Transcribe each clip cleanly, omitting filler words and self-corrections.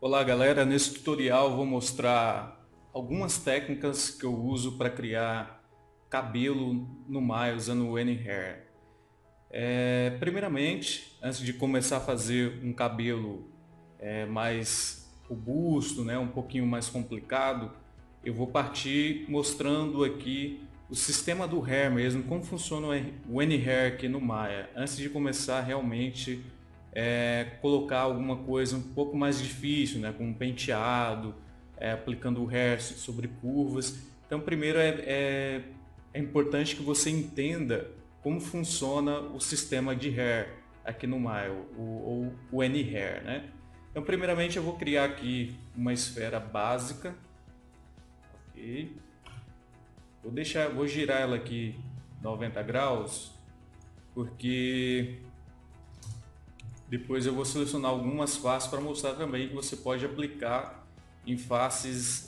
Olá galera, nesse tutorial eu vou mostrar algumas técnicas que eu uso para criar cabelo no Maya usando o Anyhair. Primeiramente, antes de começar a fazer um cabelo mais robusto, né, um pouquinho mais complicado, eu vou partir mostrando aqui o sistema do hair mesmo, como funciona o Anyhair aqui no Maya, antes de começar realmente colocar alguma coisa um pouco mais difícil, né, como um penteado, aplicando o hair sobre curvas. Então, primeiro é importante que você entenda como funciona o sistema de hair aqui no Maya, o Anyhair, né? Então, primeiramente, eu vou criar aqui uma esfera básica, ok? Vou girar ela aqui 90 graus, porque depois eu vou selecionar algumas faces para mostrar também que você pode aplicar em faces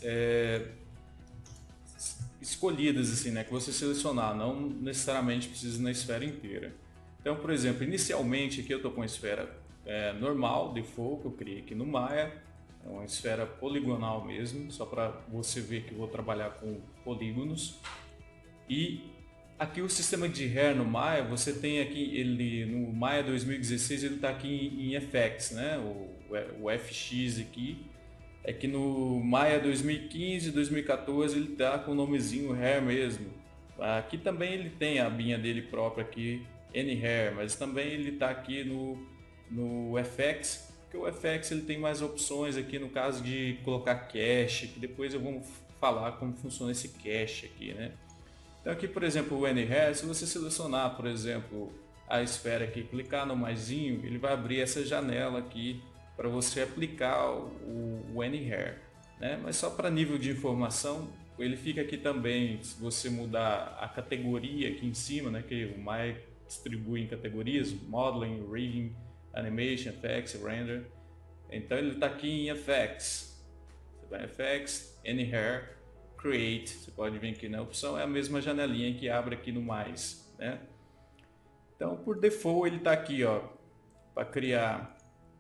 escolhidas, assim, né, que você selecionar, não necessariamente precisa na esfera inteira. Então, por exemplo, inicialmente aqui eu estou com a esfera normal, default, que eu criei aqui no Maya, é uma esfera poligonal mesmo, só para você ver que eu vou trabalhar com polígonos. E aqui o sistema de hair no Maya, você tem aqui ele no Maya 2016, ele está aqui em FX, né? O FX aqui. É que no Maya 2015, 2014 ele está com o nomezinho hair mesmo. Aqui também ele tem a abinha dele própria aqui, Anyhair, mas também ele está aqui no FX, porque o FX ele tem mais opções aqui no caso de colocar cache, que depois eu vou falar como funciona esse cache aqui, né? Então aqui, por exemplo, o Anyhair, se você selecionar, por exemplo, a esfera aqui, clicar no maisinho, ele vai abrir essa janela aqui para você aplicar o Anyhair, né? Mas só para nível de informação, ele fica aqui também, se você mudar a categoria aqui em cima, né, que o Maya distribui em categorias, Modeling, Rigging, Animation, FX, Render. Então ele está aqui em FX. Você vai em FX, Anyhair, Create, você pode vir aqui na opção, é a mesma janelinha que abre aqui no mais, né? Então, por default, ele está aqui, ó, para criar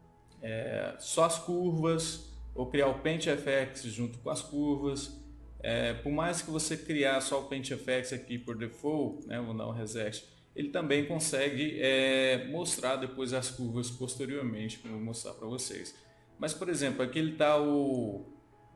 só as curvas, ou criar o Paint FX junto com as curvas. Por mais que você criar só o Paint FX aqui por default, né, vou dar um reset, ele também consegue mostrar depois as curvas posteriormente, como eu vou mostrar para vocês. Mas, por exemplo, aqui ele está o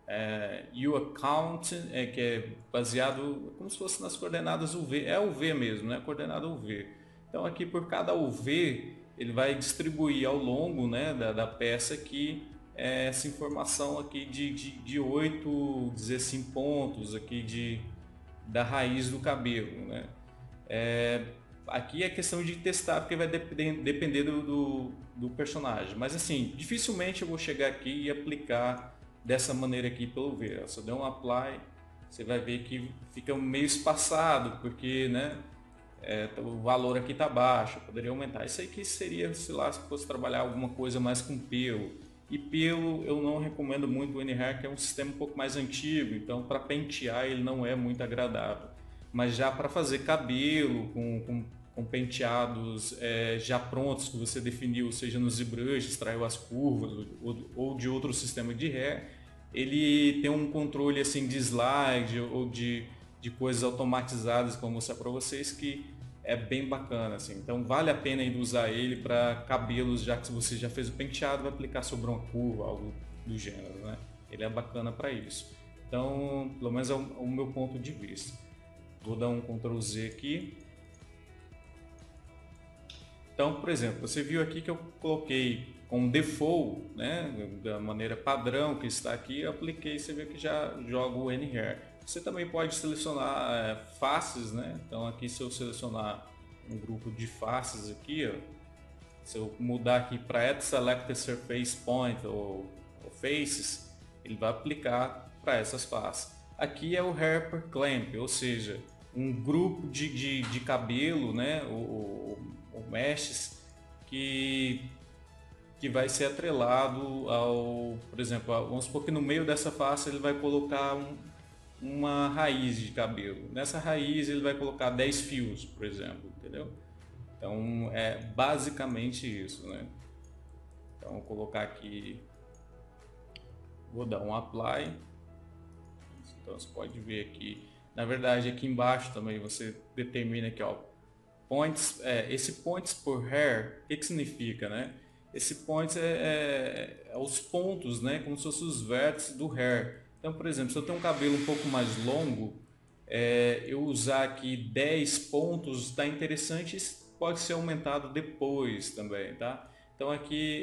UAccount, que é baseado como se fosse nas coordenadas UV, é UV mesmo, né? Coordenada UV. Então aqui por cada UV ele vai distribuir ao longo, né, da peça aqui essa informação aqui de 8, 15 pontos aqui da raiz do cabelo, né? Aqui é questão de testar porque vai depender do personagem, mas assim, dificilmente eu vou chegar aqui e aplicar dessa maneira aqui pelo ver. Se eu der um apply, você vai ver que fica meio espaçado, porque, né, o valor aqui está baixo, poderia aumentar. Isso aí que seria, sei lá, se fosse trabalhar alguma coisa mais com pelo. E pelo eu não recomendo muito o Anyhair, que é um sistema um pouco mais antigo, então para pentear ele não é muito agradável. Mas já para fazer cabelo com penteados já prontos que você definiu, seja no ZBrush, extraiu as curvas ou de outro sistema de hair, ele tem um controle assim de slide ou de coisas automatizadas, como vou mostrar para vocês, que é bem bacana, assim. Então vale a pena ainda usar ele para cabelos, já que você já fez o penteado, vai aplicar sobre uma curva, algo do gênero, né? Ele é bacana para isso. Então, pelo menos é o meu ponto de vista. Vou dar um Ctrl Z aqui. Então, por exemplo, você viu aqui que eu coloquei com default, né, da maneira padrão que está aqui, eu apliquei, você vê que já joga o Anyhair. Você também pode selecionar faces, né? Então aqui se eu selecionar um grupo de faces aqui, ó, se eu mudar aqui para Add Selected Surface Point ou Faces, ele vai aplicar para essas faces. Aqui é o Hair Per Clamp, ou seja, um grupo de cabelo, né, ou meshes que vai ser atrelado ao, por exemplo, vamos supor que no meio dessa face ele vai colocar uma raiz de cabelo. Nessa raiz ele vai colocar 10 fios, por exemplo, entendeu? Então é basicamente isso, né? Então vou colocar aqui Vou dar um apply. Então você pode ver aqui, na verdade aqui embaixo também você determina aqui, ó, points, esse points por hair, o que significa, né? Esse points é os pontos, né? Como se fossem os vértices do hair. Então, por exemplo, se eu tenho um cabelo um pouco mais longo, eu usar aqui 10 pontos está interessante, isso pode ser aumentado depois também, tá? Então aqui,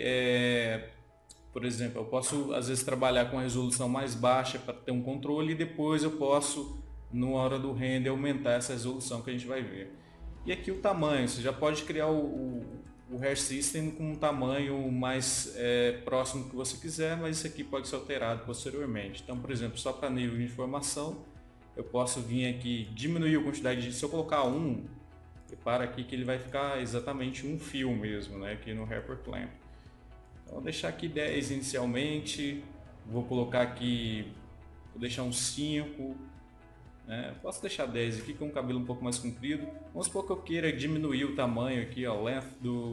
por exemplo, eu posso às vezes trabalhar com a resolução mais baixa para ter um controle e depois eu posso, na hora do render, aumentar essa resolução que a gente vai ver. E aqui o tamanho, você já pode criar o Hair System com um tamanho mais próximo que você quiser, mas isso aqui pode ser alterado posteriormente. Então, por exemplo, só para nível de informação, eu posso vir aqui diminuir a quantidade de... Se eu colocar repara aqui que ele vai ficar exatamente um fio mesmo, né, aqui no Hair por Clamp. Então, vou deixar aqui 10 inicialmente, vou colocar aqui, vou deixar uns 5, posso deixar 10 aqui com o cabelo um pouco mais comprido. Vamos supor que eu queira diminuir o tamanho aqui, ó, length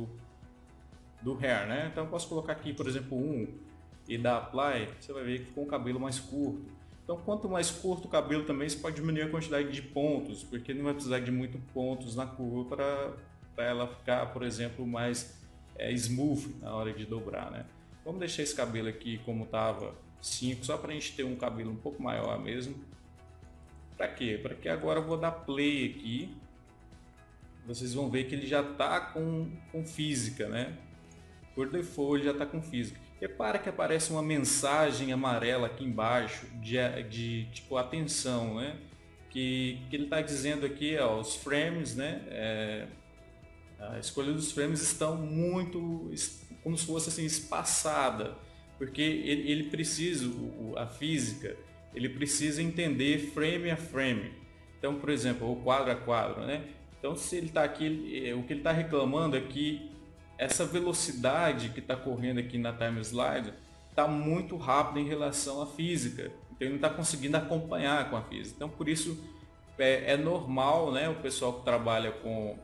do hair, né? Então eu posso colocar aqui, por exemplo, 1 e dar apply, você vai ver que ficou um cabelo mais curto. Então quanto mais curto o cabelo também, você pode diminuir a quantidade de pontos, porque não vai precisar de muitos pontos na curva para ela ficar, por exemplo, mais smooth na hora de dobrar, né? Vamos deixar esse cabelo aqui como estava 5, só para a gente ter um cabelo um pouco maior mesmo. Para quê? Para que agora eu vou dar play aqui. Vocês vão ver que ele já está com física, né? Por default ele já está com física. Repara que aparece uma mensagem amarela aqui embaixo de tipo atenção, né? Que ele está dizendo aqui, ó, os frames, né? A escolha dos frames estão muito como se fosse assim espaçada, porque ele precisa, a física, ele precisa entender frame a frame. Então, por exemplo, o quadro a quadro, né? Então, se ele está aqui, o que ele está reclamando é que essa velocidade que está correndo aqui na time slide está muito rápida em relação à física. Então, ele não está conseguindo acompanhar com a física. Então, por isso é normal, né? O pessoal que trabalha com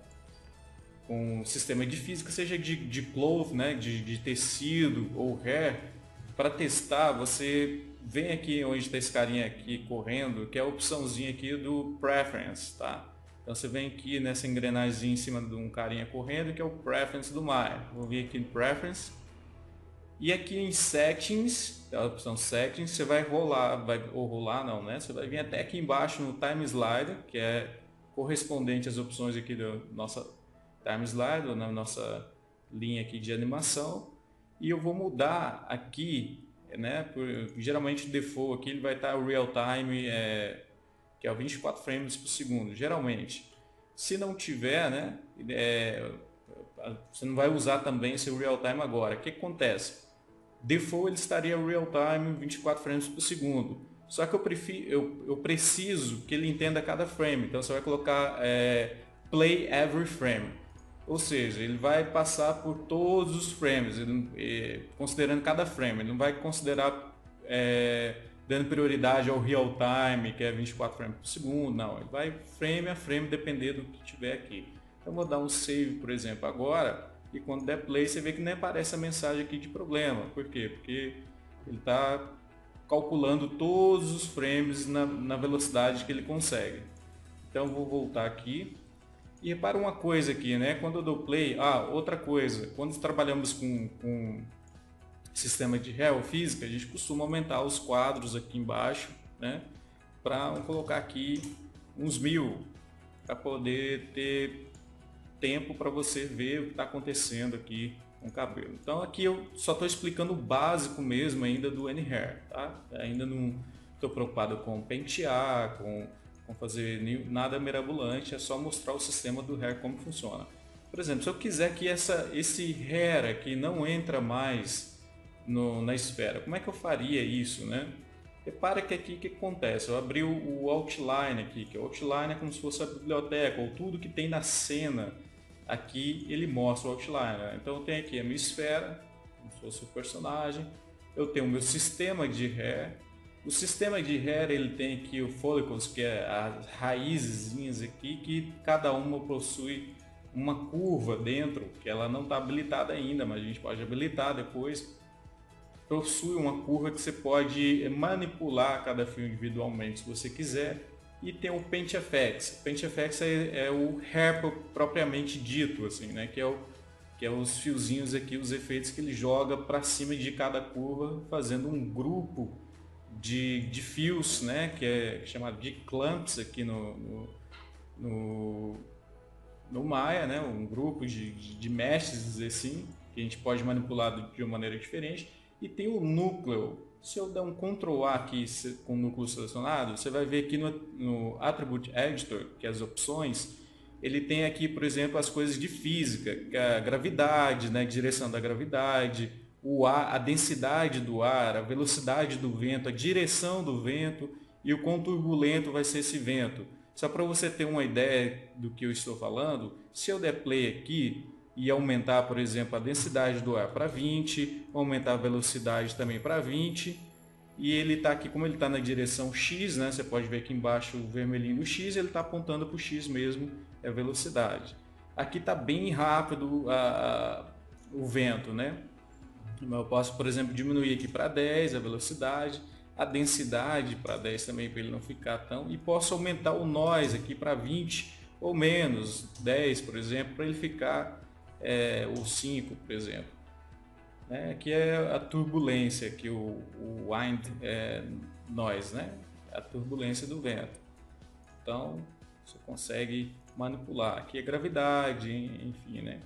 sistema de física, seja de cloth, né? de tecido ou hair, para testar, você vem aqui onde está esse carinha aqui correndo, que é a opçãozinha aqui do Preference, tá? Então você vem aqui nessa engrenagem em cima de um carinha correndo, que é o Preference do Maya. Vou vir aqui em Preference. E aqui em Settings, a opção Settings, você vai rolar, você vai vir até aqui embaixo no Time Slider, que é correspondente às opções aqui da nossa Time Slider, na nossa linha aqui de animação. E eu vou mudar aqui, né? Geralmente o default aqui ele vai estar real time, que é o 24 frames por segundo, geralmente. Se não tiver, né? Você não vai usar também esse real time agora. O que acontece? Default ele estaria real time 24 frames por segundo. Só que eu preciso que ele entenda cada frame. Então você vai colocar play every frame. Ou seja, ele vai passar por todos os frames, considerando cada frame. Ele não vai considerar dando prioridade ao real time, que é 24 frames por segundo. Não, ele vai frame a frame, dependendo do que tiver aqui. Então, eu vou dar um save, por exemplo, agora. E quando der play, você vê que nem aparece a mensagem aqui de problema. Por quê? Porque ele está calculando todos os frames na velocidade que ele consegue. Então, eu vou voltar aqui. E repara uma coisa aqui, né? Quando eu dou play, outra coisa, quando trabalhamos com sistema de hair ou física, a gente costuma aumentar os quadros aqui embaixo, né? Para colocar aqui uns 1000, para poder ter tempo para você ver o que está acontecendo aqui com o cabelo. Então aqui eu só estou explicando o básico mesmo ainda do N-Hair, tá? Ainda não estou preocupado com pentear, com fazer nada mirabolante, é só mostrar o sistema do hair como funciona. Por exemplo, se eu quiser que esse hair aqui não entra mais na esfera, como é que eu faria isso, né? Repara que aqui o que acontece, eu abri o outline aqui, que o outline é como se fosse a biblioteca, ou tudo que tem na cena, aqui ele mostra o outline, né? Então eu tenho aqui a minha esfera, como se fosse o personagem, eu tenho o meu sistema de hair. O sistema de hair ele tem aqui o follicles, que é as raízes aqui, que cada uma possui uma curva dentro, que ela não está habilitada ainda, mas a gente pode habilitar depois. possui uma curva que você pode manipular cada fio individualmente se você quiser. E tem o Paint FX. O Paint FX é o hair propriamente dito, assim, né? Que é os fiozinhos aqui, os efeitos que ele joga para cima de cada curva, fazendo um grupo de fios, né? Que é chamado de clamps aqui no, no Maya, né? Um grupo de meshes, dizer assim, que a gente pode manipular de uma maneira diferente. E tem o núcleo. Se eu der um Ctrl A aqui com o núcleo selecionado, você vai ver aqui no Attribute Editor, que é as opções, ele tem aqui, por exemplo, as coisas de física, que é a gravidade, né, direção da gravidade, o ar, a densidade do ar, a velocidade do vento, a direção do vento e o quão turbulento vai ser esse vento. Só para você ter uma ideia do que eu estou falando, se eu der play aqui e aumentar, por exemplo, a densidade do ar para 20, aumentar a velocidade também para 20, e ele está aqui, como ele está na direção X, né? Você pode ver aqui embaixo o vermelhinho do X, ele está apontando para o X mesmo, é a velocidade. Aqui está bem rápido o vento, né? Eu posso, por exemplo, diminuir aqui para 10 a velocidade, a densidade para 10 também, para ele não ficar tão... E posso aumentar o noise aqui para 20 ou menos, 10, por exemplo, para ele ficar, ou 5, por exemplo. Que é a turbulência, que o wind noise, né? A turbulência do vento. Então, você consegue manipular. Aqui é gravidade, enfim, né?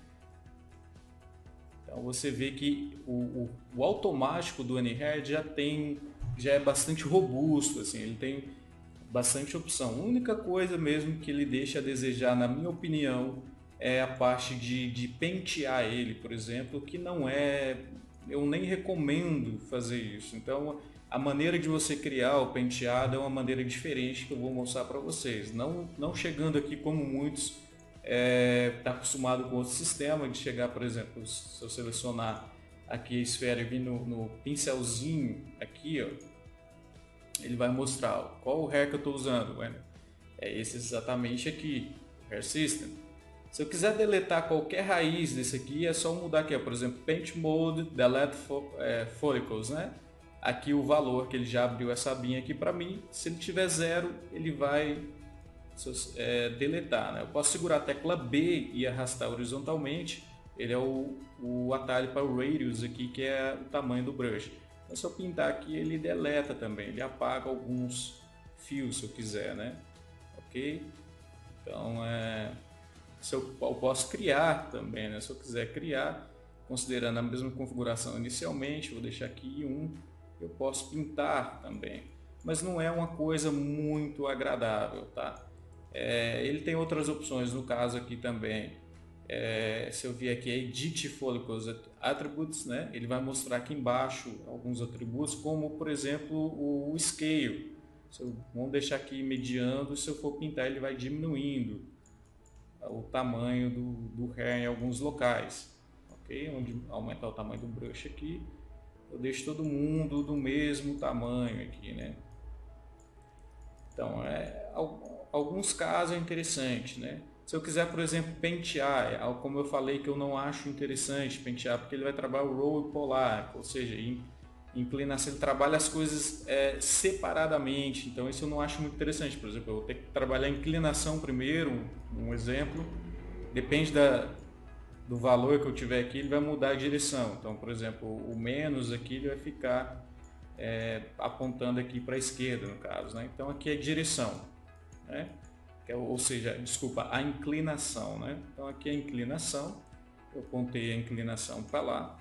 Então, você vê que o automático do Anyhair já é bastante robusto, assim, ele tem bastante opção. A única coisa mesmo que ele deixa a desejar, na minha opinião, é a parte de pentear ele, por exemplo, que não é... Eu nem recomendo fazer isso. Então, a maneira de você criar o penteado é uma maneira diferente que eu vou mostrar para vocês. Não chegando aqui como muitos tá acostumado com outro sistema, de chegar, por exemplo, se eu selecionar aqui a esfera e vir no pincelzinho aqui, ó, ele vai mostrar qual o hair que eu estou usando. Bueno, é esse exatamente aqui, Hair System. Se eu quiser deletar qualquer raiz desse aqui, é só mudar aqui, ó, por exemplo, Paint Mode, Delete Follicles, né? Aqui o valor que ele já abriu essa abinha aqui para mim. Se ele tiver 0, ele vai deletar, né? Eu posso segurar a tecla B e arrastar horizontalmente. Ele é o atalho para o Radius aqui, que é o tamanho do brush. Então, se eu pintar aqui, ele deleta também. Ele apaga alguns fios, se eu quiser, né? Ok? Então, eu posso criar também, né? Se eu quiser criar, considerando a mesma configuração inicialmente, vou deixar aqui 1, eu posso pintar também, mas não é uma coisa muito agradável, tá? Ele tem outras opções, no caso aqui também, se eu vier aqui Edit Follicles Attributes, né? Ele vai mostrar aqui embaixo alguns atributos, como por exemplo o Scale. Vamos deixar aqui mediando, se eu for pintar ele vai diminuindo o tamanho do hair em alguns locais, ok? Onde aumentar o tamanho do brush aqui, eu deixo todo mundo do mesmo tamanho aqui, né? Então, alguns casos é interessante, né? Se eu quiser, por exemplo, pentear, como eu falei que eu não acho interessante pentear, porque ele vai trabalhar o roll e polar, ou seja, inclinação, ele trabalha as coisas separadamente, então isso eu não acho muito interessante. Por exemplo, eu vou ter que trabalhar a inclinação primeiro, um exemplo, depende do valor que eu tiver aqui, ele vai mudar a direção. Então, por exemplo, o menos aqui ele vai ficar apontando aqui para a esquerda, no caso, né? Então aqui é direção, né? Ou seja, desculpa, a inclinação, né? Então aqui é a inclinação, eu apontei a inclinação para lá.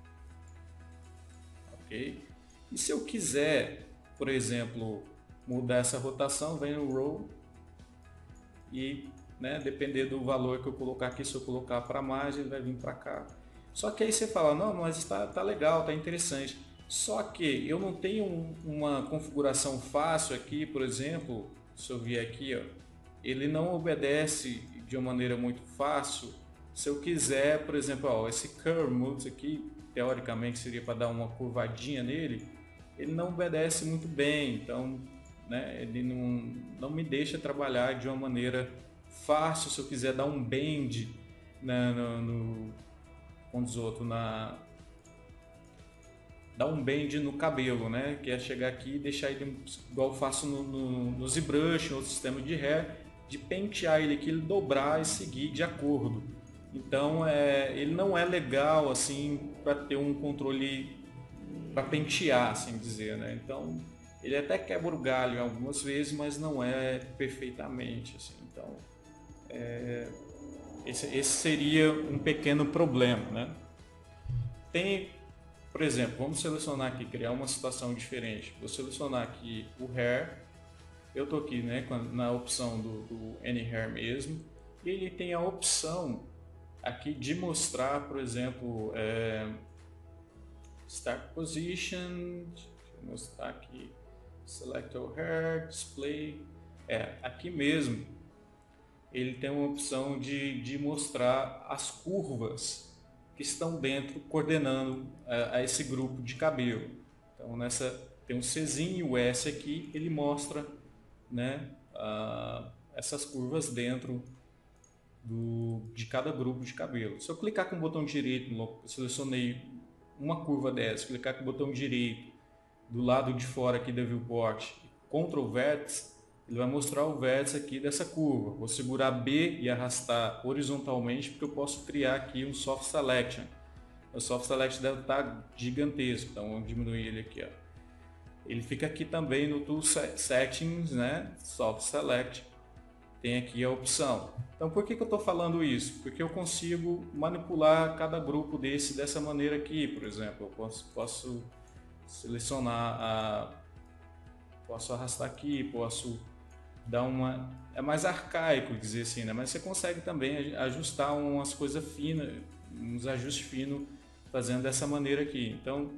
Okay? E se eu quiser, por exemplo, mudar essa rotação, vem no Roll e, né, depender do valor que eu colocar aqui, se eu colocar para mais, ele vai vir para cá. Só que aí você fala, não, mas está legal, está interessante. Só que eu não tenho uma configuração fácil aqui, por exemplo, se eu vier aqui, ó, ele não obedece de uma maneira muito fácil. Se eu quiser, por exemplo, ó, esse Curve Mode aqui, teoricamente seria para dar uma curvadinha nele, ele não obedece muito bem, então, né, ele não me deixa trabalhar de uma maneira fácil. Se eu quiser dar um bend, né, dar um bend no cabelo, né? Que é chegar aqui e deixar ele igual eu faço no ZBrush, no sistema de hair, de pentear ele aqui, ele dobrar e seguir de acordo. Então ele não é legal assim para ter um controle para pentear, assim dizer, né? Então ele até quebra o galho algumas vezes, mas não é perfeitamente assim. Então esse seria um pequeno problema, né? Tem, por exemplo, vamos selecionar aqui, criar uma situação diferente. Vou selecionar aqui o hair. Eu estou aqui, né, na opção do Any-Hair mesmo. E ele tem a opção aqui de mostrar, por exemplo, Start Position. Deixa eu mostrar aqui. Select All Hair, Display. Aqui mesmo ele tem uma opção de mostrar as curvas que estão dentro, coordenando a esse grupo de cabelo. Então tem um Czinho e o S aqui, ele mostra, né, essas curvas dentro de cada grupo de cabelo. Se eu clicar com o botão direito, eu selecionei uma curva dessa, clicar com o botão direito do lado de fora aqui da viewport, Ctrl Vértice, ele vai mostrar o vértice aqui dessa curva. Vou segurar B e arrastar horizontalmente, porque eu posso criar aqui um Soft Selection. O Soft Selection deve estar gigantesco, então vamos diminuir ele aqui. Ó. Ele fica aqui também no Tool Settings, né? Soft Select. Tem aqui a opção. Então por que eu estou falando isso? Porque eu consigo manipular cada grupo dessa maneira aqui. Por exemplo, eu posso selecionar, posso arrastar aqui, posso dar é mais arcaico dizer assim, né? Mas você consegue também ajustar umas coisas finas, uns ajustes finos fazendo dessa maneira aqui. Então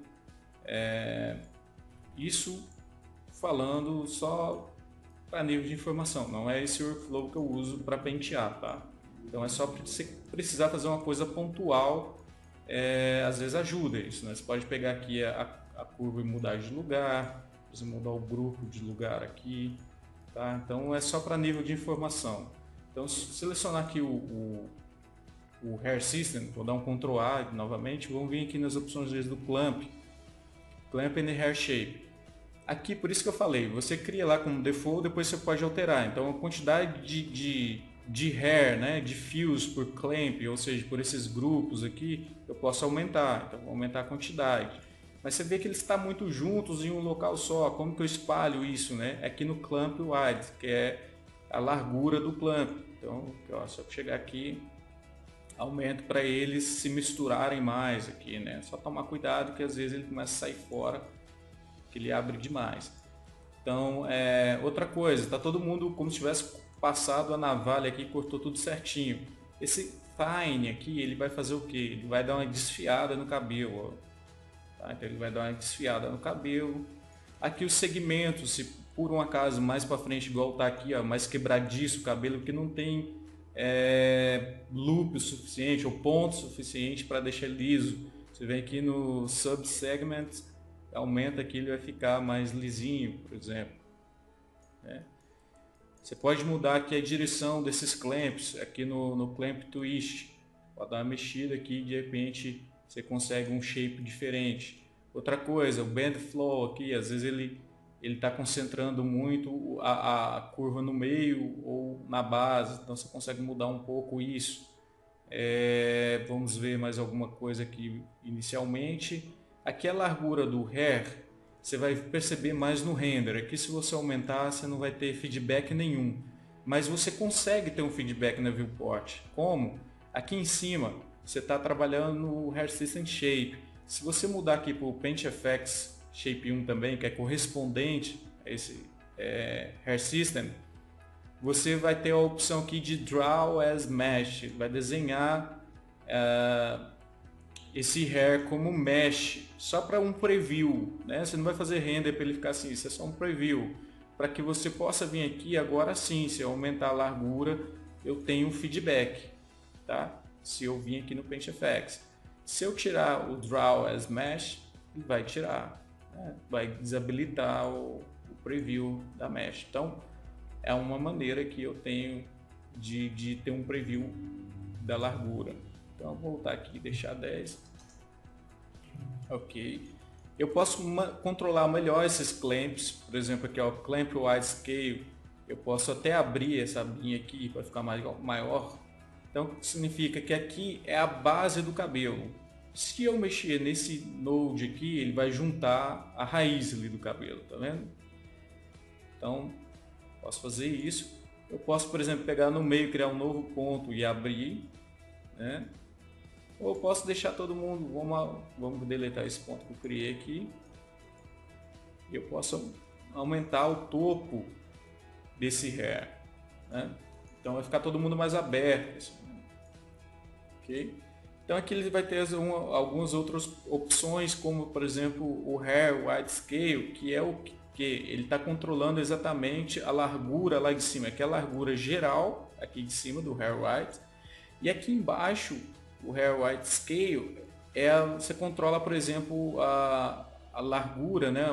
isso falando só para nível de informação, não é esse workflow que eu uso para pentear, tá? Então é só para você precisar fazer uma coisa pontual, às vezes ajuda isso, né? Você pode pegar aqui a curva e mudar de lugar, você mudar o grupo de lugar aqui, tá? Então é só para nível de informação. Então selecionar aqui o Hair System, vou dar um Ctrl A novamente, vamos vir aqui nas opções do Clamp and Hair Shape. Aqui, por isso que eu falei, você cria lá como default, depois você pode alterar. Então a quantidade de hair, né, de fios por clamp, ou seja, por esses grupos aqui, eu posso aumentar. Então vou aumentar a quantidade. Mas você vê que eles estão muito juntos em um local só. Como que eu espalho isso, né? Aqui no Clamp Width, que é a largura do clamp. Então, ó, só chegar aqui, aumento para eles se misturarem mais aqui, né? Só tomar cuidado que às vezes ele começa a sair fora, que ele abre demais. Então, outra coisa, tá todo mundo como se tivesse passado a navalha aqui e cortou tudo certinho. Esse Fine aqui, ele vai fazer o que? Ele vai dar uma desfiada no cabelo, ó. Tá? Então ele vai dar uma desfiada no cabelo. Aqui os segmentos, se por um acaso mais para frente, igual tá aqui, ó, mais quebradiço o cabelo, que não tem loop o suficiente ou ponto suficiente para deixar liso. Você vem aqui no subsegment, aumenta aqui, ele vai ficar mais lisinho, por exemplo. Você pode mudar aqui a direção desses clamps, aqui no Clamp Twist. Pode dar uma mexida aqui, de repente você consegue um shape diferente. Outra coisa, o Bend Flow aqui, às vezes ele está concentrando muito a curva no meio ou na base, então você consegue mudar um pouco isso. Vamos ver mais alguma coisa aqui inicialmente. Aqui a largura do hair, você vai perceber mais no render. Aqui se você aumentar, você não vai ter feedback nenhum. Mas você consegue ter um feedback na viewport. Como? Aqui em cima, você está trabalhando no Hair System Shape. Se você mudar aqui para o Paint FX Shape 1 também, que é correspondente a esse Hair System, você vai ter a opção aqui de Draw as Mesh. Vai desenhar esse hair como mesh, só para um preview, né? Você não vai fazer render para ele ficar assim, isso é só um preview, para que você possa vir aqui agora sim, se eu aumentar a largura, eu tenho um feedback, tá? Se eu vir aqui no Paint FX, se eu tirar o Draw as Mesh, ele vai tirar, né? Vai desabilitar o preview da mesh. Então é uma maneira que eu tenho de ter um preview da largura. Então vou voltar aqui e deixar 10. Ok. Eu posso controlar melhor esses clamps, por exemplo aqui ó, Clamp Wide Scale, eu posso até abrir essa abinha aqui para ficar maior. Então significa que aqui é a base do cabelo. Se eu mexer nesse node aqui, ele vai juntar a raiz ali do cabelo, tá vendo? Então posso fazer isso. Eu posso, por exemplo, pegar no meio, criar um novo ponto e abrir, né? Ou eu posso deixar todo mundo, vamos deletar esse ponto que eu criei aqui. Eu posso aumentar o topo desse hair, né? Então vai ficar todo mundo mais aberto, assim, ok? Então aqui ele vai ter algumas outras opções, como por exemplo o Hair Wide Scale, que é o que ele está controlando exatamente a largura lá de cima, que é a largura geral aqui de cima do Hair Wide, e aqui embaixo o Hair Wide Scale você controla, por exemplo, a largura, né,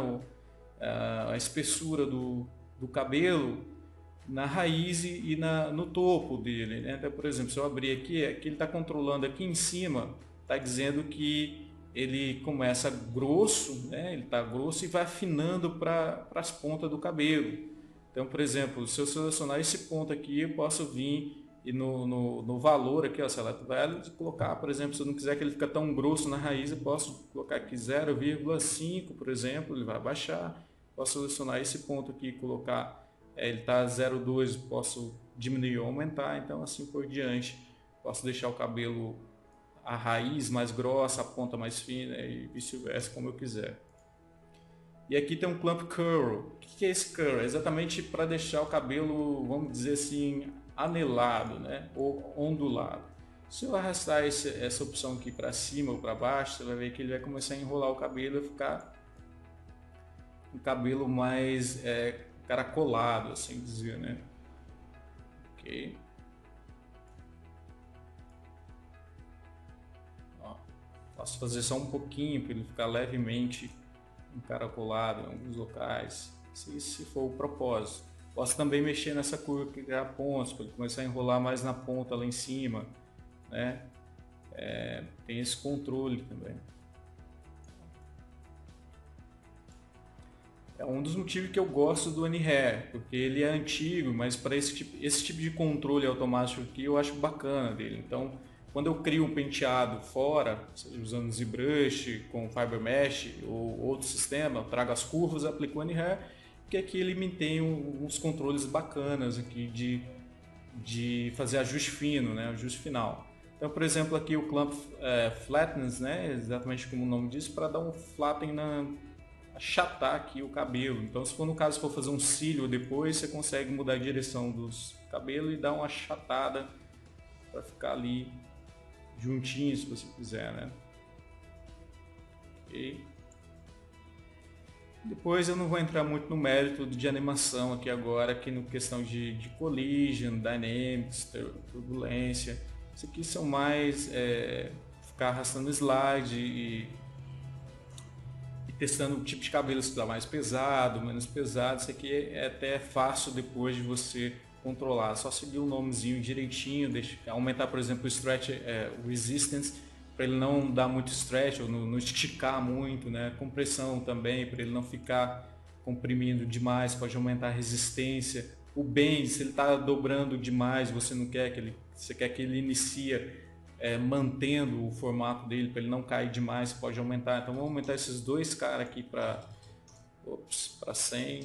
a espessura do cabelo na raiz e no topo dele, né? Então, por exemplo, se eu abrir aqui, ele está controlando aqui em cima, está dizendo que ele começa grosso, né? Ele está grosso e vai afinando para as pontas do cabelo. Então, por exemplo, se eu selecionar esse ponto aqui, eu posso vir e no valor aqui, ó, select value, colocar, por exemplo, se eu não quiser que ele fique tão grosso na raiz, eu posso colocar aqui 0,5, por exemplo, ele vai baixar. Posso selecionar esse ponto aqui e colocar, ele está 0,2, posso diminuir ou aumentar, então assim por diante. Posso deixar o cabelo, a raiz mais grossa, a ponta mais fina e vice-versa, como eu quiser. E aqui tem um Clamp Curl. O que é esse curl? É exatamente para deixar o cabelo, vamos dizer assim, anelado, né? Ou ondulado. Se eu arrastar essa opção aqui para cima ou para baixo, você vai ver que ele vai começar a enrolar o cabelo e ficar um cabelo mais caracolado, assim dizer, né? Ok. Ó, posso fazer só um pouquinho para ele ficar levemente encaracolado em alguns locais, se for o propósito. Posso também mexer nessa curva, criar pontos, para ele começar a enrolar mais na ponta lá em cima, né? Tem esse controle também. É um dos motivos que eu gosto do AnyHair, porque ele é antigo, mas para esse tipo de controle automático aqui eu acho bacana dele. Então, quando eu crio um penteado fora, seja usando ZBrush, com Fiber Mesh ou outro sistema, eu trago as curvas, aplico o AnyHair, porque aqui ele me tem uns controles bacanas aqui de fazer ajuste fino, né, ajuste final. Então, por exemplo, aqui o Clamp Flattens, né, exatamente como o nome diz, para dar um flatten achatar aqui o cabelo. Então, se for no caso for fazer um cílio depois, você consegue mudar a direção dos cabelos e dar uma achatada para ficar ali juntinho, se você quiser, né? Okay. Depois eu não vou entrar muito no mérito de animação aqui agora, aqui no questão de collision, dynamics, turbulência. Isso aqui são mais ficar arrastando slide e testando o tipo de cabelo, se está mais pesado, menos pesado. Isso aqui é até fácil depois de você controlar. Só seguir o nomezinho direitinho, aumentar, por exemplo, o stretch resistance, para ele não dar muito stretch ou não esticar muito, né? Compressão também, para ele não ficar comprimindo demais, pode aumentar a resistência. O bend, se ele está dobrando demais, você não quer que você quer que ele inicie mantendo o formato dele para ele não cair demais, você pode aumentar. Então vamos aumentar esses dois caras aqui para 100.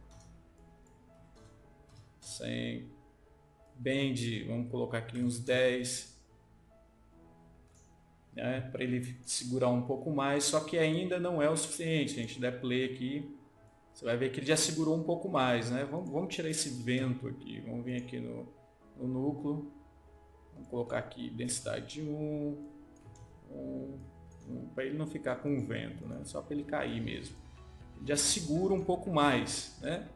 Bend, vamos colocar aqui uns 10, né, para ele segurar um pouco mais, só que ainda não é o suficiente. A gente der play aqui, você vai ver que ele já segurou um pouco mais, né? Vamos tirar esse vento aqui, vamos vir aqui no núcleo. Vamos colocar aqui densidade de 1, para ele não ficar com vento, né? Só para ele cair mesmo. Ele já segura um pouco mais, né?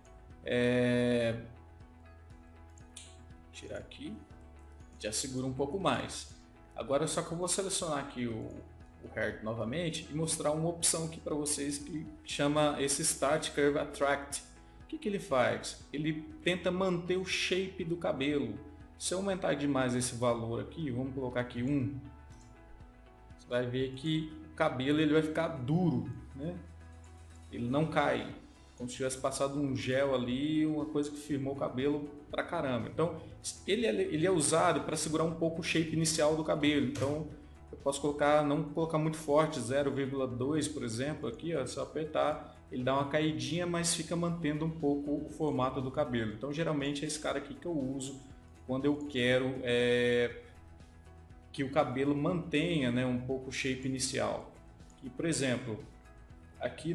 Tirar aqui, já segura um pouco mais. Agora só que eu vou selecionar aqui o Hair novamente e mostrar uma opção aqui para vocês que chama esse Start Curve Attract. O que ele faz? Ele tenta manter o shape do cabelo. Se eu aumentar demais esse valor aqui, vamos colocar aqui 1, você vai ver que o cabelo ele vai ficar duro, né? Ele não cai, como se tivesse passado um gel ali, uma coisa que firmou o cabelo pra caramba. Então ele é usado para segurar um pouco o shape inicial do cabelo. Então eu posso colocar, não colocar muito forte, 0,2 por exemplo, aqui, ó, só apertar, ele dá uma caidinha, mas fica mantendo um pouco o formato do cabelo. Então geralmente é esse cara aqui que eu uso quando eu quero que o cabelo mantenha, né, um pouco o shape inicial. E por exemplo, aqui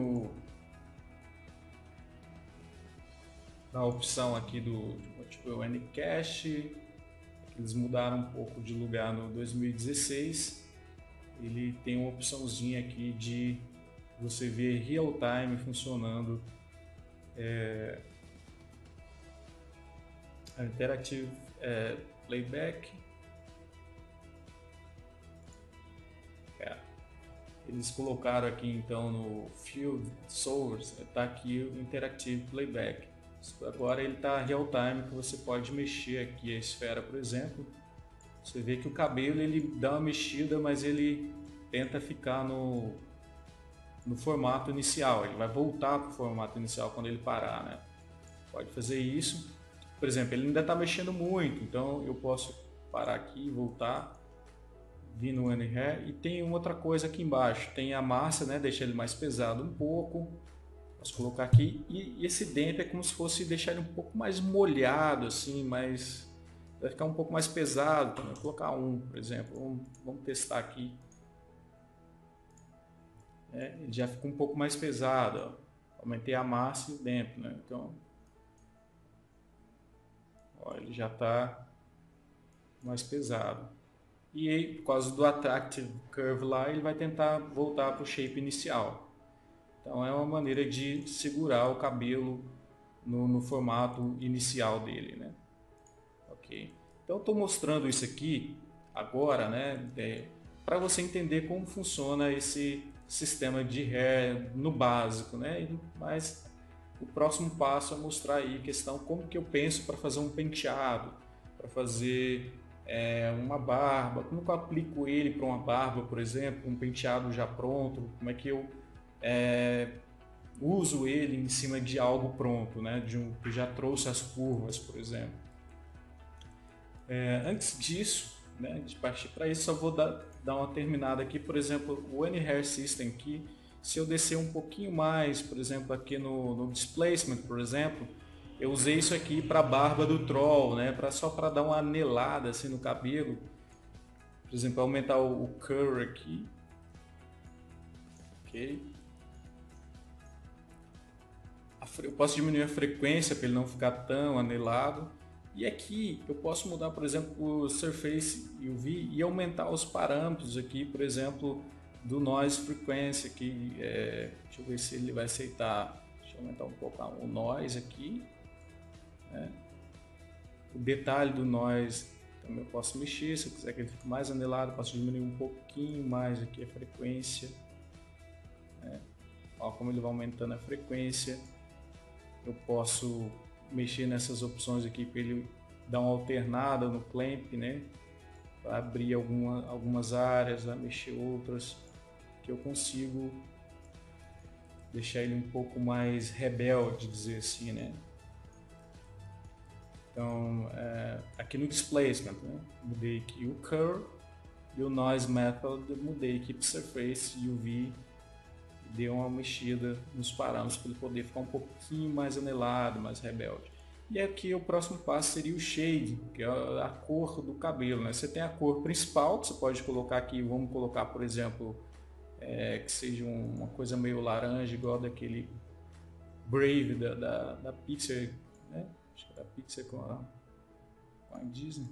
na opção aqui do tipo, N-Cache, eles mudaram um pouco de lugar no 2016. Ele tem uma opçãozinha aqui de você ver real time funcionando, Interactive Playback. Eles colocaram aqui então no Field Source, está aqui o Interactive Playback. Agora ele está real time, que você pode mexer aqui a esfera, por exemplo. Você vê que o cabelo ele dá uma mexida, mas ele tenta ficar no formato inicial. Ele vai voltar para o formato inicial quando ele parar, né? Pode fazer isso. Por exemplo, ele ainda está mexendo muito, então eu posso parar aqui e voltar, vir no N-Hair. E tem uma outra coisa aqui embaixo, tem a massa, né? Deixa ele mais pesado um pouco. Posso colocar aqui, e esse damp é como se fosse deixar ele um pouco mais molhado, assim, mas vai ficar um pouco mais pesado. Então, eu vou colocar um, por exemplo, vamos testar aqui. Ele já fica um pouco mais pesado, ó. Aumentei a massa e o damp, né? Então, ó, ele já está mais pesado. E aí, por causa do Attractive Curve lá, ele vai tentar voltar para o shape inicial. Então é uma maneira de segurar o cabelo no formato inicial dele, né? Ok. Então estou mostrando isso aqui agora, né? Para você entender como funciona esse sistema de hair no básico, né? Mas o próximo passo é mostrar aí a questão como que eu penso para fazer um penteado, para fazer uma barba, como que eu aplico ele para uma barba, por exemplo, um penteado já pronto, como é que eu uso ele em cima de algo pronto, né? Que já trouxe as curvas, por exemplo. Antes disso, né, de partir para isso, só vou dar uma terminada aqui. Por exemplo, o N-Hair System aqui, se eu descer um pouquinho mais, por exemplo, aqui no Displacement, por exemplo, eu usei isso aqui para a barba do Troll, né? Só para dar uma anelada assim no cabelo. Por exemplo, aumentar o curl aqui. Ok. Eu posso diminuir a frequência para ele não ficar tão anelado. E aqui eu posso mudar, por exemplo, o Surface UV e aumentar os parâmetros aqui, por exemplo, do Noise Frequency aqui. Deixa eu ver se ele vai aceitar. Deixa eu aumentar um pouco o Noise aqui. O detalhe do Noise também eu posso mexer. Se eu quiser que ele fique mais anelado, eu posso diminuir um pouquinho mais aqui a frequência. Olha como ele vai aumentando a frequência. Eu posso mexer nessas opções aqui para ele dar uma alternada no clamp, né? Para abrir algumas áreas, mexer outras, que eu consigo deixar ele um pouco mais rebelde, dizer assim, né? Então, aqui no Displacement, né? Mudei aqui o Curl e o Noise Method, mudei aqui para Surface UV. Deu uma mexida nos parâmetros para ele poder ficar um pouquinho mais anelado, mais rebelde. E aqui o próximo passo seria o shade, que é a cor do cabelo, né? Você tem a cor principal, que você pode colocar aqui, vamos colocar, por exemplo, que seja uma coisa meio laranja, igual daquele Brave da Pixar, né? Acho que é da Pixar com a Disney.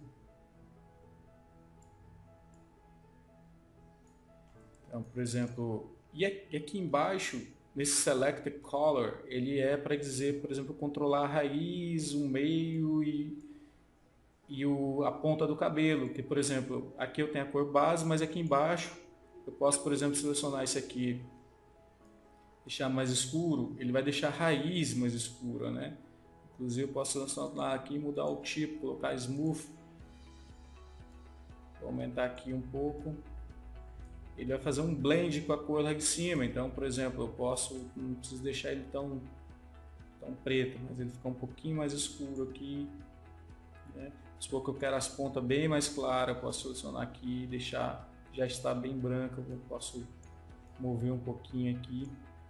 Então, por exemplo, e aqui embaixo, nesse Select Color, ele é para dizer, por exemplo, controlar a raiz, o meio e a ponta do cabelo. Que, por exemplo, aqui eu tenho a cor base, mas aqui embaixo eu posso, por exemplo, selecionar esse aqui, deixar mais escuro, ele vai deixar a raiz mais escura, né? Inclusive eu posso selecionar aqui e mudar o tipo, colocar Smooth. Vou aumentar aqui um pouco. ele vai fazer um blend com a cor lá de cima. Então, por exemplo, eu posso, não preciso deixar ele tão preto, mas ele fica um pouquinho mais escuro aqui, né? Se for que eu quero as pontas bem mais claras, eu posso selecionar aqui e deixar, já está bem branca, eu posso mover um pouquinho aqui.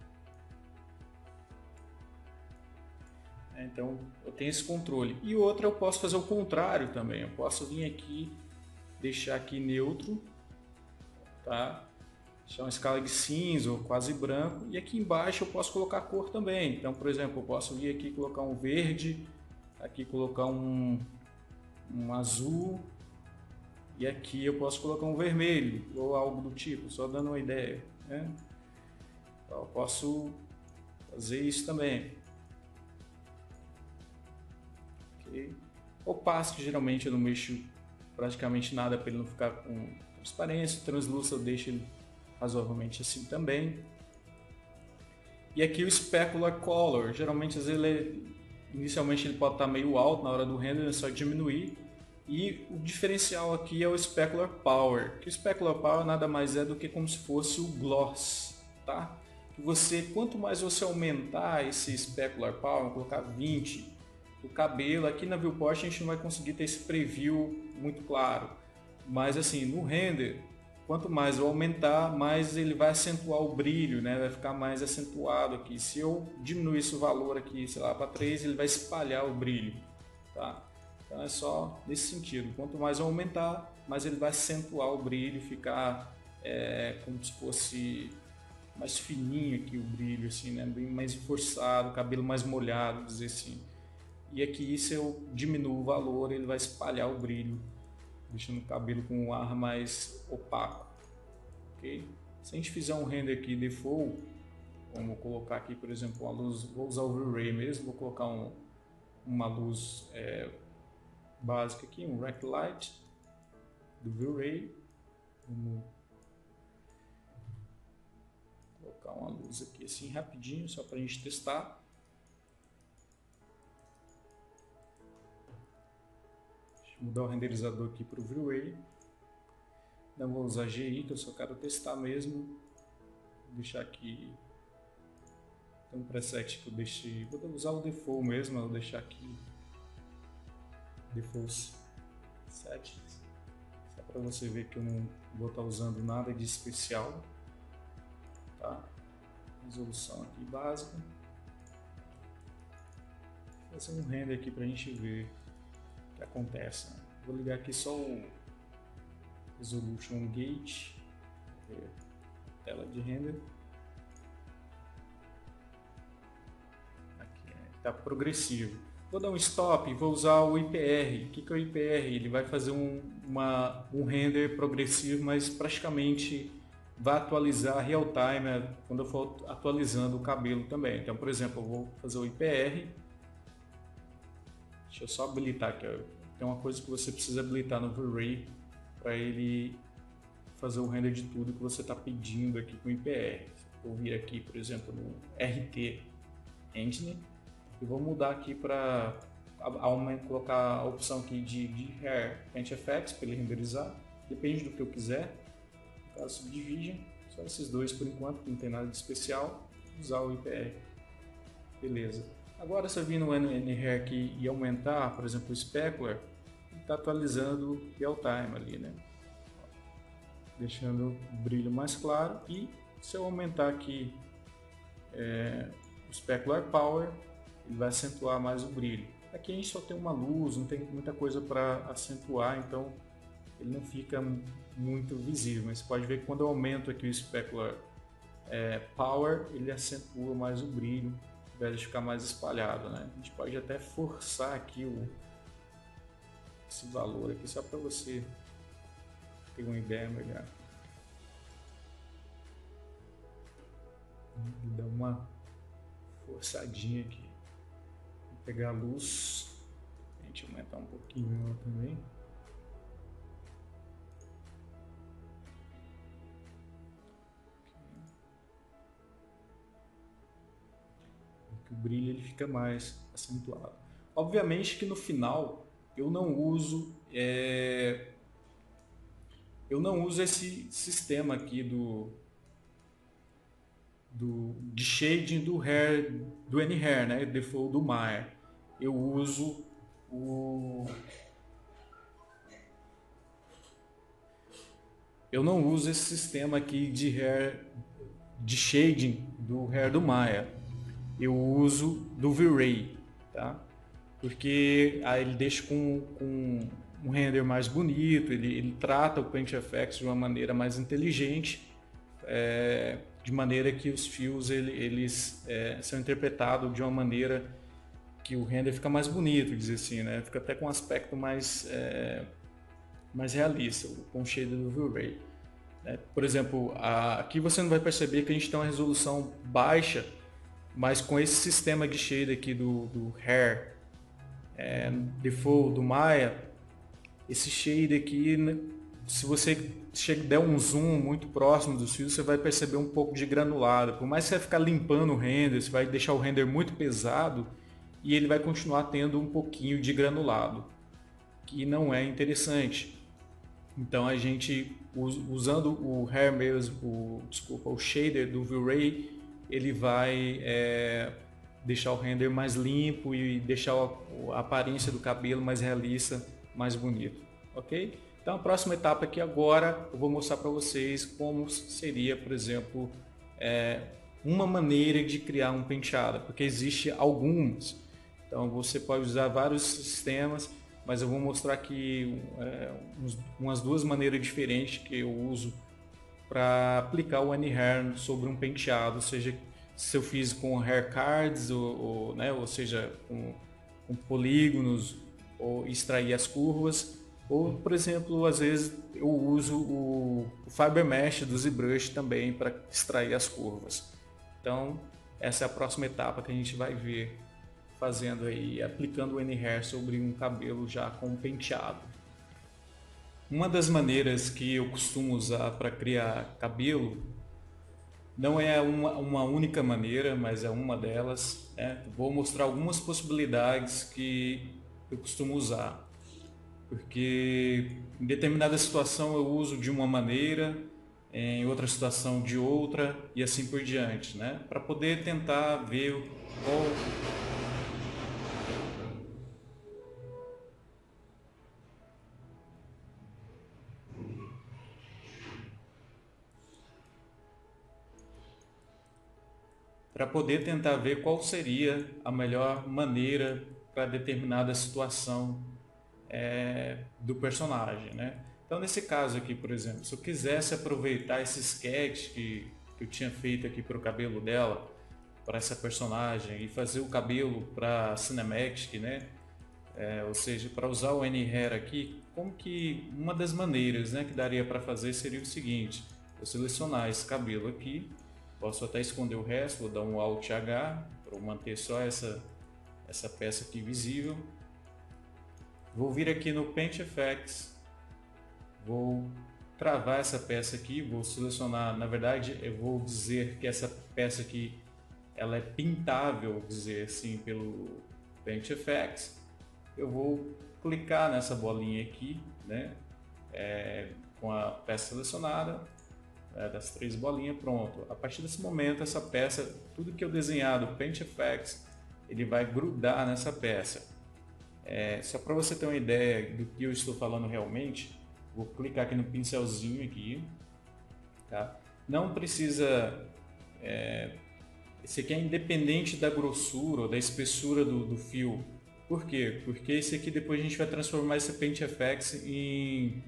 Então eu tenho esse controle. E outra, eu posso fazer o contrário também. Eu posso vir aqui, deixar aqui neutro, tá? Deixar uma escala de cinza ou quase branco. E aqui embaixo eu posso colocar cor também. Então, por exemplo, eu posso vir aqui colocar um verde, aqui colocar um azul, e aqui eu posso colocar um vermelho ou algo do tipo, só dando uma ideia, né? Então, eu posso fazer isso também. Okay. Opaco, geralmente eu não mexo praticamente nada para ele não ficar com transparência. Translúcido eu deixo ele razoavelmente assim também. E aqui o Specular Color, geralmente às vezes inicialmente ele pode estar meio alto na hora do render, é só diminuir. E o diferencial aqui é o Specular Power, que o Specular Power nada mais é do que como se fosse o gloss, tá? Que você, quanto mais você aumentar esse Specular Power, colocar 20, o cabelo, aqui na Viewport a gente não vai conseguir ter esse preview muito claro, mas assim, no render, quanto mais eu aumentar, mais ele vai acentuar o brilho, né? Vai ficar mais acentuado aqui. Se eu diminuir esse valor aqui, sei lá, para 3, ele vai espalhar o brilho, tá? Então é só nesse sentido. Quanto mais eu aumentar, mais ele vai acentuar o brilho, ficar como se fosse mais fininho aqui o brilho, assim, né? Bem mais forçado, cabelo mais molhado, dizer assim. E aqui, se eu diminuo o valor, ele vai espalhar o brilho, deixando o cabelo com um ar mais opaco, ok? Se a gente fizer um render aqui default, vamos colocar aqui, por exemplo, uma luz, vou usar o V-Ray mesmo, vou colocar uma luz básica aqui, um Rack Light do V-Ray, vamos colocar uma luz aqui assim rapidinho, só para a gente testar. Mudar o renderizador aqui para o V-Ray. Não vou usar GI, que eu só quero testar mesmo. Vou deixar aqui. Tem um preset que eu deixei. Vou usar o default mesmo, vou deixar aqui. Default settings. Só para você ver que eu não vou estar usando nada de especial. Tá? Resolução aqui básica. Vou fazer um render aqui para a gente ver o que acontece. Vou ligar aqui só o Resolution Gate, tela de render. Aqui está progressivo. Vou dar um stop, vou usar o IPR. O que é o IPR? Ele vai fazer um render progressivo, mas praticamente vai atualizar real time quando eu for atualizando o cabelo também. Então, por exemplo, eu vou fazer o IPR. Deixa eu só habilitar aqui. Tem uma coisa que você precisa habilitar no V-Ray para ele fazer o render de tudo que você está pedindo aqui com o IPR. Vou vir aqui, por exemplo, no RT Engine e vou mudar aqui para colocar a opção aqui de Hair Paint Effects para ele renderizar. Depende do que eu quiser. No caso, Subdivision, só esses dois por enquanto, não tem nada de especial. Usar o IPR. Beleza. Agora, se eu vir no NHair aqui e aumentar, por exemplo, o Specular, ele está atualizando real time ali, né? Deixando o brilho mais claro. E se eu aumentar aqui o Specular Power, ele vai acentuar mais o brilho. Aqui a gente só tem uma luz, não tem muita coisa para acentuar, então ele não fica muito visível. Mas você pode ver que quando eu aumento aqui o Specular Power, ele acentua mais o brilho, ao invés de ficar mais espalhado, né? A gente pode até forçar aqui esse valor aqui só para você ter uma ideia melhor. Vou dar uma forçadinha aqui. Vou pegar a luz, a gente aumentar um pouquinho ela também. O brilho ele fica mais acentuado. Obviamente que no final eu não uso eu não uso esse sistema aqui de shading do hair, do N-Hair, né? Default do Maya. Eu uso eu não uso esse sistema aqui de shading do hair do Maya. Eu uso do V-Ray, tá? Porque aí ele deixa com um render mais bonito, ele trata o Paint FX de uma maneira mais inteligente, de maneira que os fios eles são interpretados de uma maneira que o render fica mais bonito, dizer assim, né? Fica até com um aspecto mais realista, com o shader do V-Ray. Né? Por exemplo, aqui você não vai perceber que a gente tem uma resolução baixa, mas com esse sistema de shader aqui do Hair Default do Maya, esse shade aqui, se você der um zoom muito próximo dos fios, você vai perceber um pouco de granulado. Por mais que você vai ficar limpando o render, você vai deixar o render muito pesado e ele vai continuar tendo um pouquinho de granulado, que não é interessante. Então a gente, usando o Hair mesmo, o shader do V-Ray, ele vai deixar o render mais limpo e deixar a aparência do cabelo mais realista, mais bonito, ok? Então a próxima etapa aqui agora eu vou mostrar para vocês como seria, por exemplo, uma maneira de criar um penteado, porque existe algumas. Então você pode usar vários sistemas, mas eu vou mostrar aqui umas duas maneiras diferentes que eu uso para aplicar o N-Hair sobre um penteado, seja se eu fiz com hair cards, ou seja, com polígonos, ou extrair as curvas, ou, por exemplo, às vezes eu uso o Fiber Mesh do ZBrush também para extrair as curvas. Então, essa é a próxima etapa que a gente vai ver fazendo aí, aplicando o N-Hair sobre um cabelo já com penteado. Uma das maneiras que eu costumo usar para criar cabelo, não é uma única maneira, mas é uma delas. Né? Vou mostrar algumas possibilidades que eu costumo usar. Porque em determinada situação eu uso de uma maneira, em outra situação de outra e assim por diante. Né? Para poder tentar ver qual... para poder tentar ver qual seria a melhor maneira para determinada situação do personagem, né? Então nesse caso aqui, por exemplo, se eu quisesse aproveitar esse sketch que eu tinha feito aqui para o cabelo dela, para essa personagem, e fazer o cabelo para Cinematic, né? Ou seja, para usar o N-Hair aqui, como que uma das maneiras, né, que daria para fazer seria o seguinte: eu selecionar esse cabelo aqui, posso até esconder o resto, vou dar um Alt H para manter só essa peça aqui visível. Vou vir aqui no Paint FX, vou travar essa peça aqui, vou selecionar, na verdade eu vou dizer que essa peça aqui ela é pintável, dizer assim, pelo Paint FX. Eu vou clicar nessa bolinha aqui, né, com a peça selecionada, das três bolinhas, pronto. A partir desse momento, essa peça, tudo que eu desenhar do Paint FX, ele vai grudar nessa peça. Só para você ter uma ideia do que eu estou falando realmente, vou clicar aqui no pincelzinho aqui, tá? Não precisa, esse aqui é independente da grossura ou da espessura do fio. Por quê? Porque esse aqui depois a gente vai transformar esse Paint FX em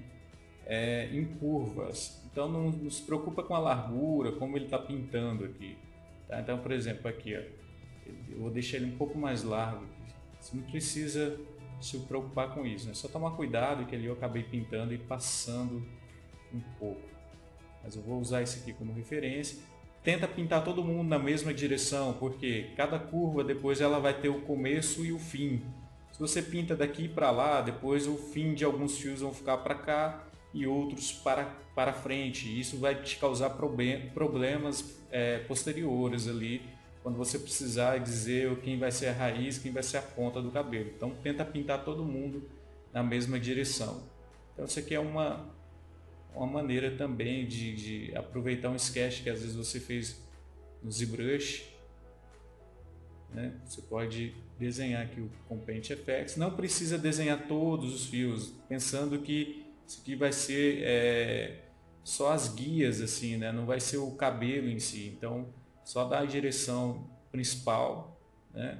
curvas. Então não se preocupa com a largura, como ele está pintando aqui. Tá? Então, por exemplo, aqui, ó, eu vou deixar ele um pouco mais largo. Você não precisa se preocupar com isso, né? Só tomar cuidado que ali eu acabei pintando e passando um pouco. Mas eu vou usar esse aqui como referência. Tenta pintar todo mundo na mesma direção, porque cada curva depois ela vai ter o começo e o fim. Se você pinta daqui para lá, depois o fim de alguns fios vão ficar para cá e outros para frente. Isso vai te causar problemas posteriores ali, quando você precisar dizer quem vai ser a raiz, quem vai ser a ponta do cabelo. Então tenta pintar todo mundo na mesma direção. Então isso aqui é uma maneira também de aproveitar um sketch que às vezes você fez no ZBrush, né? Você pode desenhar aqui com Paint FX, não precisa desenhar todos os fios, pensando que isso aqui vai ser só as guias, assim, né? Não vai ser o cabelo em si, então só dá a direção principal, né?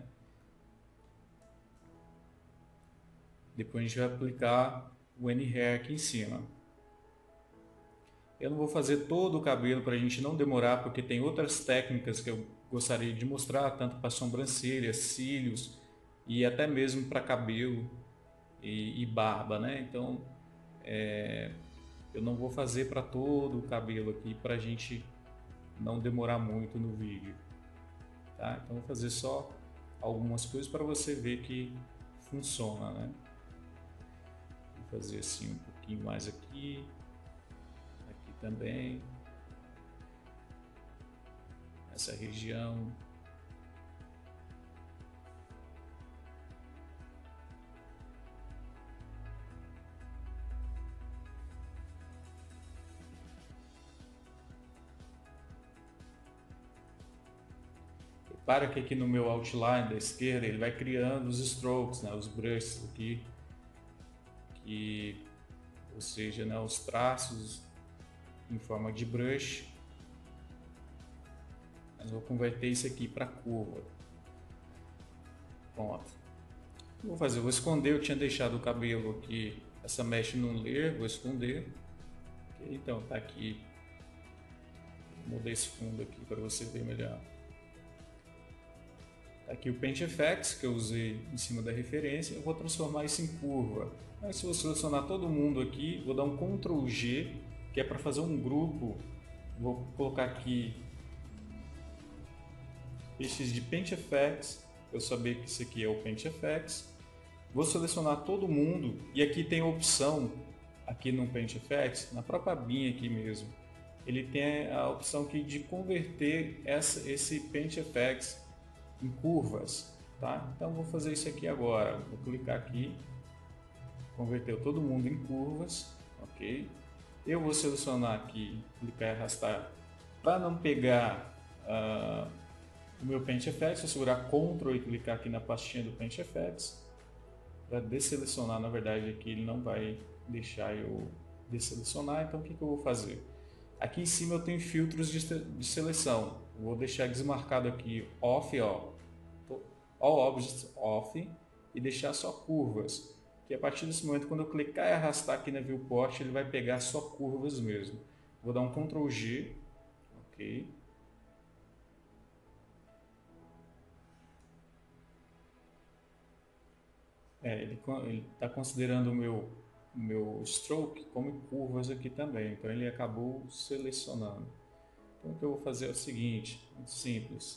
Depois a gente vai aplicar o N-Hair aqui em cima. Eu não vou fazer todo o cabelo para a gente não demorar, porque tem outras técnicas que eu gostaria de mostrar, tanto para sobrancelha, cílios e até mesmo para cabelo e barba, né? Então eu não vou fazer para todo o cabelo aqui para a gente não demorar muito no vídeo, tá? Então vou fazer só algumas coisas para você ver que funciona, né? Vou fazer assim um pouquinho mais aqui também, essa região. Repara que aqui no meu outline da esquerda ele vai criando os strokes, né, os brushes aqui, ou seja, né, os traços em forma de brush. Mas vou converter isso aqui para curva. Pronto. Vou fazer, vou esconder, eu tinha deixado o cabelo aqui, essa mesh no layer, vou esconder. Okay, então tá aqui, vou mudar esse fundo aqui para você ver melhor. Tá aqui o Paint FX que eu usei em cima da referência, eu vou transformar isso em curva. Aí se eu selecionar todo mundo aqui, vou dar um Ctrl G, que é para fazer um grupo. Vou colocar aqui estes de Paint FX, eu saber que isso aqui é o Paint FX. Vou selecionar todo mundo e aqui tem a opção, aqui no Paint FX, na própria abinha aqui mesmo, ele tem a opção aqui de converter esse Paint FX em curvas, tá? Então vou fazer isso aqui agora, vou clicar aqui, converteu todo mundo em curvas, ok? Eu vou selecionar aqui, clicar e arrastar, para não pegar o meu Paint FX, vou segurar Ctrl e clicar aqui na pastinha do Paint FX, para desselecionar. Na verdade aqui ele não vai deixar eu desselecionar, então o que eu vou fazer? Aqui em cima eu tenho filtros de seleção, vou deixar desmarcado aqui Off, All Objects Off, e deixar só curvas, que a partir desse momento, quando eu clicar e arrastar aqui na Viewport, ele vai pegar só curvas mesmo. Vou dar um Ctrl G, ok. Ele está considerando o meu stroke como curvas aqui também, então ele acabou selecionando. Então o que eu vou fazer é o seguinte, muito simples.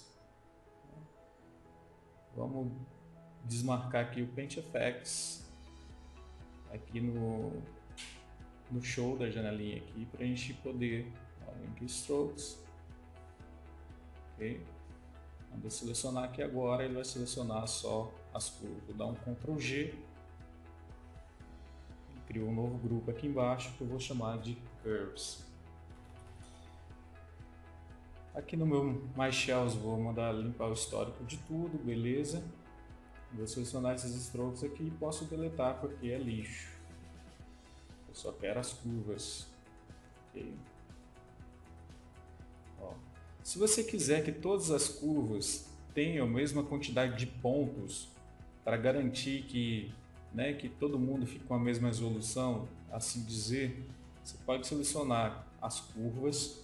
Vamos desmarcar aqui o Paint FX aqui no show da janelinha aqui para a gente poder aqui strokes, ok? Quando eu selecionar aqui agora, ele vai selecionar só as curvas. Vou dar um Ctrl G, ele criou um novo grupo aqui embaixo que eu vou chamar de Curves. Aqui no meu My Shells vou mandar limpar o histórico de tudo, beleza? Vou selecionar esses strokes aqui e posso deletar porque é lixo. Eu só quero as curvas. Okay. Ó, se você quiser que todas as curvas tenham a mesma quantidade de pontos para garantir que todo mundo fique com a mesma resolução, assim dizer, você pode selecionar as curvas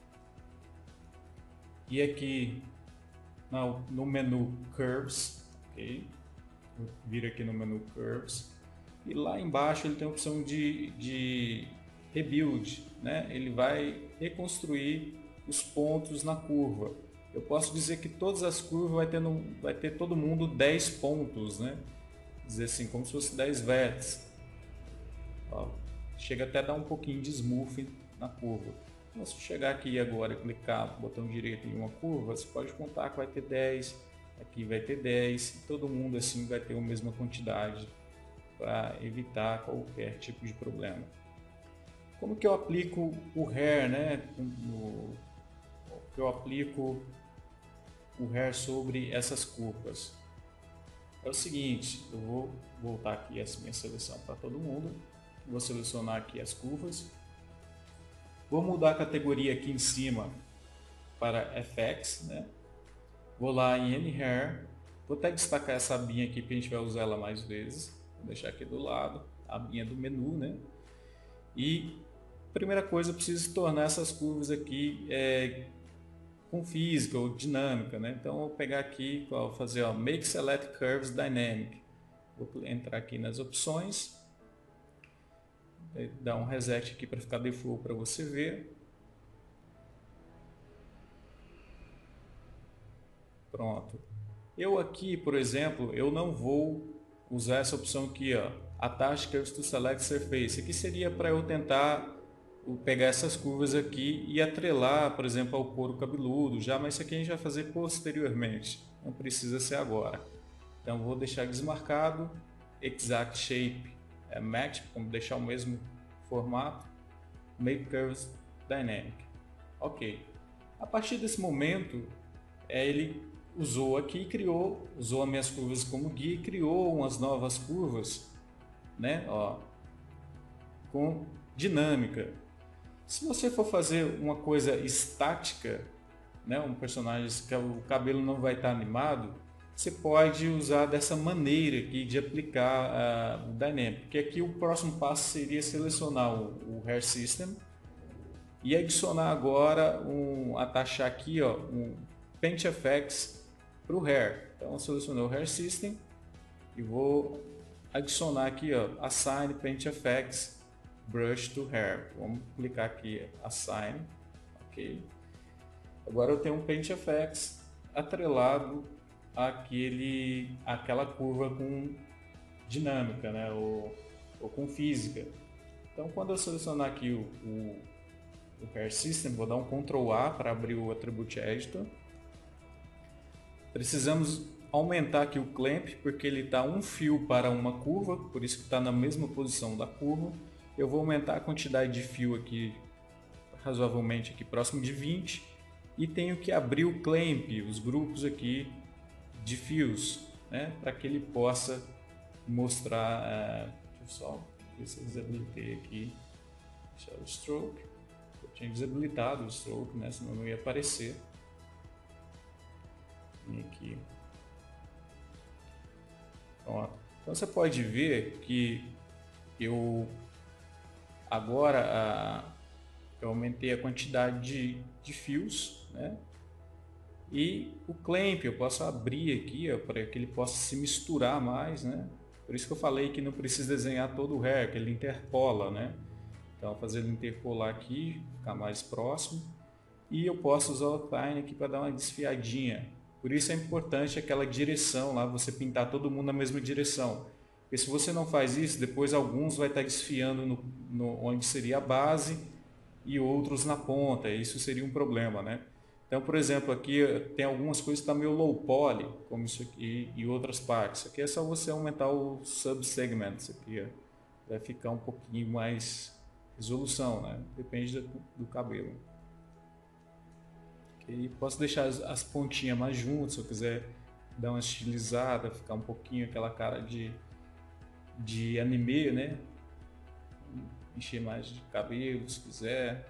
e aqui no menu Curves, ok? Vira aqui no menu Curves e lá embaixo ele tem a opção de Rebuild, né? Ele vai reconstruir os pontos na curva. Eu posso dizer que todas as curvas vai ter todo mundo 10 pontos, né? Dizer assim, como se fosse 10 vértices. Ó, chega até a dar um pouquinho de smooth na curva. Então, se eu chegar aqui agora e clicar, botão direito em uma curva, você pode contar que vai ter 10, aqui vai ter 10, e todo mundo assim vai ter a mesma quantidade para evitar qualquer tipo de problema. Como que eu aplico o hair, né? Que eu aplico o hair sobre essas curvas? É o seguinte, eu vou voltar aqui essa minha seleção para todo mundo. Vou selecionar aqui as curvas. Vou mudar a categoria aqui em cima para FX, né? Vou lá em Hair. Vou até destacar essa abinha aqui, porque a gente vai usar ela mais vezes. Vou deixar aqui do lado, a abinha do menu, né? E primeira coisa, eu preciso tornar essas curvas aqui com física ou dinâmica, né? Então, eu vou pegar aqui, vou fazer ó, Make Select Curves Dynamic. Vou entrar aqui nas opções, dar um reset aqui para ficar default para você ver. Pronto. Eu aqui, por exemplo, eu não vou usar essa opção aqui, ó, Attach Curves to Select Surface. Aqui seria para eu tentar pegar essas curvas aqui e atrelar, por exemplo, ao couro cabeludo, já, mas isso aqui a gente vai fazer posteriormente, não precisa ser agora. Então vou deixar desmarcado, Exact Shape Match, como deixar o mesmo formato, Make Curves Dynamic. Ok. A partir desse momento, ele usou aqui, usou as minhas curvas como guia e criou umas novas curvas, né? Ó, com dinâmica. Se você for fazer uma coisa estática, né, um personagem que o cabelo não vai estar animado, você pode usar dessa maneira aqui de aplicar o Dynamic. Porque aqui o próximo passo seria selecionar o Hair System e adicionar agora atachar aqui ó, um Paint FX para o Hair. Então eu selecionei o Hair System e vou adicionar aqui ó, Assign Paint FX Brush to Hair. Vamos clicar aqui, Assign, ok. Agora eu tenho um Paint FX atrelado àquela curva com dinâmica, né? ou com física. Então quando eu selecionar aqui o Hair System, vou dar um Ctrl A para abrir o Attribute Editor. Precisamos aumentar aqui o Clamp, porque ele está um fio para uma curva, por isso que está na mesma posição da curva. Eu vou aumentar a quantidade de fio aqui razoavelmente aqui próximo de 20 e tenho que abrir o clamp, os grupos aqui de fios, né, para que ele possa mostrar. Deixa eu só ver se eu desabilitei aqui o stroke. Eu tinha desabilitado o stroke, né, senão não ia aparecer. Vem aqui. Pronto. Então você pode ver que eu agora eu aumentei a quantidade de fios, né? E o clamp eu posso abrir aqui para que ele possa se misturar mais, né? Por isso que eu falei que não precisa desenhar todo o hair, que ele interpola, né? Então fazer ele interpolar aqui, ficar mais próximo. E eu posso usar o outline aqui para dar uma desfiadinha. Por isso é importante aquela direção lá, você pintar todo mundo na mesma direção. Porque se você não faz isso, depois alguns vai estar desfiando onde seria a base e outros na ponta. Isso seria um problema, né? Então, por exemplo, aqui tem algumas coisas que estão meio low poly, como isso aqui e outras partes. Isso aqui é só você aumentar o subsegments aqui, ó. Vai ficar um pouquinho mais resolução, né? Depende do cabelo. Okay. Posso deixar as pontinhas mais juntas, se eu quiser dar uma estilizada, ficar um pouquinho aquela cara de anime, né? Encher mais de cabelo, se quiser.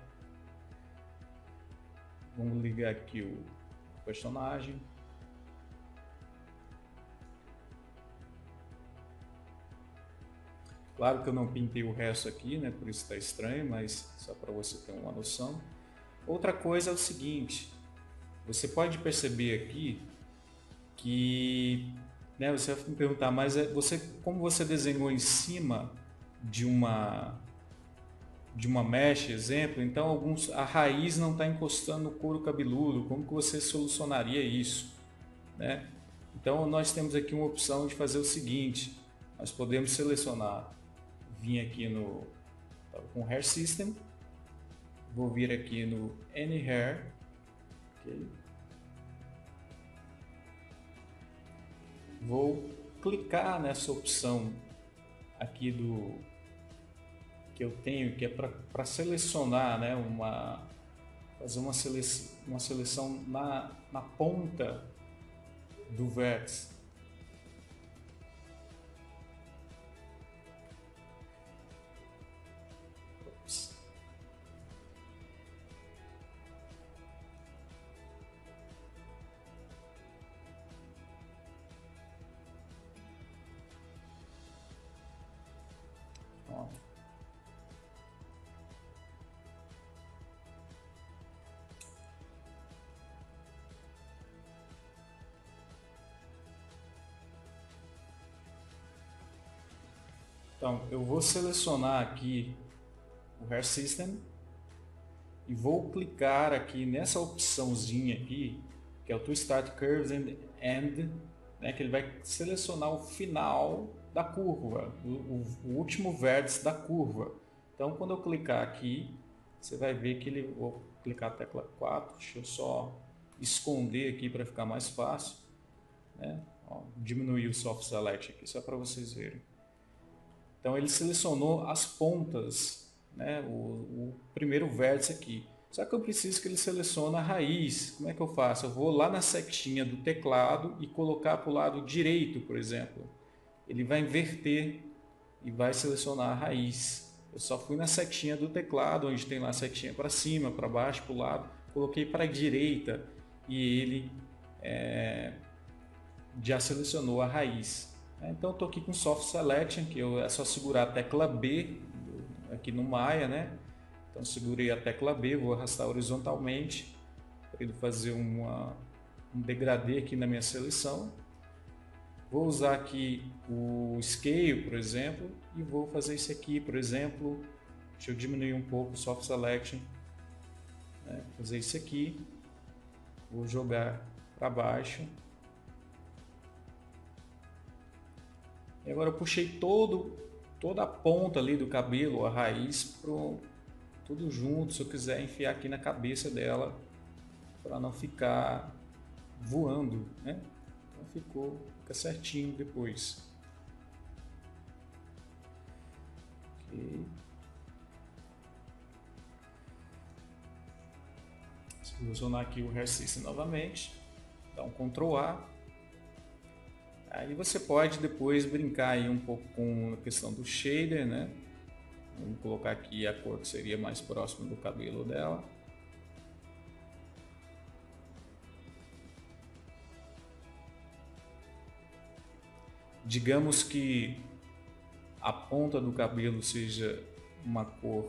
Vamos ligar aqui o personagem. Claro que eu não pintei o resto aqui, né? Por isso está estranho, mas só para você ter uma noção. Outra coisa é o seguinte, você pode perceber aqui que, né, você vai me perguntar, mas como você desenhou em cima de uma mesh, exemplo, então a raiz não está encostando no couro cabeludo, como que você solucionaria isso, né? Então nós temos aqui uma opção de fazer o seguinte, nós podemos selecionar, vir aqui com Hair System, vou vir aqui no Any Hair, okay. Vou clicar nessa opção aqui que eu tenho, que é para selecionar, né, fazer uma seleção na ponta do vértice. Ops. Ó. Então, eu vou selecionar aqui o Hair System e vou clicar aqui nessa opçãozinha aqui, que é o To Start Curves and End, né, que ele vai selecionar o final da curva, o último vértice da curva. Então, quando eu clicar aqui, você vai ver que ele... Vou clicar a tecla 4, deixa eu só esconder aqui para ficar mais fácil, né? Ó, diminuir o Soft Select aqui, só para vocês verem. Então ele selecionou as pontas, né, o primeiro vértice aqui. Só que eu preciso que ele selecione a raiz. Como é que eu faço? Eu vou lá na setinha do teclado e colocar para o lado direito, por exemplo. Ele vai inverter e vai selecionar a raiz. Eu só fui na setinha do teclado, onde tem lá a setinha para cima, para baixo, para o lado. Coloquei para a direita e ele já selecionou a raiz. Então eu estou aqui com Soft Selection, que é só segurar a tecla B aqui no Maya, né? Então segurei a tecla B, vou arrastar horizontalmente para ele fazer um degradê aqui na minha seleção. Vou usar aqui o Scale, por exemplo, e vou fazer isso aqui, por exemplo. Deixa eu diminuir um pouco o Soft Selection, né? Fazer isso aqui, vou jogar para baixo. E agora eu puxei toda a ponta ali do cabelo, a raiz, tudo junto, se eu quiser enfiar aqui na cabeça dela, para não ficar voando, né? Então fica certinho depois. Ok. Selecionar aqui o Hair System novamente, dá um Ctrl A. Aí você pode depois brincar aí um pouco com a questão do shader, né? Vamos colocar aqui a cor que seria mais próxima do cabelo dela. Digamos que a ponta do cabelo seja uma cor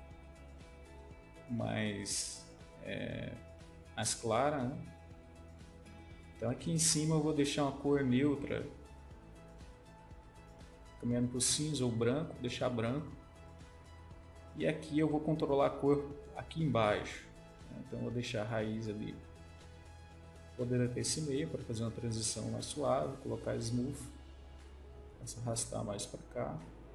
mais clara, né? Então aqui em cima eu vou deixar uma cor neutra, caminhando para o cinza ou branco, deixar branco. E aqui eu vou controlar a cor aqui embaixo. Então eu vou deixar a raiz ali. Vou deletar esse meio para fazer uma transição mais suave, colocar Smooth. Começa a arrastar mais para cá.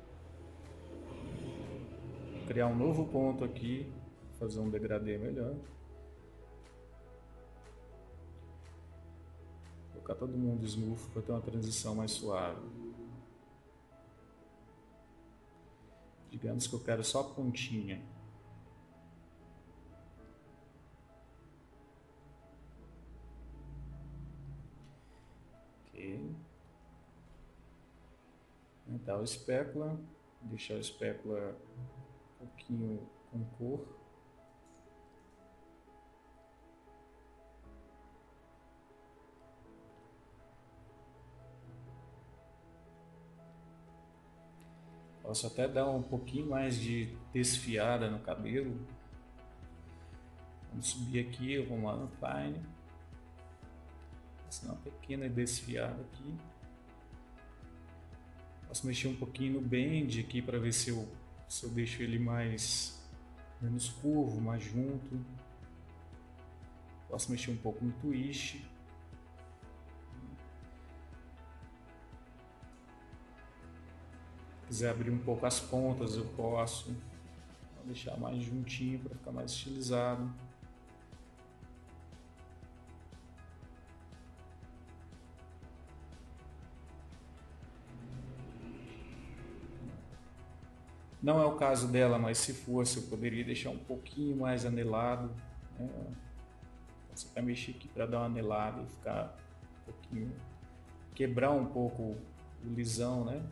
Vou criar um novo ponto aqui, fazer um degradê melhor. Colocar todo mundo Smooth para ter uma transição mais suave. Digamos que eu quero só a pontinha. Ok. Aumentar o espécula, deixar o espécula um pouquinho com cor. Posso até dar um pouquinho mais de desfiada no cabelo. Vamos subir aqui, vamos lá no Fine. Fazer uma pequena desfiada aqui. Posso mexer um pouquinho no Bend aqui para ver se eu deixo ele menos curvo, mais junto. Posso mexer um pouco no Twist. Se quiser abrir um pouco as pontas, eu posso. Vou deixar mais juntinho para ficar mais estilizado. Não é o caso dela, mas se fosse, eu poderia deixar um pouquinho mais anelado, né? Você vai mexer aqui para dar uma anelada e ficar um pouquinho, quebrar um pouco o lisão, né?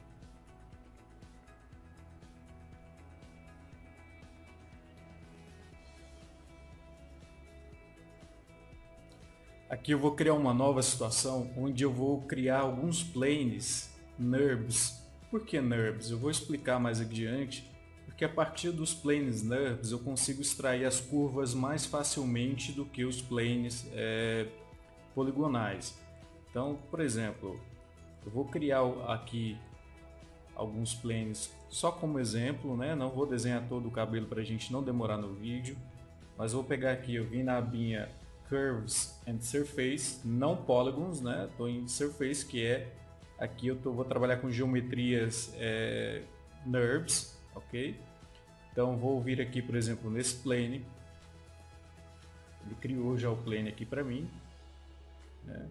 Aqui eu vou criar uma nova situação onde eu vou criar alguns planes NURBS. Por que NURBS? Eu vou explicar mais adiante, porque a partir dos planes NURBS eu consigo extrair as curvas mais facilmente do que os planes poligonais. Então, por exemplo, eu vou criar aqui alguns planes só como exemplo, né? Não vou desenhar todo o cabelo para a gente não demorar no vídeo, mas vou pegar aqui, eu vim na abinha Curves and Surface, não Polygons, né? Estou em Surface, que é aqui vou trabalhar com geometrias NURBS, ok? Então vou vir aqui, por exemplo, nesse plane, ele criou já o plane aqui para mim, né?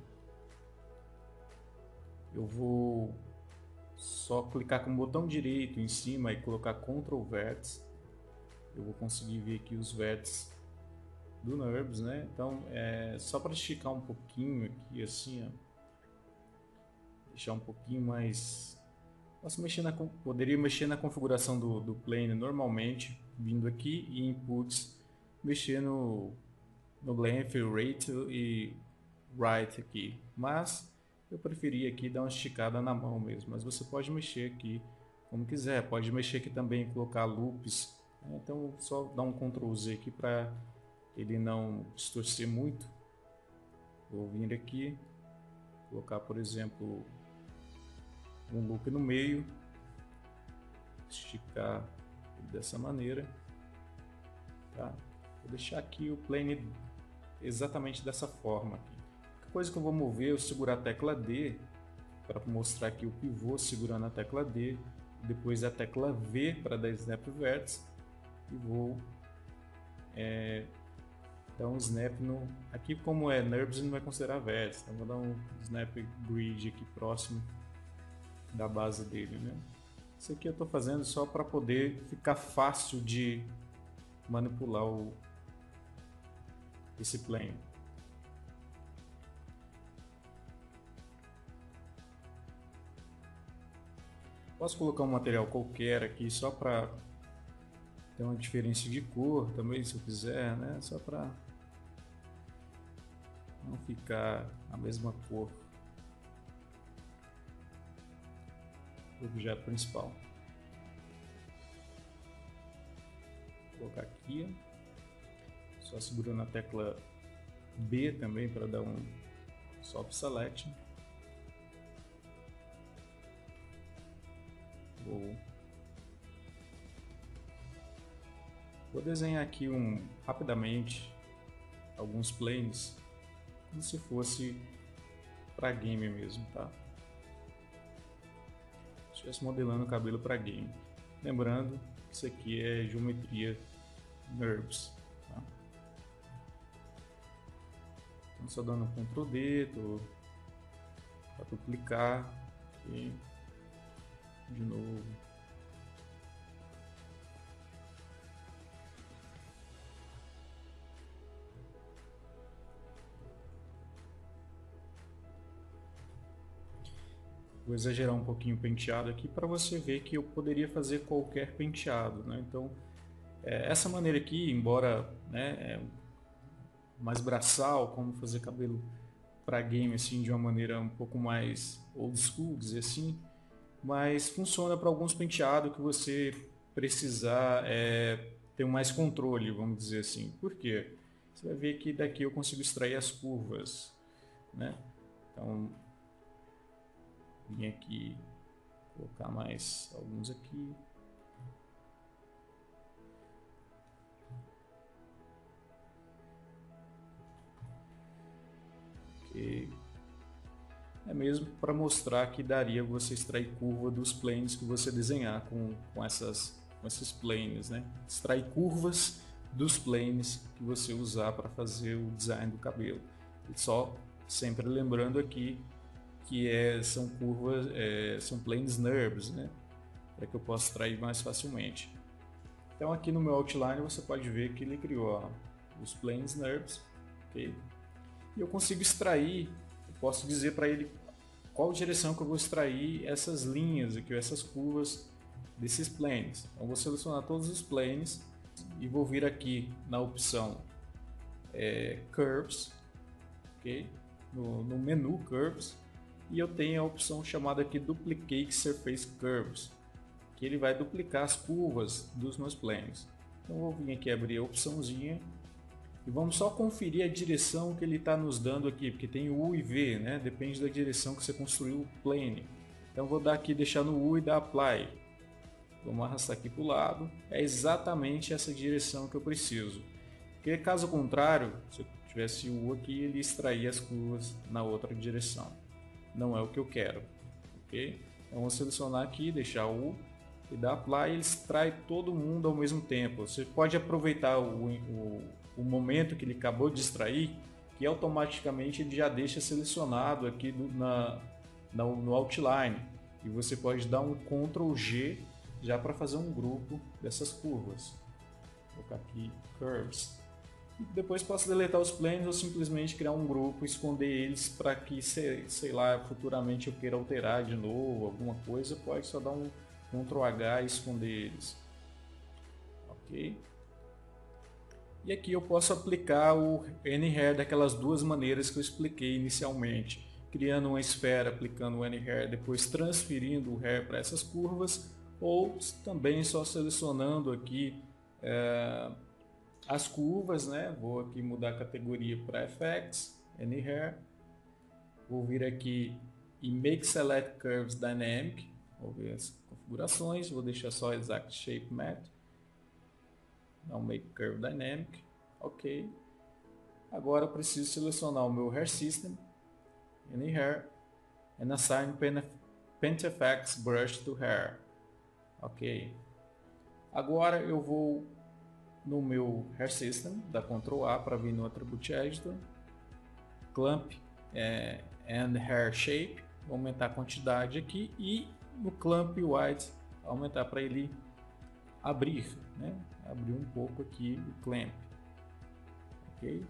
Eu vou só clicar com o botão direito em cima e colocar Ctrl Vértice. Eu vou conseguir ver aqui os vértices do NURBS, né? Então, só para esticar um pouquinho aqui, assim, ó, deixar um pouquinho mais... poderia mexer na configuração do plane normalmente, vindo aqui e inputs, mexer no length, rate e right aqui, mas eu preferi aqui dar uma esticada na mão mesmo, mas você pode mexer aqui como quiser, pode mexer aqui também, colocar loops, né? Então só dar um Ctrl Z aqui para ele não distorcer muito. Vou vir aqui, colocar por exemplo um loop no meio, esticar dessa maneira, tá? Vou deixar aqui o plane exatamente dessa forma aqui. A coisa que eu vou mover, eu segurar a tecla D para mostrar aqui o pivô segurando a tecla D, depois a tecla V para dar snap vértice e vou dar um snap no... Aqui como é NURBS não vai considerar vértice, então vou dar um snap grid aqui próximo da base dele, né? Isso aqui eu estou fazendo só para poder ficar fácil de manipular esse plane. Posso colocar um material qualquer aqui só para ter uma diferença de cor também, se eu quiser, né? Só para não ficar a mesma cor do objeto principal. Vou colocar aqui, só segurando a tecla B também para dar um soft select. Vou desenhar aqui rapidamente alguns planes como se fosse para game mesmo, tá? Se estivesse modelando o cabelo para game. Lembrando que isso aqui é geometria NURBS, tá? Então só dando Ctrl D, para duplicar e de novo. Vou exagerar um pouquinho o penteado aqui para você ver que eu poderia fazer qualquer penteado, né? Então, essa maneira aqui, embora, né, mais braçal, como fazer cabelo para game assim de uma maneira um pouco mais old school, dizer assim, mas funciona para alguns penteados que você precisar ter mais controle, vamos dizer assim. Por quê? Você vai ver que daqui eu consigo extrair as curvas, né? Então, vim aqui, colocar mais alguns aqui. Ok. É mesmo para mostrar que daria você extrair curva dos planes que você desenhar com esses planes, né? Extrair curvas dos planes que você usar para fazer o design do cabelo. E só sempre lembrando aqui que são curvas, são planes NURBS, né? para que eu possa extrair mais facilmente. Então aqui no meu outline você pode ver que ele criou, ó, os planes NURBS, ok? E eu consigo extrair, eu posso dizer para ele qual direção que eu vou extrair essas linhas aqui, essas curvas desses planes. Então vou selecionar todos os planes e vou vir aqui na opção Curves, ok? No menu Curves, e eu tenho a opção chamada aqui Duplicate Surface Curves, que ele vai duplicar as curvas dos meus planes. Então vou vir aqui abrir a opçãozinha e vamos só conferir a direção que ele está nos dando aqui, porque tem U e V, né? Depende da direção que você construiu o plane. Então vou dar aqui, deixar no U e dar Apply. Vamos arrastar aqui para o lado. É exatamente essa direção que eu preciso. Porque caso contrário, se eu tivesse o U aqui, ele extraía as curvas na outra direção. Não é o que eu quero, ok? Então vou selecionar aqui, deixar o U e dar Apply, e ele extrai todo mundo ao mesmo tempo. Você pode aproveitar o momento que ele acabou de extrair, que automaticamente ele já deixa selecionado aqui no outline. E você pode dar um Ctrl G já para fazer um grupo dessas curvas. Vou colocar aqui Curves. Depois posso deletar os planes ou simplesmente criar um grupo, esconder eles para que, sei lá, futuramente eu queira alterar de novo alguma coisa, pode só dar um Ctrl H e esconder eles. Ok? E aqui eu posso aplicar o Anyhair daquelas duas maneiras que eu expliquei inicialmente, criando uma esfera, aplicando o Anyhair, depois transferindo o Hair para essas curvas, ou também só selecionando aqui as curvas, né? Vou aqui mudar a categoria para FX, Anyhair, vou vir aqui e Make Select Curves Dynamic, vou ver as configurações, vou deixar só Exact Shape Matte, dar um Make Curve Dynamic, ok. Agora eu preciso selecionar o meu Hair System, Anyhair, and assign Paint FX Brush to Hair, ok. Agora eu vou no meu Hair System, dá Ctrl A para vir no Attribute Editor, Clump and Hair Shape, vou aumentar a quantidade aqui e no Clump Width aumentar para ele abrir, né? Abrir um pouco aqui o Clamp, ok?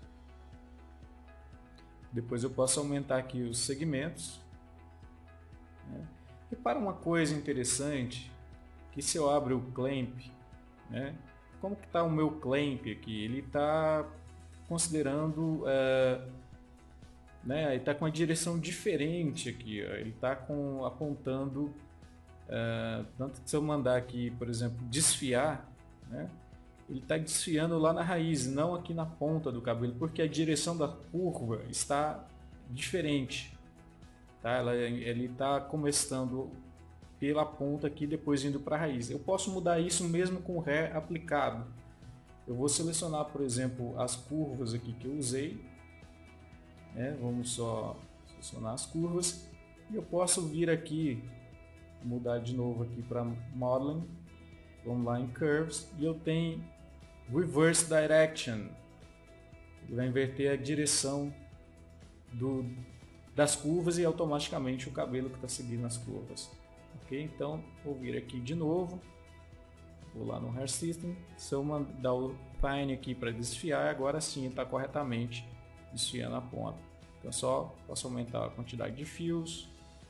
Depois eu posso aumentar aqui os segmentos, né? Repara uma coisa interessante, que se eu abro o Clamp, né? Como que está o meu clamp aqui? Ele está considerando, né? Ele está com uma direção diferente aqui. Ó. Ele está apontando, tanto que se eu mandar aqui, por exemplo, desfiar, né? Ele está desfiando lá na raiz, não aqui na ponta do cabelo, porque a direção da curva está diferente. Tá? Ele está começando pela ponta aqui, depois indo para a raiz. Eu posso mudar isso mesmo com o Hair aplicado. Eu vou selecionar, por exemplo, as curvas aqui que eu usei, né? Vamos só selecionar as curvas e eu posso vir aqui, mudar de novo aqui para Modeling, vamos lá em Curves e eu tenho Reverse Direction. Ele vai inverter a direção das curvas e automaticamente o cabelo que está seguindo as curvas. Ok, então vou vir aqui de novo, vou lá no Hair System, se eu mandar o Fine aqui para desfiar, agora sim está corretamente desfiando a ponta. Então só posso aumentar a quantidade de fios,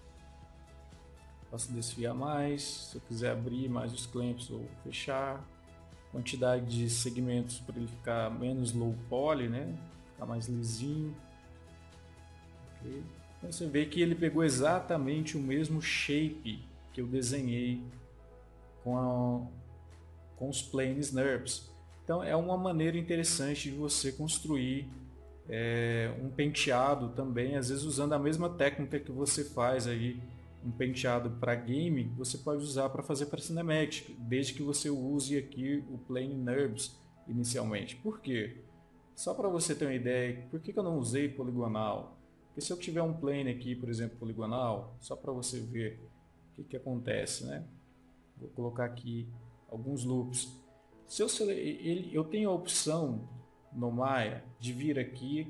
posso desfiar mais, se eu quiser abrir mais os clamps ou fechar, quantidade de segmentos para ele ficar menos low poly, né? Ficar mais lisinho. Okay. Então você vê que ele pegou exatamente o mesmo shape que eu desenhei com os planes NURBS. Então é uma maneira interessante de você construir um penteado também, às vezes usando a mesma técnica que você faz aí, um penteado para game, você pode usar para fazer para cinematic, desde que você use aqui o plane NURBS inicialmente. Por quê? Só para você ter uma ideia, por que eu não usei poligonal? Porque se eu tiver um plane aqui, por exemplo, poligonal, só para você ver o que acontece, né? Vou colocar aqui alguns loops. Se eu tenho a opção no Maya de vir aqui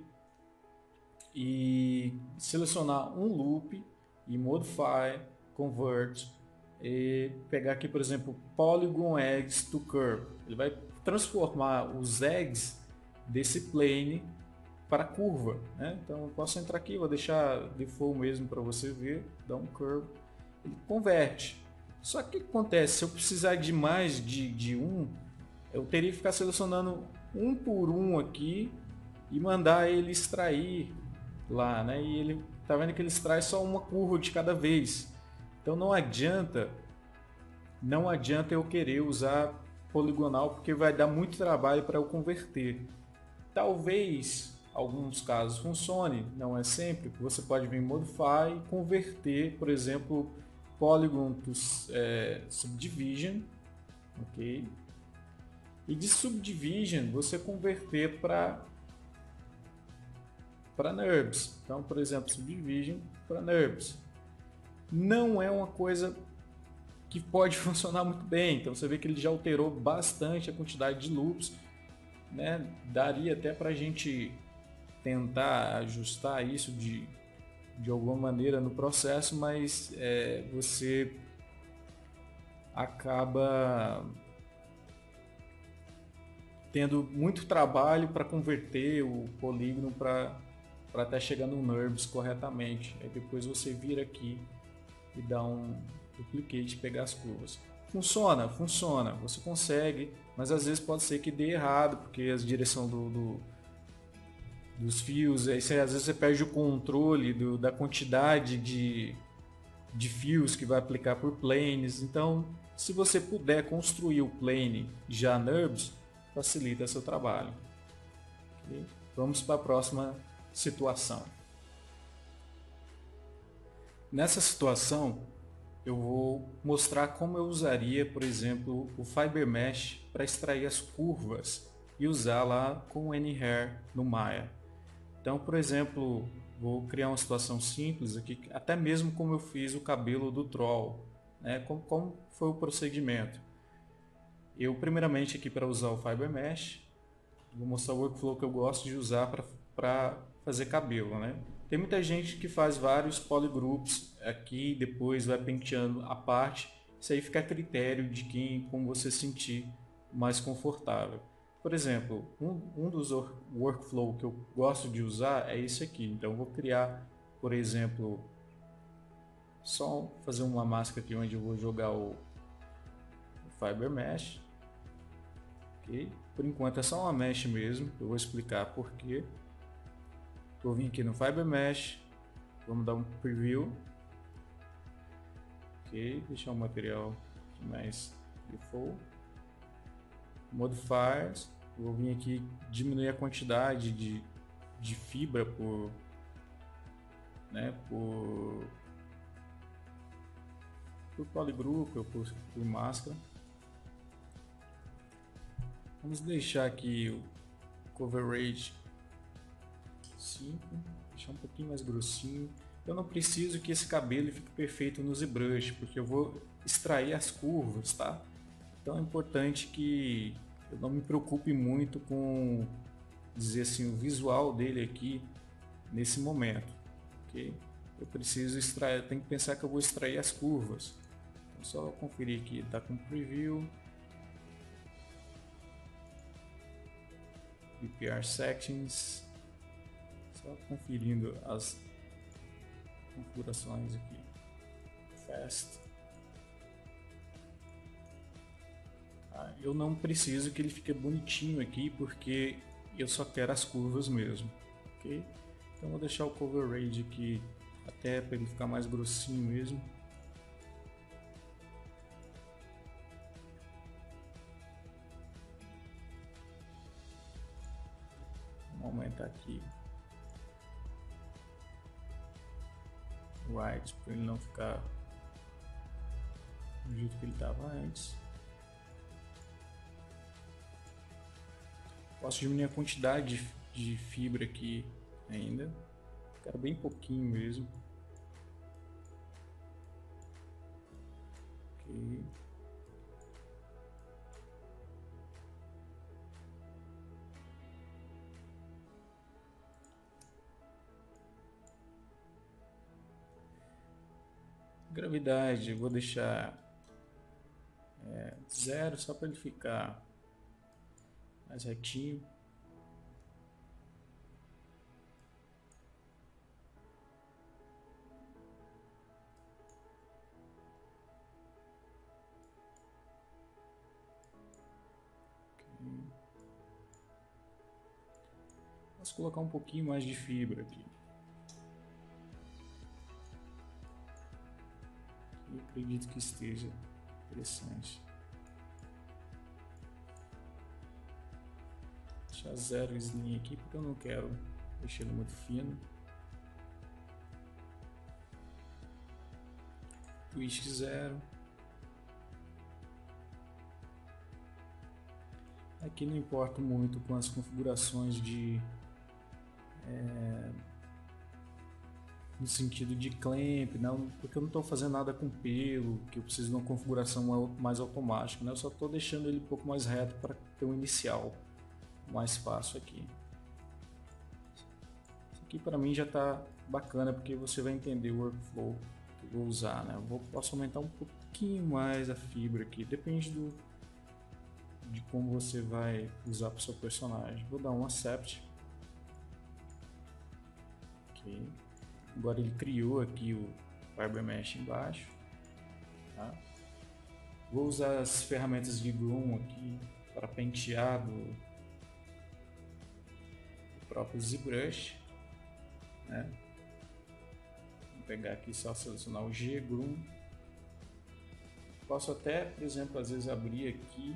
e selecionar um loop e Modify, Convert, pegar aqui, por exemplo, Polygon Eggs to Curve. Ele vai transformar os eggs desse plane para curva, né? Então eu posso entrar aqui, vou deixar default mesmo para você ver, dar um curve, ele converte. Só que o que acontece? Se eu precisar de mais de um, eu teria que ficar selecionando um por um aqui e mandar ele extrair lá, né? E ele tá vendo que ele extrai só uma curva de cada vez. Então não adianta eu querer usar poligonal porque vai dar muito trabalho para eu converter. Talvez alguns casos funcione, não é sempre. Você pode vir em Modify e converter, por exemplo, Polygon to Subdivision, ok? E de Subdivision você converter para NURBS. Então, por exemplo, Subdivision para NURBS. Não é uma coisa que pode funcionar muito bem. Então você vê que ele já alterou bastante a quantidade de loops, né? Daria até para a gente tentar ajustar isso de alguma maneira no processo, mas você acaba tendo muito trabalho para converter o polígono para até chegar no NURBS corretamente. Aí depois você vira aqui e dá um duplicate e pegar as curvas. Funciona, funciona, você consegue, mas às vezes pode ser que dê errado, porque a direção dos fios, aí às vezes você perde o controle da quantidade de fios que vai aplicar por planes. Então, se você puder construir o plane já NURBS, facilita seu trabalho. Okay? Vamos para a próxima situação. Nessa situação, eu vou mostrar como eu usaria, por exemplo, o Fiber Mesh para extrair as curvas e usar lá com o Anyhair no Maya. Então, por exemplo, vou criar uma situação simples aqui, até mesmo como eu fiz o cabelo do Troll, né? Como foi o procedimento. Eu, primeiramente, aqui para usar o Fiber Mesh, vou mostrar o workflow que eu gosto de usar para fazer cabelo, né? Tem muita gente que faz vários polygroups aqui, depois vai penteando a parte. Isso aí fica a critério de como você se sentir mais confortável. Por exemplo, um dos workflows que eu gosto de usar é esse aqui. Então eu vou criar, por exemplo, só fazer uma máscara aqui onde eu vou jogar o Fiber Mesh. Okay? Por enquanto é só uma mesh mesmo, eu vou explicar por quê. Vou vir aqui no Fiber Mesh, vamos dar um preview. Ok, deixar o material mais default. Modifiers, vou vir aqui diminuir a quantidade de fibra por polygroup ou por máscara. Vamos deixar aqui o coverage 5, deixar um pouquinho mais grossinho. Eu não preciso que esse cabelo fique perfeito no ZBrush, porque eu vou extrair as curvas, tá? Então é importante que eu não me preocupe muito com dizer assim o visual dele aqui nesse momento, ok? Eu preciso extrair, eu tenho que pensar que eu vou extrair as curvas. Então, só conferir aqui, tá com preview. BPR Sections, só conferindo as configurações aqui. Fast. Eu não preciso que ele fique bonitinho aqui porque eu só quero as curvas mesmo, ok? Então vou deixar o cover range aqui até para ele ficar mais grossinho mesmo. Vamos aumentar aqui o right para ele não ficar do jeito que ele estava antes. Posso diminuir a quantidade de fibra aqui ainda. Quero bem pouquinho mesmo. Ok. Gravidade, vou deixar 0, só para ele ficar mais retinho. Posso colocar um pouquinho mais de fibra aqui. Eu acredito que esteja interessante. Deixar 0 slim aqui porque eu não quero deixar ele muito fino. Twist 0. Aqui não importa muito com as configurações de no sentido de clamp, não, porque eu não estou fazendo nada com pelo, que eu preciso de uma configuração mais automática, né? Eu só estou deixando ele um pouco mais reto para ter um inicial mais fácil aqui. Isso aqui para mim já está bacana, porque você vai entender o workflow que eu vou usar, né? Posso aumentar um pouquinho mais a fibra aqui, depende de como você vai usar para o seu personagem. Vou dar um accept. Ok. Agora ele criou aqui o Fiber Mesh embaixo. Tá? Vou usar as ferramentas de Groom aqui para pentear do próprio ZBrush. Né? Vou pegar aqui só selecionar o G Groom. Posso até, por exemplo, às vezes abrir aqui,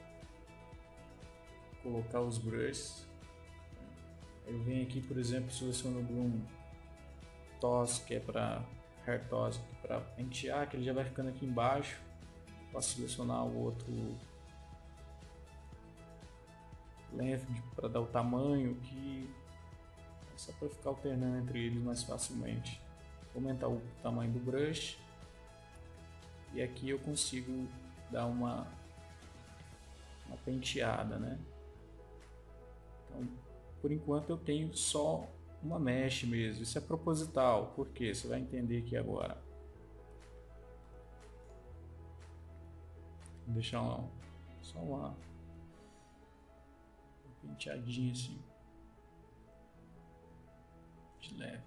colocar os brushes. Eu venho aqui, por exemplo, seleciono o Groom Toss, que é para Hair Toss, para pentear, que ele já vai ficando aqui embaixo. Posso selecionar o outro Length para dar o tamanho aqui, só para ficar alternando entre eles mais facilmente. Vou aumentar o tamanho do brush e aqui eu consigo dar uma penteada, né? Então, por enquanto eu tenho só uma mesh mesmo, isso é proposital, porque você vai entender aqui agora. Vou deixar só uma penteadinha assim, de leve.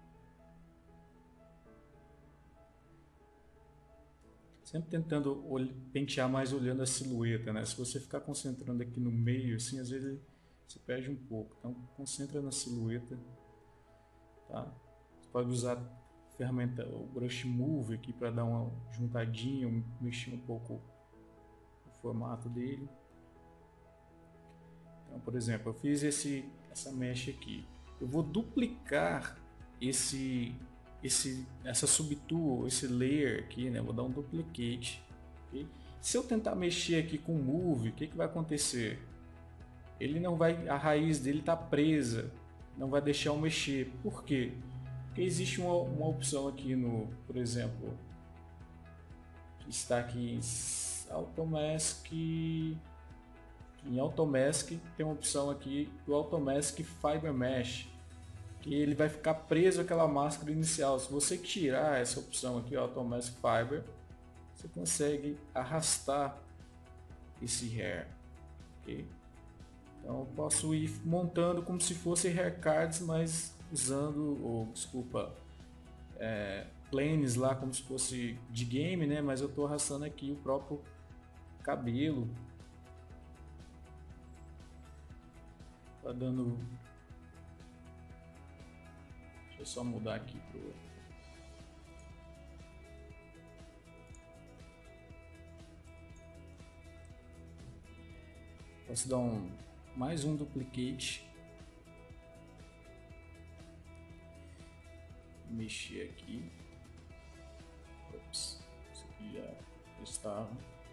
Sempre tentando pentear mais olhando a silhueta, né? Se você ficar concentrando aqui no meio, assim, às vezes você perde um pouco. Então concentra na silhueta. Tá? Você pode usar a ferramenta, o Brush Move aqui para dar uma juntadinha, mexer um pouco o formato dele. Então, por exemplo, eu fiz essa mesh aqui. Eu vou duplicar essa subtool, esse layer aqui, né? Vou dar um duplicate. Okay? Se eu tentar mexer aqui com Move, o que vai acontecer? Ele não vai, a raiz dele está presa. Não vai deixar eu mexer. Por quê? Porque existe uma opção aqui no, por exemplo, que está aqui em Automask. Em Automask tem uma opção aqui do Automask Fiber Mesh, que ele vai ficar preso àquela máscara inicial. Se você tirar essa opção aqui, Automask Fiber, você consegue arrastar esse hair. Okay? Então eu posso ir montando como se fosse hair cards, mas usando, planes lá como se fosse de game, né? Mas eu estou arrastando aqui o próprio cabelo. Tá dando. Deixa eu só mudar aqui pro. Posso dar mais um duplicate, mexer aqui. Ops, isso aqui já estava.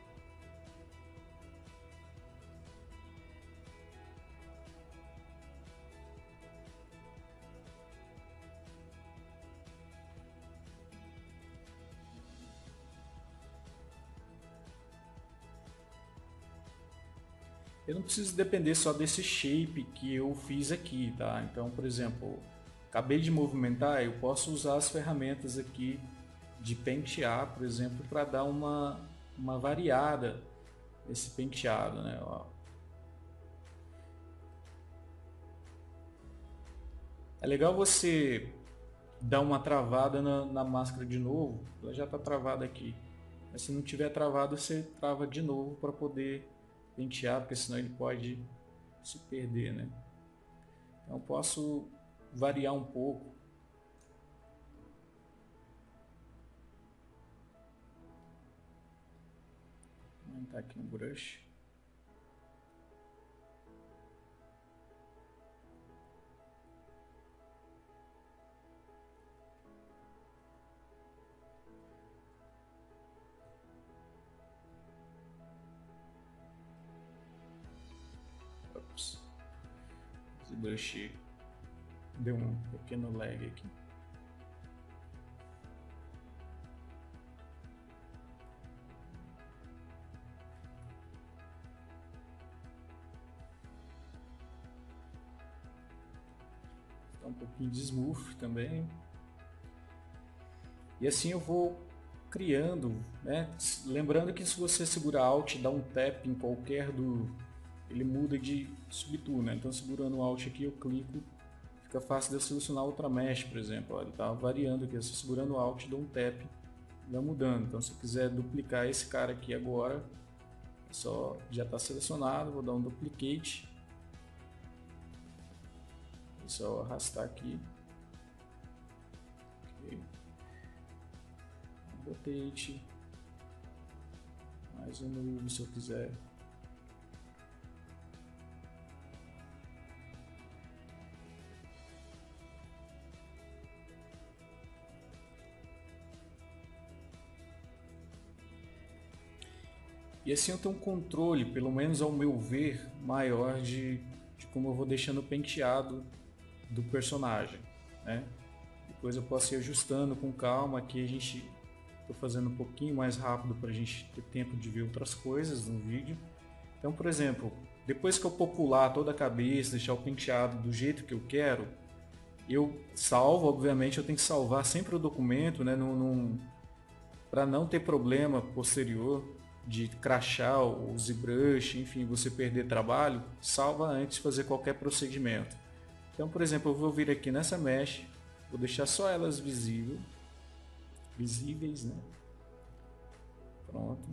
Eu não preciso depender só desse shape que eu fiz aqui, tá? Então, por exemplo, acabei de movimentar, eu posso usar as ferramentas aqui de pentear, por exemplo, para dar uma uma variada nesse penteado, né? Ó. É legal você dar uma travada na máscara de novo. Ela já está travada aqui. Mas se não tiver travado, você trava de novo para poder pentear, porque senão ele pode se perder, né? Então eu posso variar um pouco. Vou aumentar aqui um brush. Esse brush deu um pequeno lag aqui. Dá um pouquinho de smooth também. E assim eu vou criando, né? Lembrando que se você segurar Alt e dar um tap em qualquer ele muda de subtool, né? Então segurando o Alt aqui eu clico, fica fácil de eu selecionar outra mesh, por exemplo. Ó, ele está variando aqui, eu estou segurando o Alt, dou um tap, vai mudando. Então se eu quiser duplicar esse cara aqui agora, é só já está selecionado, vou dar um duplicate. É só arrastar aqui. Okay. Rotate. Mais um move se eu quiser. E assim eu tenho um controle, pelo menos ao meu ver, maior de como eu vou deixando o penteado do personagem, né? Depois eu posso ir ajustando com calma. Aqui a gente estou fazendo um pouquinho mais rápido para a gente ter tempo de ver outras coisas no vídeo. Então, por exemplo, depois que eu popular toda a cabeça, deixar o penteado do jeito que eu quero, eu salvo. Obviamente eu tenho que salvar sempre o documento, né? Para não ter problema posterior de crachar o ZBrush, enfim, você perder trabalho, salva antes de fazer qualquer procedimento. Então, por exemplo, eu vou vir aqui nessa mesh, vou deixar só elas visíveis, né? Pronto.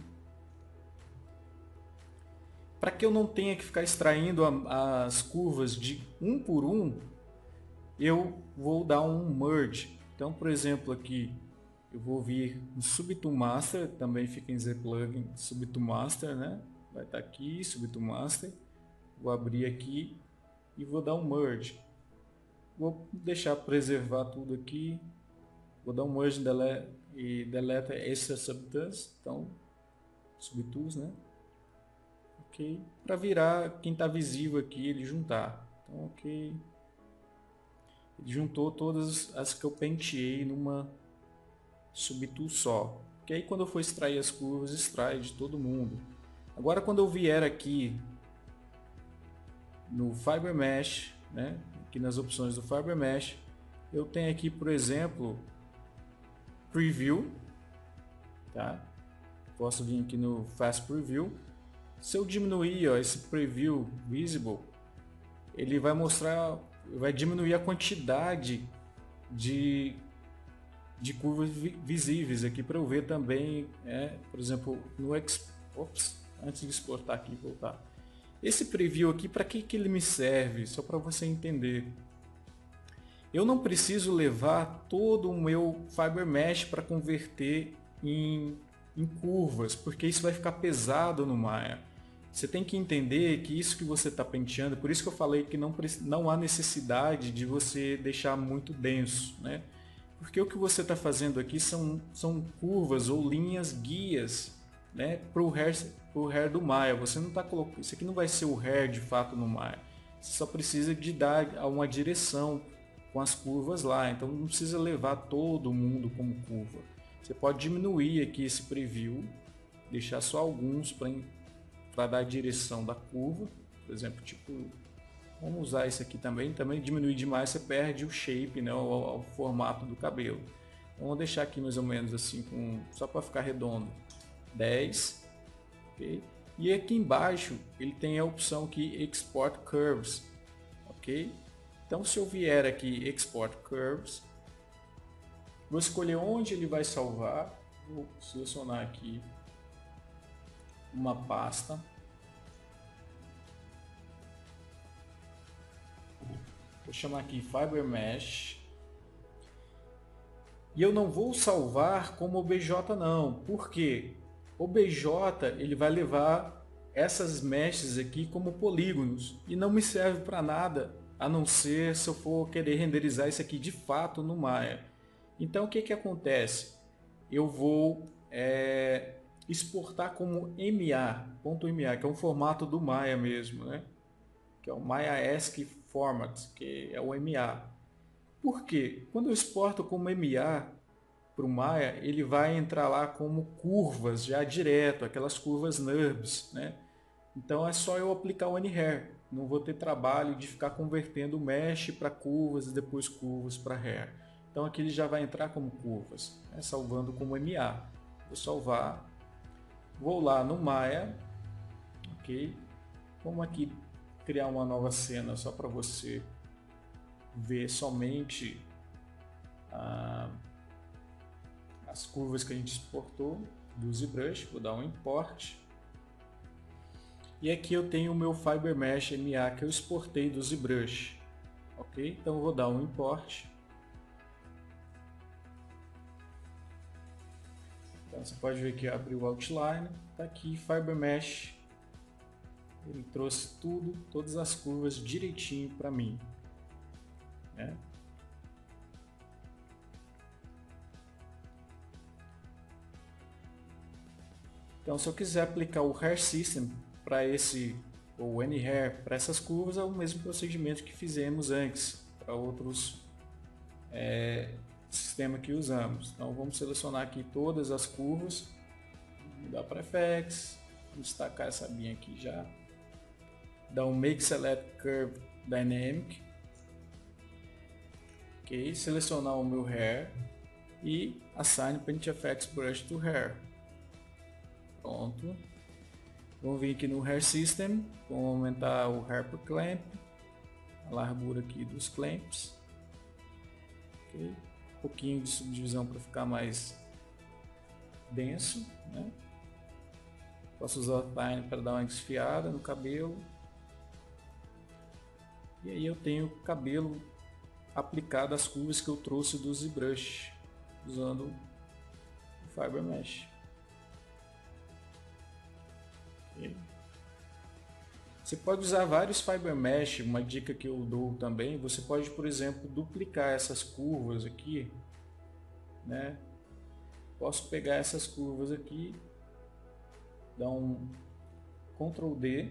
Para que eu não tenha que ficar extraindo as curvas de um por um, eu vou dar um merge. Então, por exemplo, aqui eu vou vir no Subtool Master, também fica em Z-Plugin, Subtool Master, né? Vai estar aqui, Subtool Master. Vou abrir aqui e vou dar um merge. Vou deixar preservar tudo aqui. Vou dar um merge e deleta extra subtools, então subtools, né? Ok, para virar quem está visível aqui, ele juntar. Então, ok. Ele juntou todas as que eu penteei numa subtool só. Que aí quando eu for extrair as curvas, extrai de todo mundo. Agora quando eu vier aqui no Fiber Mesh, né? Aqui nas opções do Fiber Mesh, eu tenho aqui, por exemplo, Preview, tá? Posso vir aqui no Fast Preview. Se eu diminuir, ó, esse Preview Visible, ele vai mostrar, vai diminuir a quantidade de curvas visíveis aqui para eu ver também, por exemplo, no antes de exportar aqui e voltar. Esse preview aqui, para que ele me serve? Só para você entender. Eu não preciso levar todo o meu Fiber Mesh para converter em curvas, porque isso vai ficar pesado no Maya. Você tem que entender que isso que você está penteando, por isso que eu falei que não há necessidade de você deixar muito denso, né? Porque o que você está fazendo aqui são curvas ou linhas guias, né, para o hair do Maya. Você não está colocando, isso aqui não vai ser o hair de fato no Maya. Você só precisa de dar uma direção com as curvas lá. Então não precisa levar todo mundo como curva. Você pode diminuir aqui esse preview, deixar só alguns para dar a direção da curva. Por exemplo, tipo, vamos usar isso aqui também. Também diminuir demais, você perde o shape, né, o formato do cabelo. Então, vou deixar aqui mais ou menos assim, só para ficar redondo. 10, ok? E aqui embaixo ele tem a opção aqui Export Curves, ok? Então se eu vier aqui Export Curves, vou escolher onde ele vai salvar, vou selecionar aqui uma pasta, vou chamar aqui Fiber Mesh, e eu não vou salvar como OBJ não, porque OBJ ele vai levar essas meshes aqui como polígonos e não me serve para nada, a não ser se eu for querer renderizar isso aqui de fato no Maya. Então o que que acontece? Eu vou exportar como .ma, que é um formato do Maya mesmo, né? Que é o Maya ASCII Format, que é o MA. Por quê? Quando eu exporto como MA para o Maya, ele vai entrar lá como curvas já direto, aquelas curvas NURBS, né? Então é só eu aplicar o NHAIR, não vou ter trabalho de ficar convertendo o mesh para curvas e depois curvas para hair. Então aqui ele já vai entrar como curvas, né? Salvando como MA. Vou salvar, vou lá no Maya, ok? Vamos aqui criar uma nova cena só para você ver somente as curvas que a gente exportou do ZBrush. Vou dar um import. E aqui eu tenho o meu Fiber Mesh MA que eu exportei do ZBrush. Ok? Então eu vou dar um import. Então você pode ver que abriu o Outline. Está aqui Fiber Mesh. Ele trouxe tudo, todas as curvas direitinho para mim, né? Então se eu quiser aplicar o Hair System para ou NHAIR para essas curvas, é o mesmo procedimento que fizemos antes para outros sistemas que usamos. Então vamos selecionar aqui todas as curvas, mudar para FX, destacar essa abinha aqui já, dar um Make Select Curve Dynamic, ok, selecionar o meu Hair e Assign Paint FX Brush to Hair. Pronto. Vamos vir aqui no Hair System, vamos aumentar o Hair per Clamp, a largura aqui dos clamps, okay. Um pouquinho de subdivisão para ficar mais denso, né? Posso usar o Outline para dar uma desfiada no cabelo, e aí eu tenho o cabelo aplicado às curvas que eu trouxe do ZBrush, usando o Fiber Mesh. Você pode usar vários Fiber Mesh, uma dica que eu dou também, você pode, por exemplo, duplicar essas curvas aqui, né? Posso pegar essas curvas aqui, dar um Ctrl D,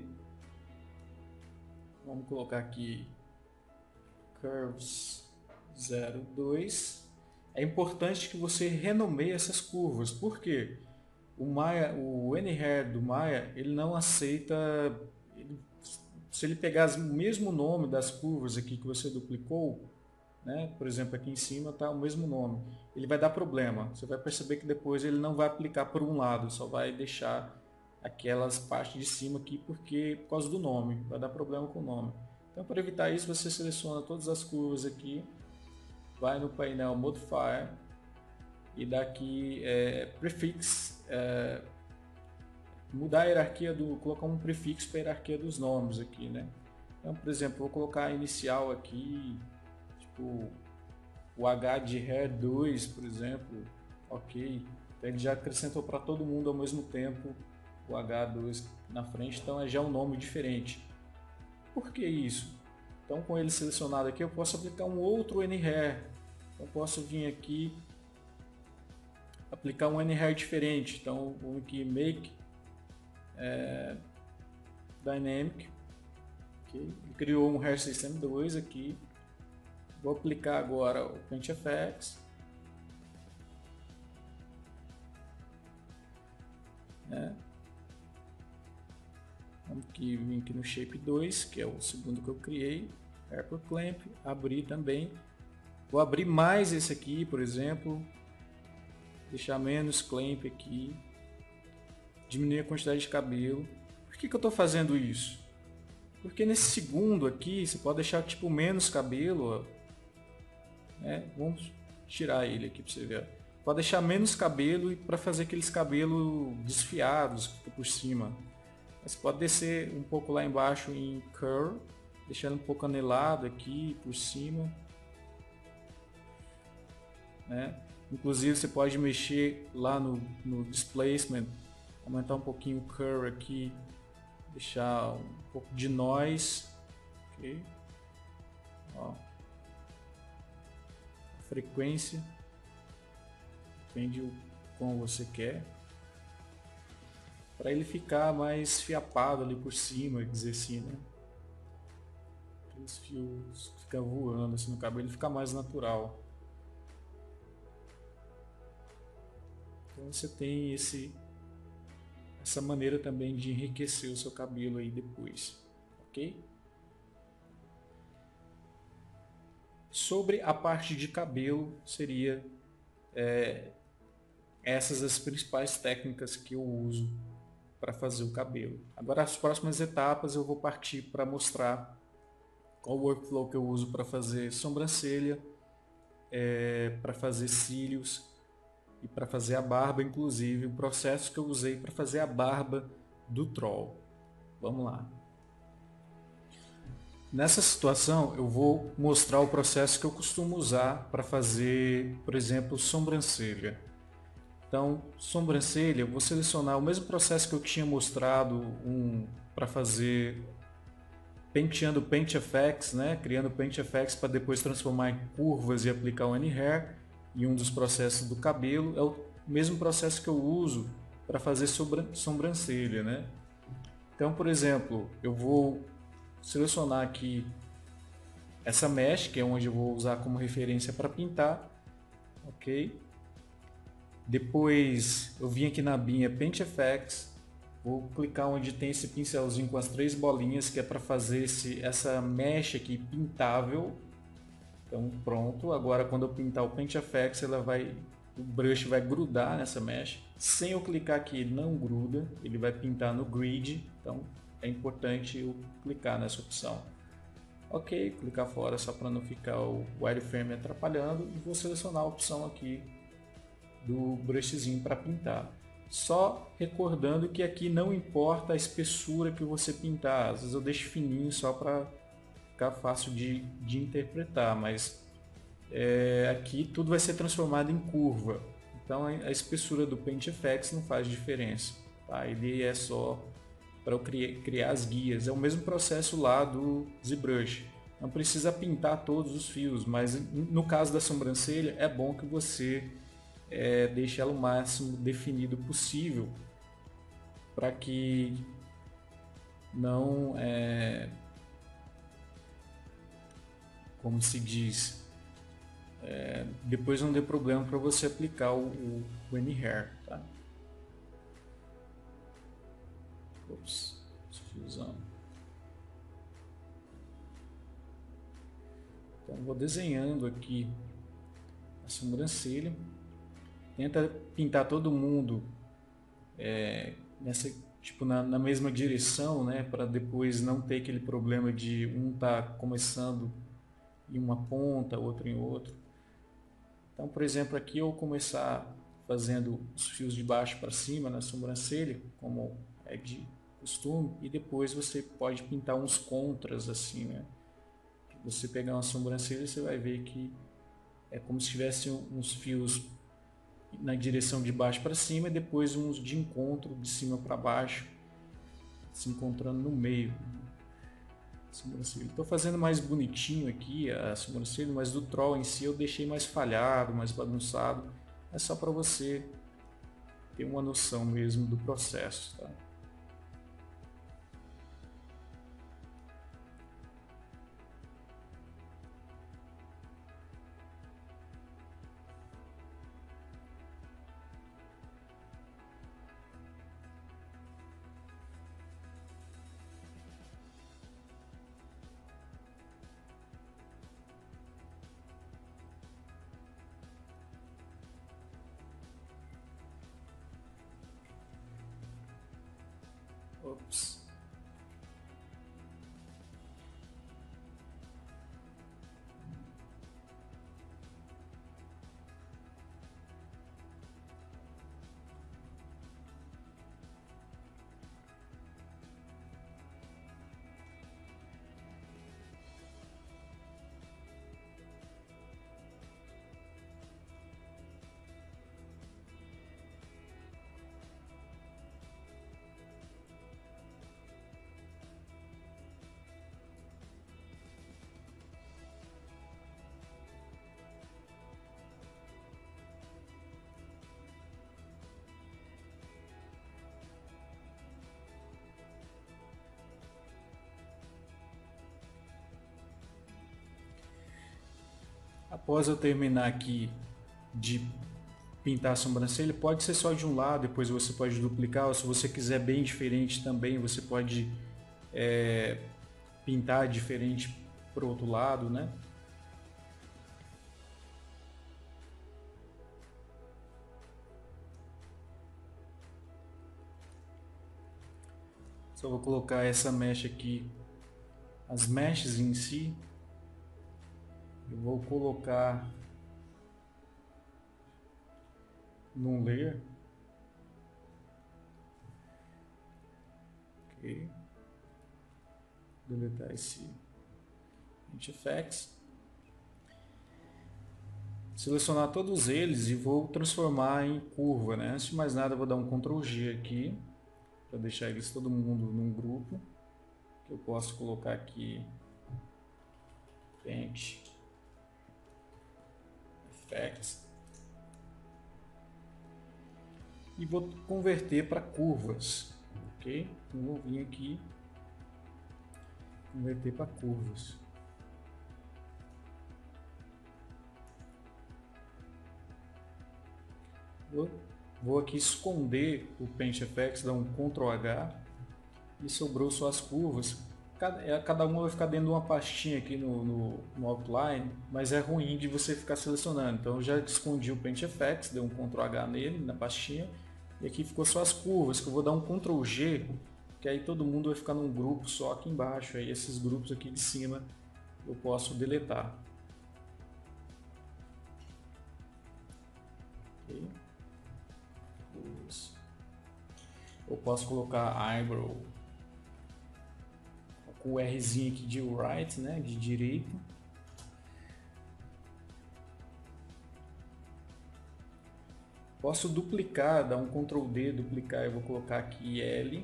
vamos colocar aqui Curves 02. É importante que você renomeie essas curvas, por quê? O NHAIR do Maya, ele não aceita, se ele pegar o mesmo nome das curvas aqui que você duplicou, né, por exemplo aqui em cima está o mesmo nome, ele vai dar problema. Você vai perceber que depois ele não vai aplicar por um lado, só vai deixar aquelas partes de cima aqui por causa do nome, vai dar problema com o nome. Então para evitar isso você seleciona todas as curvas aqui, vai no painel Modifier, e daqui prefix, mudar a hierarquia colocar um prefixo para a hierarquia dos nomes aqui, né? Então, por exemplo, vou colocar a inicial aqui, tipo o H de Hair 2, por exemplo, ok? Então, ele já acrescentou para todo mundo ao mesmo tempo o H2 na frente, então é já um nome diferente. Por que isso? Então, com ele selecionado aqui, eu posso aplicar um outro NHAIR. Então, posso vir aqui aplicar um NHAIR diferente. Então vamos aqui Make Dynamic, okay. Criou um Hair System 2 aqui, vou aplicar agora o Paint FX, né? Vamos aqui, vir aqui no Shape 2, que é o segundo que eu criei, Hair per Clamp, abrir também, vou abrir mais esse aqui, por exemplo, deixar menos clamp aqui, diminuir a quantidade de cabelo. Por que eu estou fazendo isso? Porque nesse segundo aqui, você pode deixar tipo menos cabelo, ó, né? Vamos tirar ele aqui para você ver. Pode deixar menos cabelo e para fazer aqueles cabelos desfiados que ficam por cima. Você pode descer um pouco lá embaixo em curl, deixando um pouco anelado aqui por cima, né? Inclusive você pode mexer lá no displacement, aumentar um pouquinho o curl aqui, deixar um pouco de noise, ok? Ó. A frequência, depende do como você quer, para ele ficar mais fiapado ali por cima, dizer assim, né? Aqueles fios ficam voando assim no cabelo, ele fica mais natural. Então você tem essa maneira também de enriquecer o seu cabelo aí depois, ok? Sobre a parte de cabelo, seria essas as principais técnicas que eu uso para fazer o cabelo. Agora as próximas etapas eu vou partir para mostrar qual o workflow que eu uso para fazer sobrancelha, para fazer cílios e para fazer a barba, inclusive o processo que eu usei para fazer a barba do troll. Vamos lá. Nessa situação eu vou mostrar o processo que eu costumo usar para fazer, por exemplo, sobrancelha. Então, sobrancelha, eu vou selecionar o mesmo processo que eu tinha mostrado para fazer penteando Paint FX, né? Criando Paint FX para depois transformar em curvas e aplicar o Any-Hair. E um dos processos do cabelo é o mesmo processo que eu uso para fazer sobrancelha, né? Então, por exemplo, eu vou selecionar aqui essa mesh, que é onde eu vou usar como referência para pintar, ok? Depois eu vim aqui na abinha Paint FX, vou clicar onde tem esse pincelzinho com as 3 bolinhas, que é para fazer essa mesh aqui pintável. Então pronto, agora quando eu pintar o Paint FX, o brush vai grudar nessa mesh. Sem eu clicar aqui, ele não gruda, ele vai pintar no grid, então é importante eu clicar nessa opção. Ok, clicar fora só para não ficar o wireframe atrapalhando, e vou selecionar a opção aqui do brushzinho para pintar. Só recordando que aqui não importa a espessura que você pintar, às vezes eu deixo fininho só para ficar fácil de interpretar, mas aqui tudo vai ser transformado em curva, então a espessura do Paint FX não faz diferença, tá? Ele é só para eu criar as guias, é o mesmo processo lá do ZBrush, não precisa pintar todos os fios, mas no caso da sobrancelha é bom que você deixe ela o máximo definido possível para que não como se diz, depois não dê problema para você aplicar o Any-Hair, tá? Ops, fiozão. Então vou desenhando aqui a sobrancelha, tenta pintar todo mundo tipo na mesma direção, né, para depois não ter aquele problema de um tá começando em uma ponta, outro em outro. Então, por exemplo, aqui eu vou começar fazendo os fios de baixo para cima na sobrancelha, como é de costume, e depois você pode pintar uns contras assim, né? Você pegar uma sobrancelha, você vai ver que é como se tivesse uns fios na direção de baixo para cima e depois uns de encontro de cima para baixo, se encontrando no meio. Estou fazendo mais bonitinho aqui a sobrancelha, mas do troll em si eu deixei mais falhado, mais bagunçado. É só para você ter uma noção mesmo do processo, tá? Ops. Após eu terminar aqui de pintar a sobrancelha, pode ser só de um lado, depois você pode duplicar, ou se você quiser bem diferente também, você pode pintar diferente para o outro lado, né? Só vou colocar essa mesh aqui, as meshes em si, eu vou colocar num layer. Ok. Deletar esse Paint Effects. Selecionar todos eles e vou transformar em curva, né? Antes de mais nada, eu vou dar um Ctrl G aqui para deixar eles todo mundo num grupo. Que eu posso colocar aqui Paint Effects e vou converter para curvas, ok? Então vou vir aqui converter para curvas. Vou aqui esconder o Paint Effects, dar um Ctrl H e sobrou só as curvas. Cada uma vai ficar dentro de uma pastinha aqui no outline, mas é ruim de você ficar selecionando. Então eu já escondi o Paint Effects, dei um Ctrl H nele, na pastinha, e aqui ficou só as curvas, que eu vou dar um Ctrl G, que aí todo mundo vai ficar num grupo só aqui embaixo. Aí esses grupos aqui de cima eu posso deletar. Okay. Eu posso colocar eyebrow com o Rzinho aqui de right, né, de direito. Posso duplicar, dar um Ctrl D, duplicar, eu vou colocar aqui L,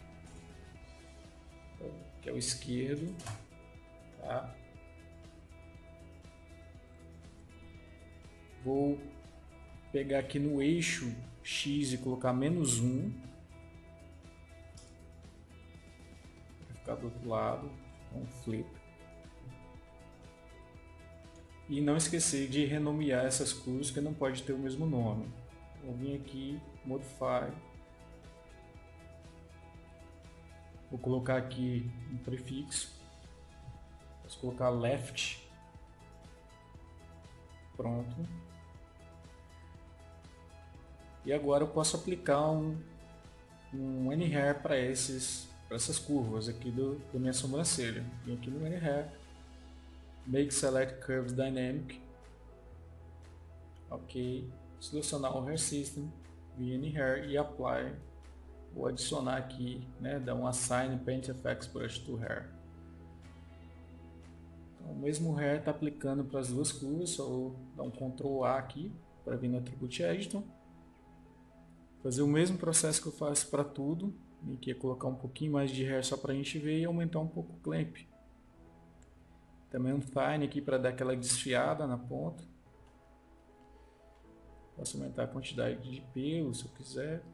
que é o esquerdo, tá? Vou pegar aqui no eixo X e colocar -1, para ficar do outro lado, um flip. E não esquecer de renomear essas curvas, que não pode ter o mesmo nome. Vou vir aqui, Modify, vou colocar aqui um prefixo, posso colocar left, pronto. E agora eu posso aplicar um N-Hair para essas curvas aqui da minha sobrancelha. Vim aqui no N-Hair, Make Select Curves Dynamic, ok, selecionar o Hair System, vir N-Hair e Apply. Vou adicionar aqui, né, dar um Assign Paint Effects Brush to Hair. Então, o mesmo Hair está aplicando para as duas curvas, só vou dar um Ctrl A aqui para vir no Attribute Editor. Fazer o mesmo processo que eu faço para tudo, aqui é colocar um pouquinho mais de hair só para a gente ver e aumentar um pouco o clamp. Também um fine aqui para dar aquela desfiada na ponta. Posso aumentar a quantidade de pelo se eu quiser.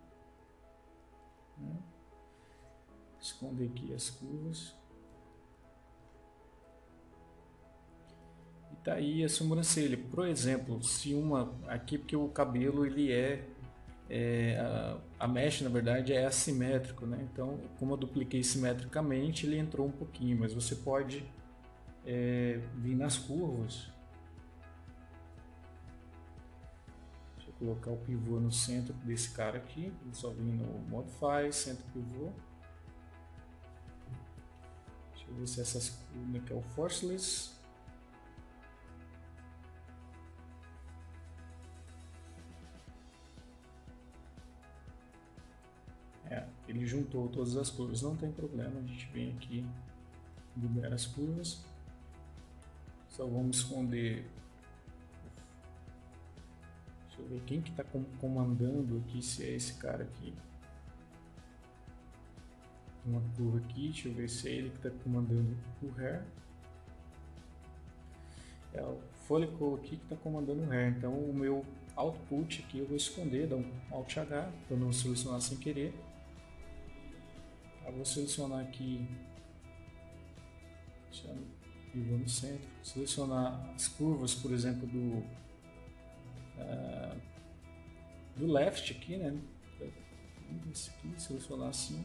Esconder aqui as curvas. E tá aí a sobrancelha. Por exemplo, se aqui porque o cabelo ele a mesh na verdade é assimétrico, né? Então, como eu dupliquei simetricamente, ele entrou um pouquinho, mas você pode vir nas curvas. Deixa eu colocar o pivô no centro desse cara aqui, só vim no Modify, Centro Pivô. Deixa eu ver se essas curvas aqui é o forceless. Ele juntou todas as curvas, não tem problema, a gente vem aqui, libera as curvas. Só vamos esconder. Deixa eu ver quem que está comandando aqui, se é esse cara aqui. Tem uma curva aqui, deixa eu ver se é ele que está comandando o hair. É o follicle aqui que está comandando o hair, então o meu output aqui eu vou esconder, dar um Alt H para não selecionar sem querer. Eu vou selecionar aqui, pivô no centro, selecionar as curvas, por exemplo, do left aqui, né? Esse aqui, selecionar assim.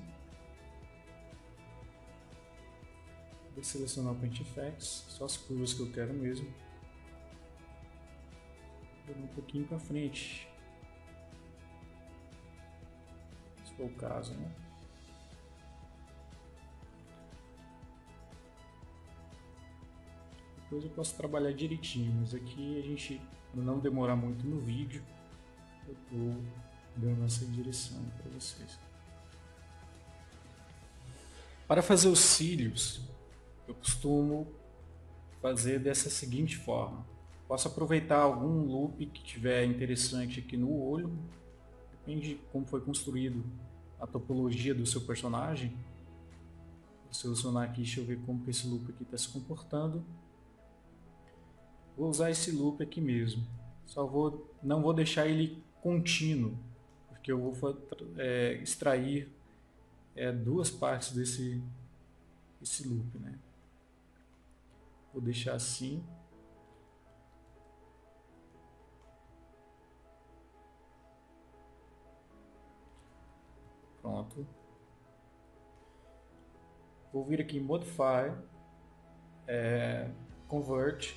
Vou selecionar o Paint Effects, só as curvas que eu quero mesmo. Vou um pouquinho para frente, se for o caso, né? Depois eu posso trabalhar direitinho, mas aqui a gente, para não demorar muito no vídeo, eu estou dando essa direção para vocês. Para fazer os cílios, eu costumo fazer dessa seguinte forma. Posso aproveitar algum loop que tiver interessante aqui no olho, depende de como foi construído a topologia do seu personagem. Vou selecionar aqui, deixa eu ver como que esse loop aqui está se comportando. Vou usar esse loop aqui mesmo, não vou deixar ele contínuo, porque eu vou extrair duas partes desse loop, né? Vou deixar assim. Pronto. Vou vir aqui em Modify, Convert,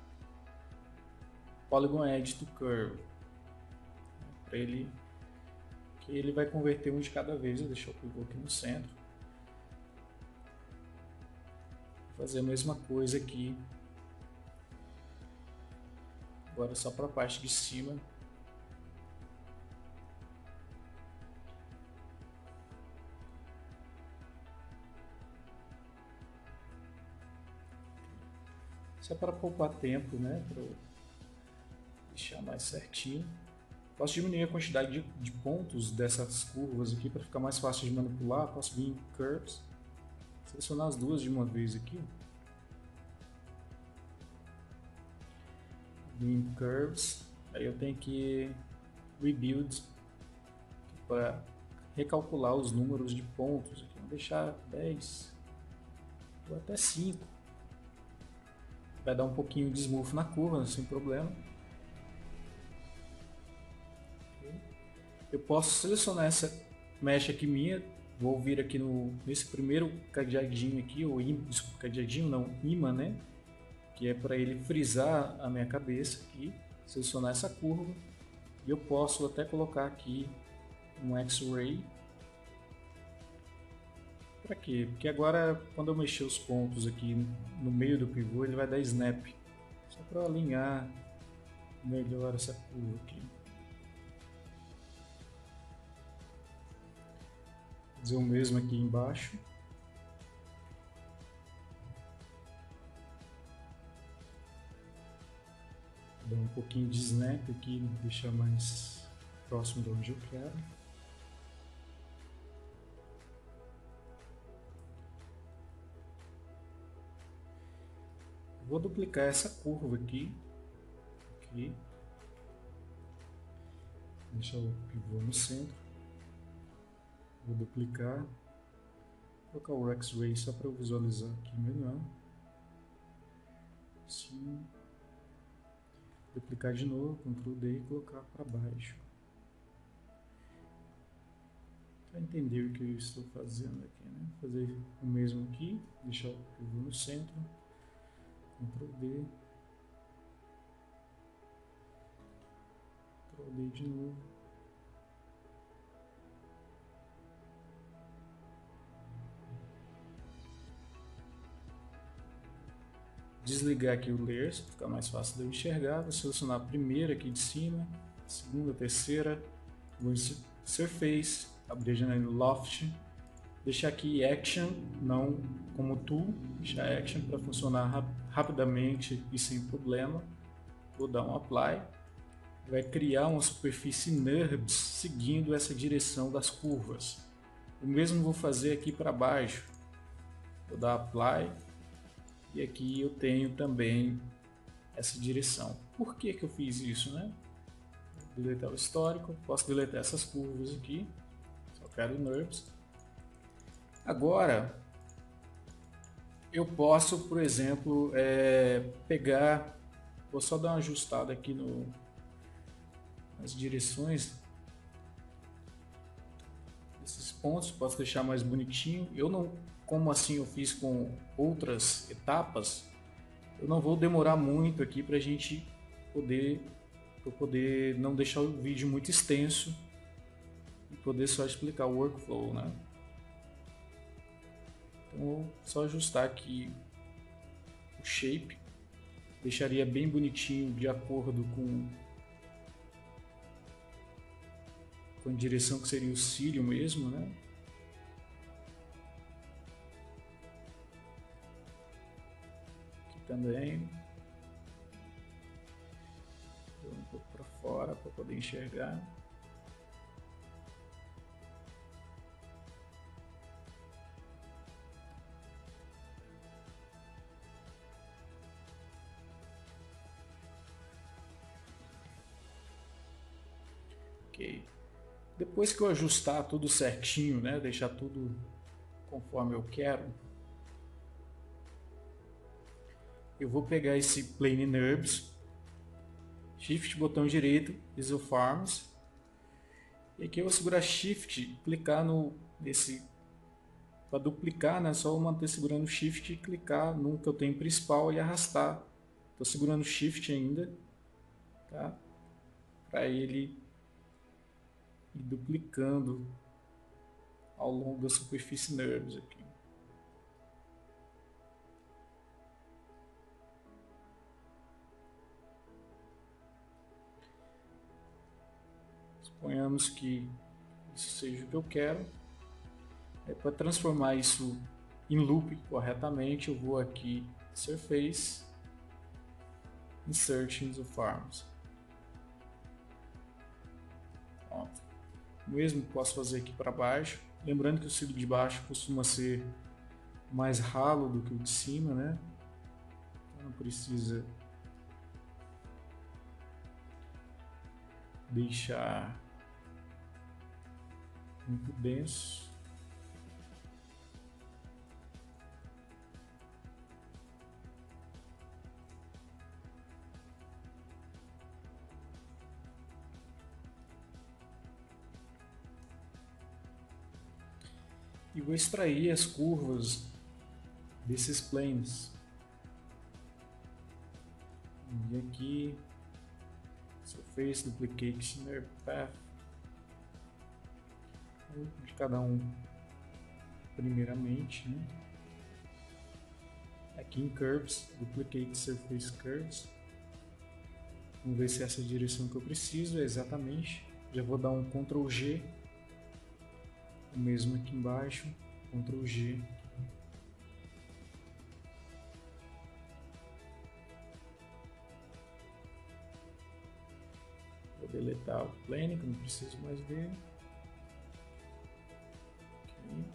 Polygon Edge to Curve, para ele que ele vai converter um de cada vez. Eu deixo o pivô aqui no centro. Vou fazer a mesma coisa aqui, agora só para a parte de cima. Só para poupar tempo, né? Para deixar mais certinho. Posso diminuir a quantidade de pontos dessas curvas aqui para ficar mais fácil de manipular. Posso vir em Curves, selecionar as duas de uma vez aqui. Vim em Curves, aí eu tenho que Rebuild para recalcular os números de pontos aqui. Vou deixar 10 ou até 5. Vai dar um pouquinho de smooth na curva, sem problema. Eu posso selecionar essa mesh aqui minha, vou vir aqui nesse primeiro cadeadinho aqui, ou cadeadinho não, imã, né? Que é para ele frisar a minha cabeça aqui, selecionar essa curva, e eu posso até colocar aqui um X-Ray. Para quê? Porque agora, quando eu mexer os pontos aqui no meio do pivô, ele vai dar snap. Só para alinhar melhor essa curva aqui. Vou fazer o mesmo aqui embaixo. Vou dar um pouquinho de snap aqui, deixar mais próximo de onde eu quero. Vou duplicar essa curva aqui, deixar o pivô no centro, vou duplicar, vou colocar o X-Ray só para eu visualizar aqui melhor, assim, duplicar de novo, Ctrl D e colocar para baixo, para entender o que eu estou fazendo aqui, né? Fazer o mesmo aqui, deixar o pivô no centro, Ctrl D, Ctrl D de novo. desligar aqui o Layers, para ficar mais fácil de eu enxergar. Vou selecionar a primeira aqui de cima, a segunda, a terceira. Vou em Surface, abrir a janela Loft, deixar aqui Action, não como Tool, deixar Action para funcionar rapidamente e sem problema. Vou dar um Apply, vai criar uma superfície NURBS seguindo essa direção das curvas. O mesmo vou fazer aqui para baixo, vou dar Apply e aqui eu tenho também essa direção. Por que eu fiz isso, né? Vou deletar o histórico, posso deletar essas curvas aqui, só quero NURBS. Agora, eu posso, por exemplo, pegar, vou só dar uma ajustada aqui nas direções desses pontos, posso deixar mais bonitinho. Eu não, como assim eu fiz com outras etapas, eu não vou demorar muito aqui para a gente poder não deixar o vídeo muito extenso e poder só explicar o workflow, né? Então vou só ajustar aqui o shape, deixaria bem bonitinho de acordo com a direção que seria o cílio mesmo, né? Aqui também. Vou um pouco para fora para poder enxergar. Ok. Depois que eu ajustar tudo certinho, né, deixar tudo conforme eu quero, eu vou pegar esse Plane NURBS, Shift, botão direito, Isoforms, e aqui eu vou segurar Shift, clicar nesse, para duplicar, né, só manter segurando Shift e clicar no que eu tenho principal e arrastar. Estou segurando Shift ainda, tá? Para ele e duplicando ao longo da superfície NURBS aqui. Suponhamos que isso seja o que eu quero. Para transformar isso em loop corretamente, eu vou aqui Surface, Insert Isoforms. Pronto. O mesmo posso fazer aqui para baixo, lembrando que o cílio de baixo costuma ser mais ralo do que o de cima, né? Então não precisa deixar muito denso. E vou extrair as curvas desses planes. E aqui, Surface, Duplicate, NURB Path. De cada um primeiramente, né? Aqui em Curves, Duplicate Surface Curves. Vamos ver se essa é a direção que eu preciso, exatamente. Já vou dar um Ctrl G. O mesmo aqui embaixo, Ctrl G. Vou deletar o plane, que eu não preciso mais ver. Okay.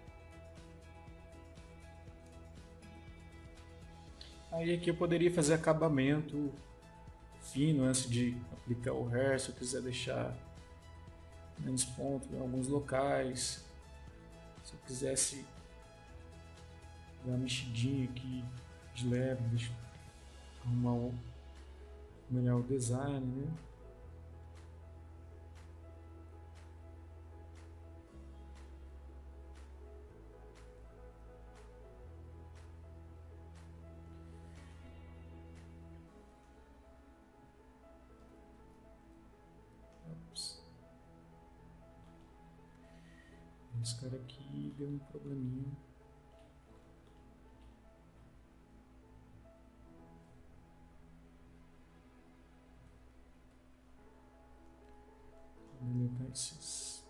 Aí aqui eu poderia fazer acabamento fino antes de aplicar o hair, se eu quiser deixar menos pontos em alguns locais. Se eu quisesse dar uma mexidinha aqui de leve, deixa eu arrumar melhor o design, né? Esse cara aqui deu um probleminha. vértices.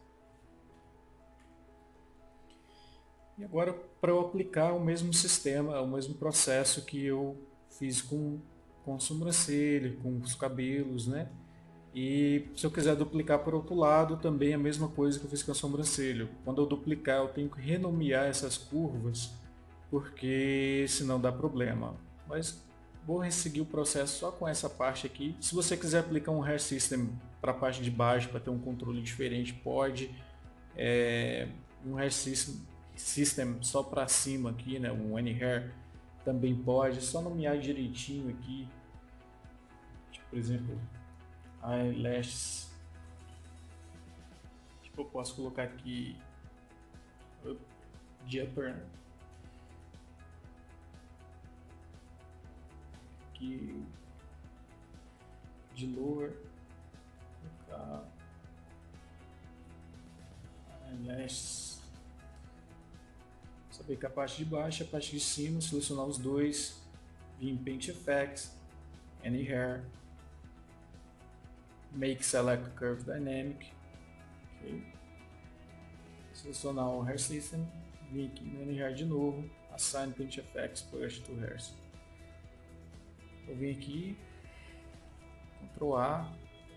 E agora, para eu aplicar o mesmo sistema, o mesmo processo que eu fiz com a sobrancelha, com os cabelos, né? E se eu quiser duplicar por outro lado, também a mesma coisa que eu fiz com a sobrancelha. Quando eu duplicar, eu tenho que renomear essas curvas, porque senão dá problema. Mas vou seguir o processo só com essa parte aqui. Se você quiser aplicar um Hair System para a parte de baixo, para ter um controle diferente, pode. Um Hair System só para cima aqui, né? Um Any-Hair também pode. É só nomear direitinho aqui. Tipo, por exemplo, eyelashes. Tipo, eu posso colocar aqui de upper, aqui de lower, colocar eyelashes. Saber que a parte de baixo e a parte de cima, selecionar os dois, vir em Paint Effects, Any Hair, Make Select Curve Dynamic, okay. Selecionar o Hair System, vir aqui no Any Hair de novo, Assign Paint Effects, Push to Hairs. Eu vim aqui, Ctrl A,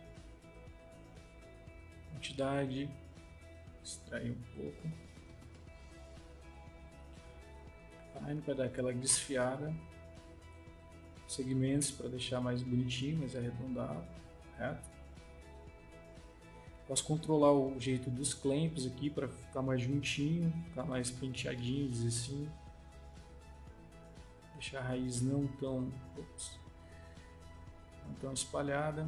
quantidade, extrair um pouco, Fine para dar aquela desfiada, segmentos para deixar mais bonitinho, mais arredondado, certo? Posso controlar o jeito dos clamps aqui para ficar mais juntinho, ficar mais penteadinho, dizer assim. Deixar a raiz não tão espalhada.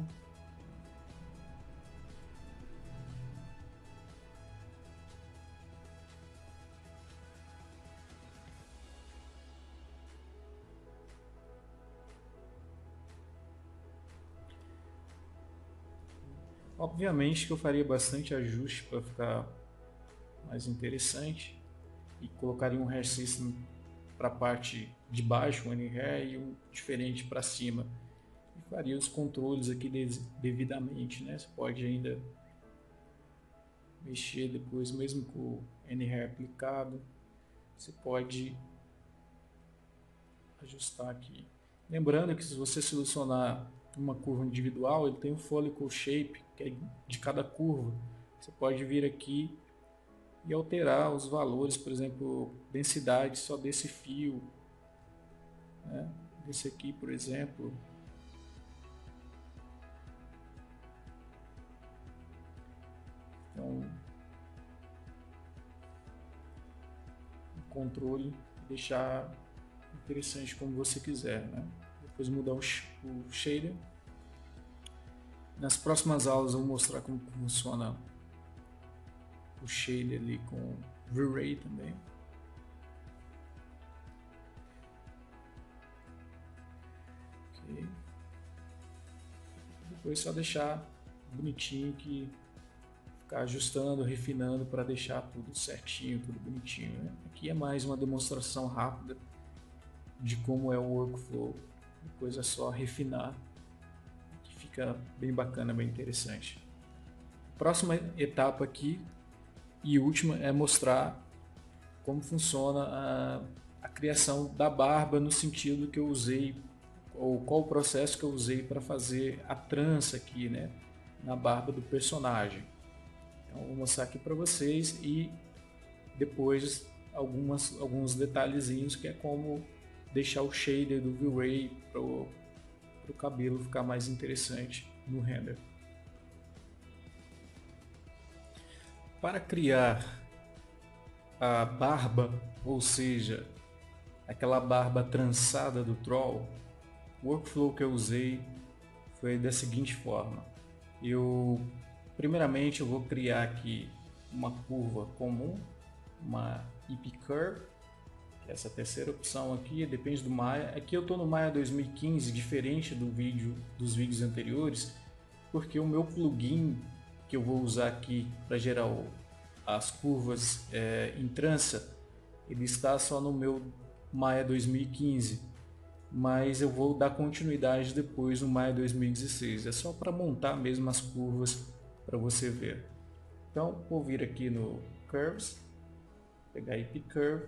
Obviamente que eu faria bastante ajuste para ficar mais interessante e colocaria um Hair System para a parte de baixo, um Any-Hair, e um diferente para cima. E faria os controles aqui devidamente, né? Você pode ainda mexer depois, mesmo com o Any-Hair aplicado, você pode ajustar aqui. Lembrando que se você selecionar uma curva individual, ele tem o Follicle Shape, que é de cada curva. Você pode vir aqui e alterar os valores, por exemplo, densidade só desse fio, né? Desse aqui, por exemplo. Então, o controle, deixar interessante como você quiser, né? Depois mudar o shader. Nas próximas aulas eu vou mostrar como funciona o shader ali com V-Ray também. Okay. Depois só deixar bonitinho, que ficar ajustando, refinando para deixar tudo certinho, tudo bonitinho, né? Aqui é mais uma demonstração rápida de como é o workflow. Depois é só refinar, que fica bem bacana, bem interessante. Próxima etapa aqui e última é mostrar como funciona a criação da barba, no sentido que eu usei, ou qual o processo que eu usei para fazer a trança aqui, né, na barba do personagem. Então eu vou mostrar aqui para vocês e depois alguns detalhezinhos, que é como deixar o shader do V-Ray para o cabelo ficar mais interessante no render. Para criar a barba, ou seja, aquela barba trançada do Troll, o workflow que eu usei foi da seguinte forma. Primeiramente eu vou criar aqui uma curva comum, uma EP Curve. Essa terceira opção aqui depende do Maya. Aqui eu estou no Maya 2015, diferente dos vídeos anteriores, porque o meu plugin que eu vou usar aqui para gerar as curvas em trança, ele está só no meu Maya 2015, mas eu vou dar continuidade depois no Maya 2016. É só para montar mesmo as curvas para você ver. Então vou vir aqui no Curves, pegar IP Curve,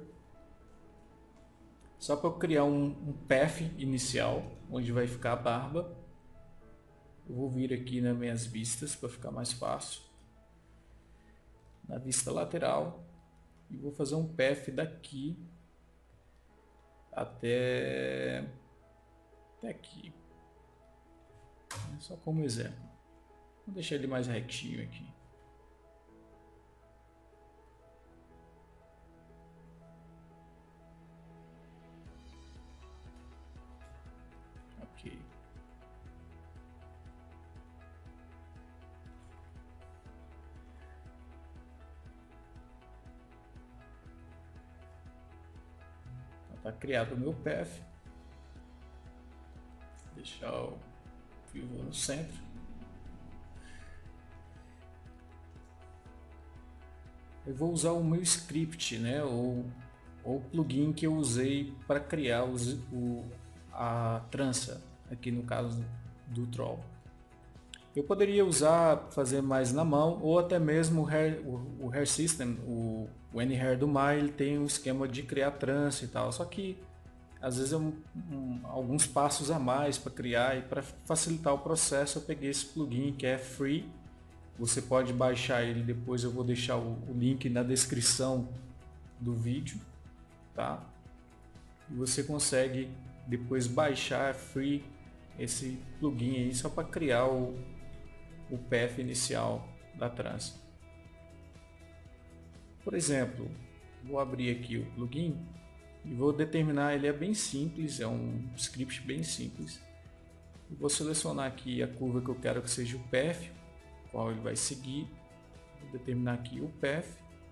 só para eu criar um path inicial, onde vai ficar a barba. Eu vou vir aqui nas minhas vistas para ficar mais fácil. Na vista lateral, e vou fazer um path daqui até aqui, só como exemplo. Vou deixar ele mais retinho aqui. Ok. Está criado o meu path. Deixar o pivô no centro. Eu vou usar o meu script, né, ou o plugin que eu usei para criar a trança, aqui no caso do Troll. Eu poderia fazer mais na mão, ou até mesmo o Hair System, o NHair do Maya, ele tem um esquema de criar trança e tal, só que às vezes alguns passos a mais para criar, e para facilitar o processo eu peguei esse plugin que é free. Você pode baixar ele, depois eu vou deixar o link na descrição do vídeo, tá? E você consegue depois baixar free esse plugin aí só para criar o path inicial da trança. Por exemplo, vou abrir aqui o plugin e vou determinar, ele é bem simples, é um script bem simples. Eu vou selecionar aqui a curva que eu quero que seja o path, qual ele vai seguir. Vou determinar aqui o path.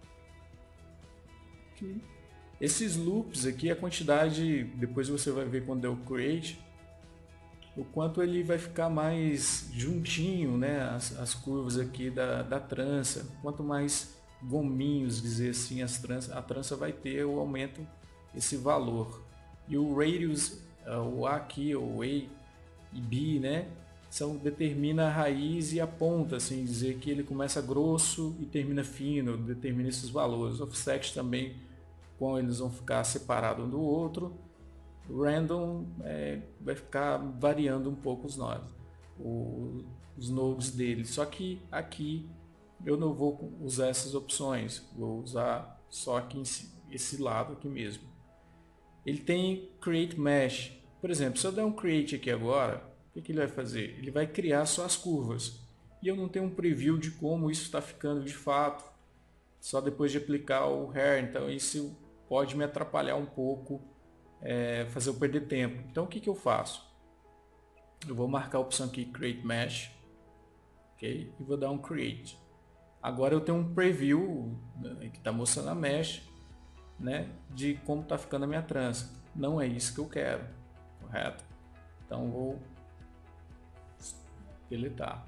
Aqui. Esses loops aqui, a quantidade, depois você vai ver quando eu create, o quanto ele vai ficar mais juntinho, né, as curvas aqui da trança. Quanto mais gominhos, dizer assim, a trança vai ter, eu aumento esse valor. E o radius, o A aqui, o A e B, né, determina a raiz e a ponta, assim, dizer que ele começa grosso e termina fino, determina esses valores. Offset também, como eles vão ficar separados um do outro. Random vai ficar variando um pouco os nodes dele, só que aqui eu não vou usar essas opções, vou usar só aqui esse lado aqui mesmo. Ele tem Create Mesh, por exemplo, se eu der um Create aqui agora, o que ele vai fazer? Ele vai criar só as curvas, e eu não tenho um preview de como isso está ficando de fato, só depois de aplicar o Hair, então isso pode me atrapalhar um pouco, fazer eu perder tempo. Então o que eu faço? Eu vou marcar a opção aqui Create Mesh, ok? E vou dar um Create. Agora eu tenho um preview, né, que está mostrando a mesh, né, de como está ficando a minha trança. Não é isso que eu quero, correto? Então vou deletar.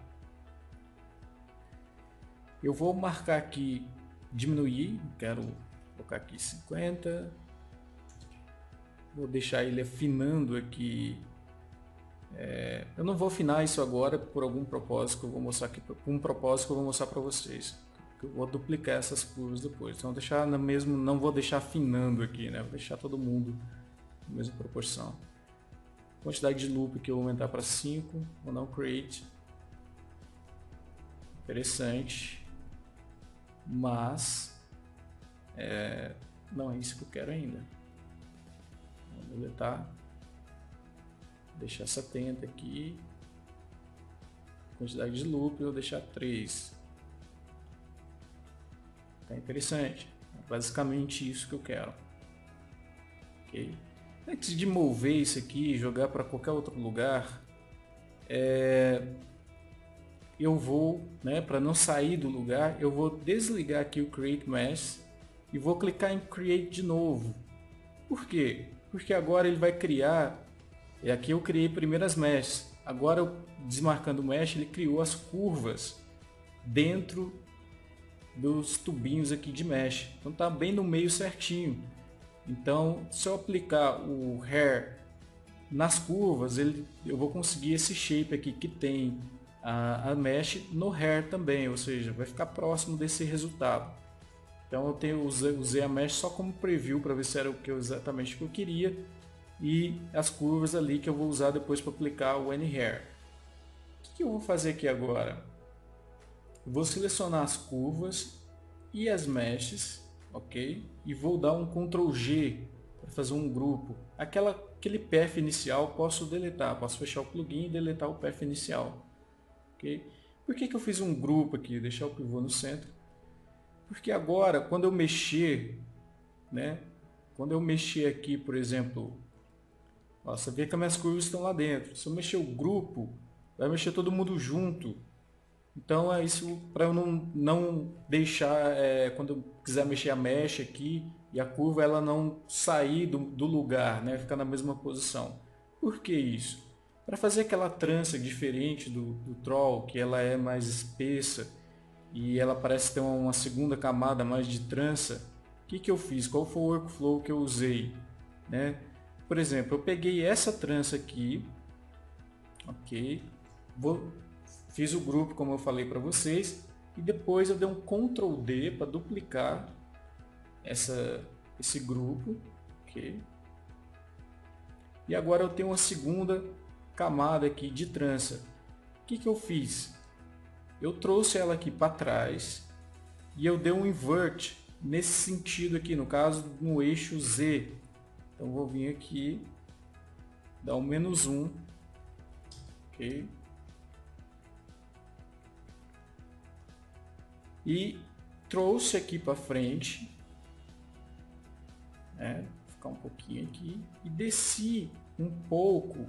Eu vou marcar aqui diminuir, quero colocar aqui 50. Vou deixar ele afinando aqui. Eu não vou afinar isso agora por algum propósito que eu vou mostrar aqui, por um propósito que eu vou mostrar para vocês. Eu vou duplicar essas curvas depois. Então deixar no mesmo, não vou deixar afinando aqui, né? Vou deixar todo mundo na mesma proporção. Quantidade de loop que eu vou aumentar para 5. Vou dar um create. Interessante. Mas não é isso que eu quero ainda. Vou deletar. Deixar 70 aqui. Quantidade de loop eu vou deixar 3. Tá interessante. É basicamente isso que eu quero. Ok? Antes de mover isso aqui e jogar para qualquer outro lugar, eu vou, né, para não sair do lugar, eu vou desligar aqui o Create Mesh e vou clicar em Create de novo. Por quê? Porque agora ele vai criar. E aqui eu criei primeiras meshes. Agora, eu, desmarcando o mesh, ele criou as curvas dentro dos tubinhos aqui de mesh. Então tá bem no meio certinho. Então, se eu aplicar o Hair nas curvas, eu vou conseguir esse shape aqui que tem a mesh no hair também, ou seja, vai ficar próximo desse resultado. Então eu usei a mesh só como preview para ver se era exatamente o que eu queria, e as curvas ali que eu vou usar depois para aplicar o N-Hair. O que eu vou fazer aqui agora? Eu vou selecionar as curvas e as meshes, ok? E vou dar um Ctrl G para fazer um grupo. Aquele path inicial posso deletar, posso fechar o plugin e deletar o path inicial, ok? Por que eu fiz um grupo aqui? Deixar o pivô no centro. Porque agora, quando eu mexer, né? Quando eu mexer aqui, por exemplo, ó, você vê que as minhas curvas estão lá dentro. Se eu mexer o grupo, vai mexer todo mundo junto. Então é isso para eu não deixar, quando eu quiser mexer a mesh aqui e a curva ela não sair do lugar, né? Ficar na mesma posição. Por que isso? Para fazer aquela trança diferente do Troll, que ela é mais espessa e ela parece ter uma segunda camada mais de trança, o que eu fiz? Qual foi o workflow que eu usei? Né? Por exemplo, eu peguei essa trança aqui, ok? Fiz o grupo como eu falei para vocês e depois eu dei um Ctrl D para duplicar esse grupo, ok? E agora eu tenho uma segunda camada aqui de trança. O que eu fiz? Eu trouxe ela aqui para trás e eu dei um invert nesse sentido aqui, no caso no eixo Z. Então vou vir aqui, dar um -1, ok? E trouxe aqui para frente, né? Vou ficar um pouquinho aqui e desci um pouco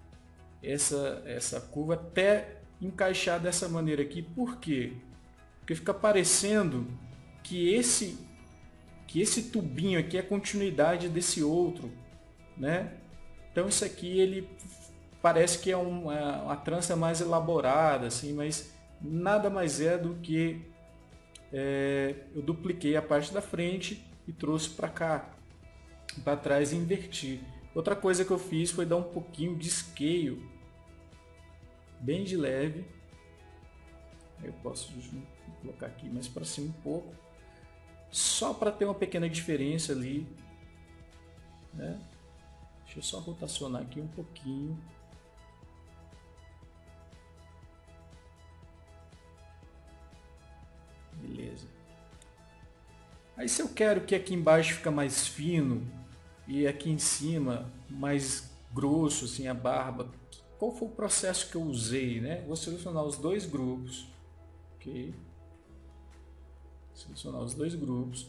essa curva até encaixar dessa maneira aqui. Por quê? Porque fica parecendo que esse tubinho aqui é a continuidade desse outro, né? Então isso aqui ele parece que é uma trança mais elaborada, assim, mas nada mais é do que eu dupliquei a parte da frente e trouxe para cá, para trás e inverti. Outra coisa que eu fiz foi dar um pouquinho de scale, bem de leve. Eu posso colocar aqui mais para cima um pouco, só para ter uma pequena diferença ali, né? Deixa eu só rotacionar aqui um pouquinho. Beleza. Aí se eu quero que aqui embaixo fica mais fino e aqui em cima mais grosso, assim, a barba, qual foi o processo que eu usei, né? Vou selecionar os dois grupos, ok? Selecionar os dois grupos.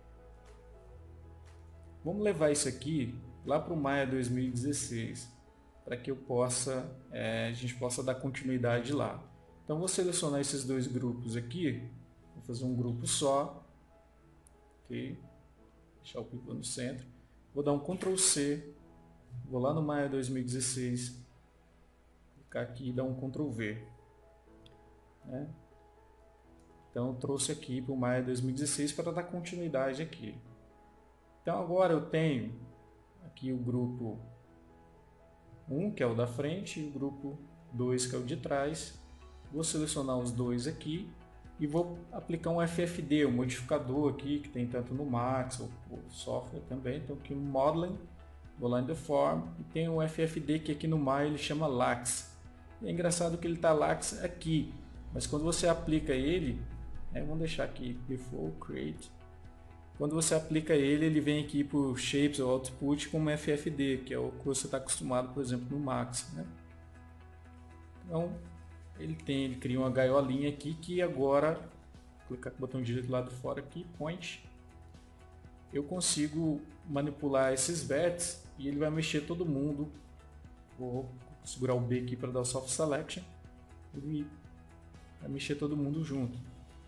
Vamos levar isso aqui lá para o Maya 2016, para que a gente possa dar continuidade lá. Então vou selecionar esses dois grupos aqui, vou fazer um grupo só, ok? Deixar o pivô no centro. Vou dar um Ctrl C, vou lá no Maya 2016, clicar aqui e dar um Ctrl V. Né? Então eu trouxe aqui para o Maya 2016 para dar continuidade aqui. Então agora eu tenho aqui o grupo 1, que é o da frente, e o grupo 2, que é o de trás. Vou selecionar os dois aqui e vou aplicar um FFD, um modificador aqui que tem tanto no Max ou software também. Então aqui no Modeling, vou lá em Deform e tem um FFD que aqui no Maya ele chama Lax. É engraçado que ele está Lax aqui, mas quando você aplica ele, vamos deixar aqui Default Create. Quando você aplica ele, ele vem aqui por Shapes ou Output como FFD, que é o que você está acostumado, por exemplo, no Max. Né? Então, ele cria uma gaiolinha aqui que agora, vou clicar com o botão direito do lado de fora aqui, Point, eu consigo manipular esses vértices e ele vai mexer todo mundo. Vou segurar o B aqui para dar o Soft Selection. Ele vai mexer todo mundo junto.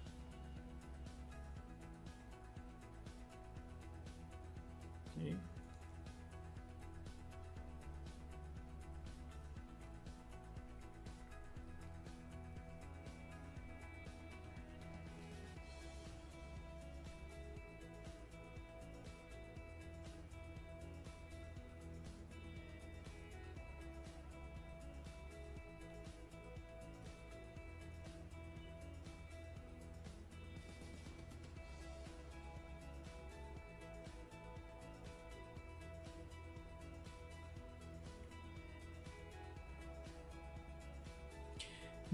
Okay.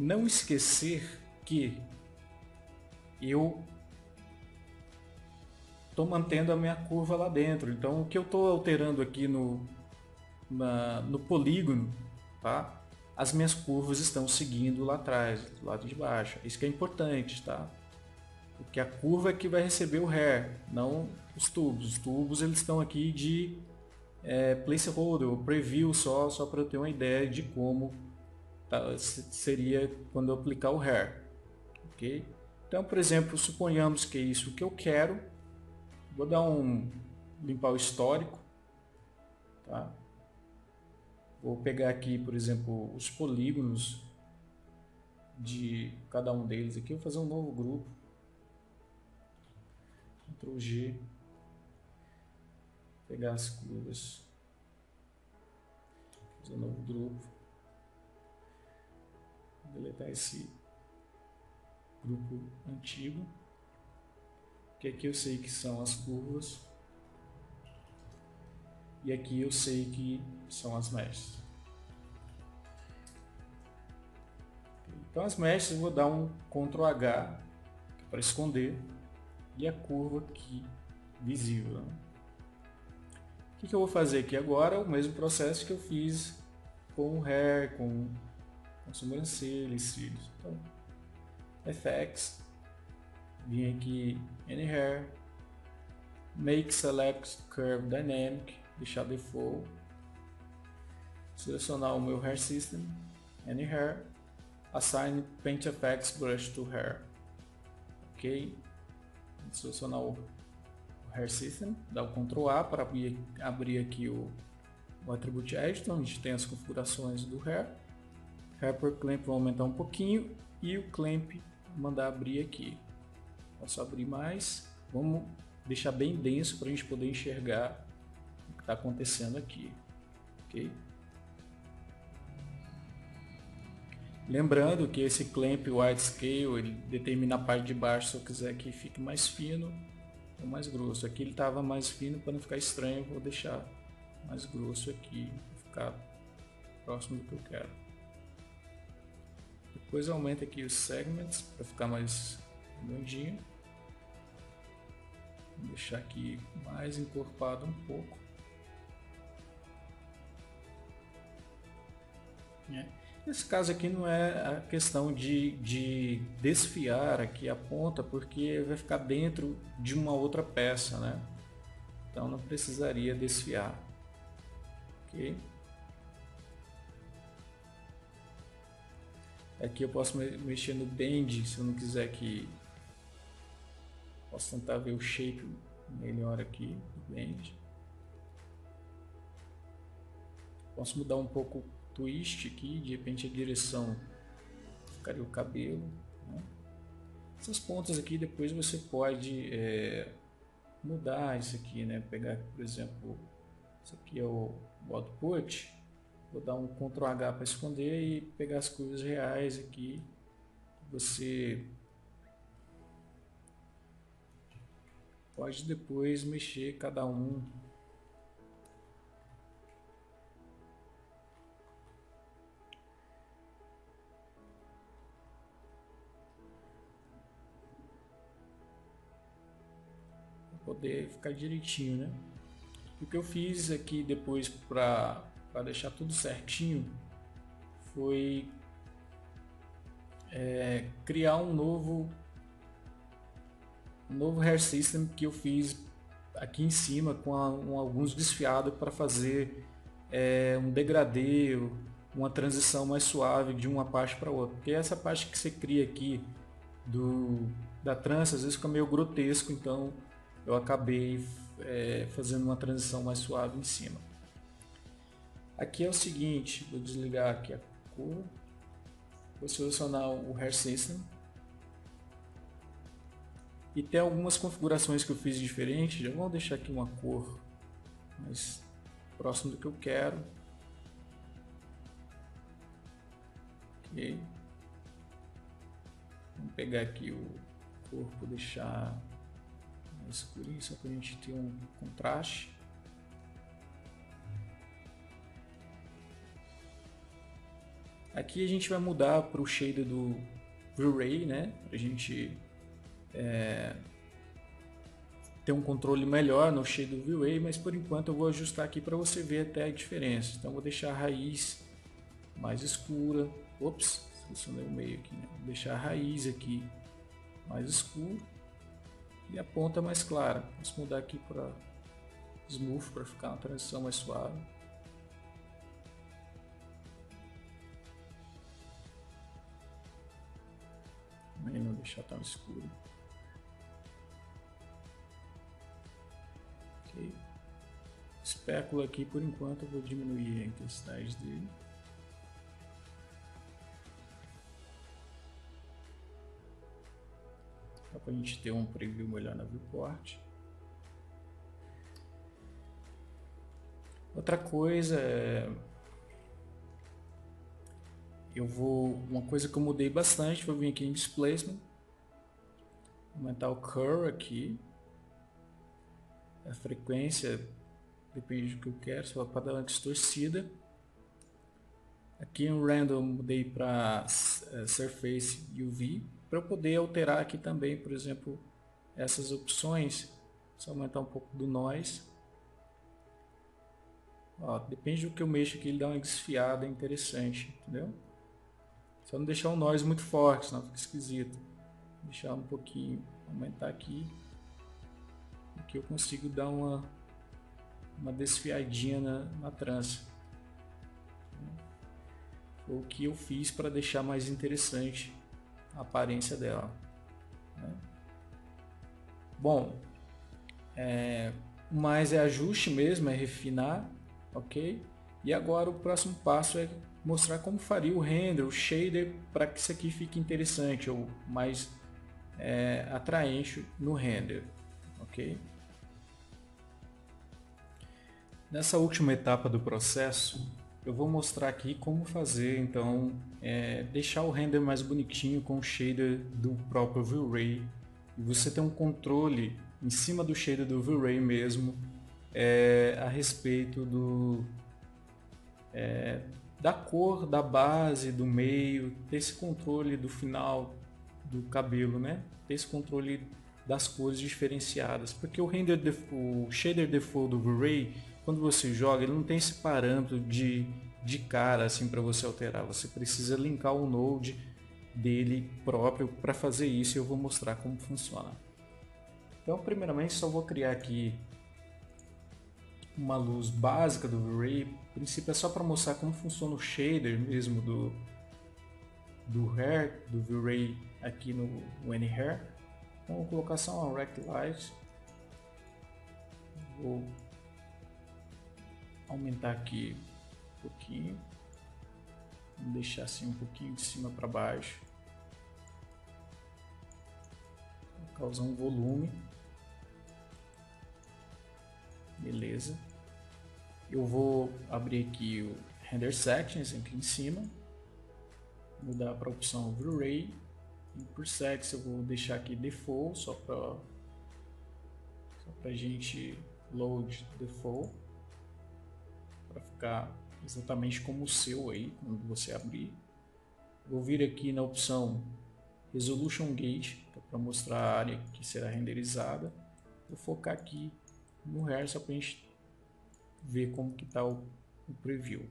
não esquecer que eu estou mantendo a minha curva lá dentro. Então o que eu estou alterando aqui no polígono, tá? As minhas curvas estão seguindo lá atrás, do lado de baixo. Isso que é importante, tá? Porque a curva é que vai receber o hair, não os tubos. Os tubos eles estão aqui de placeholder, ou preview só para eu ter uma ideia de como seria quando eu aplicar o hair. Ok? Então, por exemplo, suponhamos que é isso que eu quero. Vou dar limpar o histórico. Tá? Vou pegar aqui, por exemplo, os polígonos de cada um deles aqui. Vou fazer um novo grupo. Ctrl G. Pegar as curvas. Fazer um novo grupo. Deletar esse grupo antigo. Que aqui eu sei que são as curvas. E aqui eu sei que são as meshes. Então as meshes eu vou dar um Ctrl H para esconder e a curva aqui visível. O que eu vou fazer aqui agora é o mesmo processo que eu fiz com o hair, com sobrancelha e cílios. Então, FX, vim aqui Any Hair, Make Select Curve Dynamic, deixar default, selecionar o meu Hair System, Any Hair, Assign Paint FX Brush to Hair. Ok, selecionar o Hair System, dá o Ctrl A para abrir aqui o Attribute Editor, onde tem as configurações do Hair. Hair por Clamp vou aumentar um pouquinho e o Clamp mandar abrir aqui. Posso abrir mais, vamos deixar bem denso para a gente poder enxergar o que está acontecendo aqui. Ok? Lembrando que esse Clamp Wide Scale ele determina a parte de baixo se eu quiser que fique mais fino ou mais grosso. Aqui ele estava mais fino, para não ficar estranho, vou deixar mais grosso aqui, para ficar próximo do que eu quero. Depois aumenta aqui os segments para ficar mais redondinho. Vou deixar aqui mais encorpado um pouco. Nesse caso aqui não é a questão de desfiar aqui a ponta, porque vai ficar dentro de uma outra peça, né? Então não precisaria desfiar. Ok? Aqui eu posso mexer no bend, se eu não quiser que... Posso tentar ver o shape melhor aqui do bend. Posso mudar um pouco o twist aqui, de repente a direção ficaria o cabelo, né? Essas pontas aqui depois você pode mudar isso aqui, né? Pegar, por exemplo, isso aqui é o output, vou dar um Ctrl H para esconder e pegar as curvas reais aqui. Você pode depois mexer cada um. Poder ficar direitinho, né? O que eu fiz aqui depois para deixar tudo certinho foi criar um novo hair system que eu fiz aqui em cima com alguns desfiados para fazer um degradê, uma transição mais suave de uma parte para outra, porque essa parte que você cria aqui da trança às vezes fica meio grotesco, então eu acabei fazendo uma transição mais suave em cima. Aqui é o seguinte, vou desligar aqui a cor, vou selecionar o Hair System e tem algumas configurações que eu fiz diferentes. Já vou deixar aqui uma cor mais próximo do que eu quero. Ok. Vamos pegar aqui o corpo, deixar escurinho, só para a gente ter um contraste. Aqui a gente vai mudar para o shader do V-Ray, né? Para a gente ter um controle melhor no shader do V-Ray, mas por enquanto eu vou ajustar aqui para você ver até a diferença. Então vou deixar a raiz mais escura. Ops, selecionei o meio aqui, né? Vou deixar a raiz aqui mais escura e a ponta mais clara. Posso mudar aqui para Smooth para ficar uma transição mais suave. Também não deixar tão escuro. Ok. Espécula aqui por enquanto eu vou diminuir a intensidade dele. Só para a gente ter um preview melhor na viewport. Outra coisa uma coisa que eu mudei bastante, vou vir aqui em Displacement, aumentar o Curve aqui, a frequência depende do que eu quero, só para dar uma distorcida. Aqui em Random mudei para Surface UV, para eu poder alterar aqui também, por exemplo, essas opções, só aumentar um pouco do Noise. Ó, depende do que eu mexo aqui, ele dá uma desfiada interessante, entendeu? Só não deixar o noise muito forte, senão fica esquisito. Deixar um pouquinho, aumentar aqui. Aqui eu consigo dar uma desfiadinha na trança. Foi o que eu fiz para deixar mais interessante a aparência dela. Bom, mais é ajuste mesmo, é refinar, ok? E agora o próximo passo é mostrar como faria o render, o shader, para que isso aqui fique interessante ou mais atraente no render, ok? Nessa última etapa do processo, eu vou mostrar aqui como fazer, então, deixar o render mais bonitinho com o shader do próprio V-Ray. E você tem um controle em cima do shader do V-Ray mesmo, a respeito da cor, da base, do meio, ter esse controle do final do cabelo, né? Ter esse controle das cores diferenciadas, porque o shader default do V-Ray, quando você joga, ele não tem esse parâmetro de cara assim para você alterar. Você precisa linkar o node dele próprio para fazer isso e eu vou mostrar como funciona. Então, primeiramente, só vou criar aqui uma luz básica do V-Ray. O princípio é só para mostrar como funciona o shader mesmo do hair, do V-Ray aqui no N-Hair. Então vou colocar só uma Rect Light. Vou aumentar aqui um pouquinho. Vou deixar assim um pouquinho de cima para baixo. Vou causar um volume. Beleza. Eu vou abrir aqui o Render Sections aqui em cima. Mudar para a opção V-Ray. E por Sex eu vou deixar aqui Default, só para a gente load Default. Para ficar exatamente como o seu aí, quando você abrir. Vou vir aqui na opção Resolution Gauge, para mostrar a área que será renderizada. Vou focar aqui no hair só para a gente ver como que está o preview.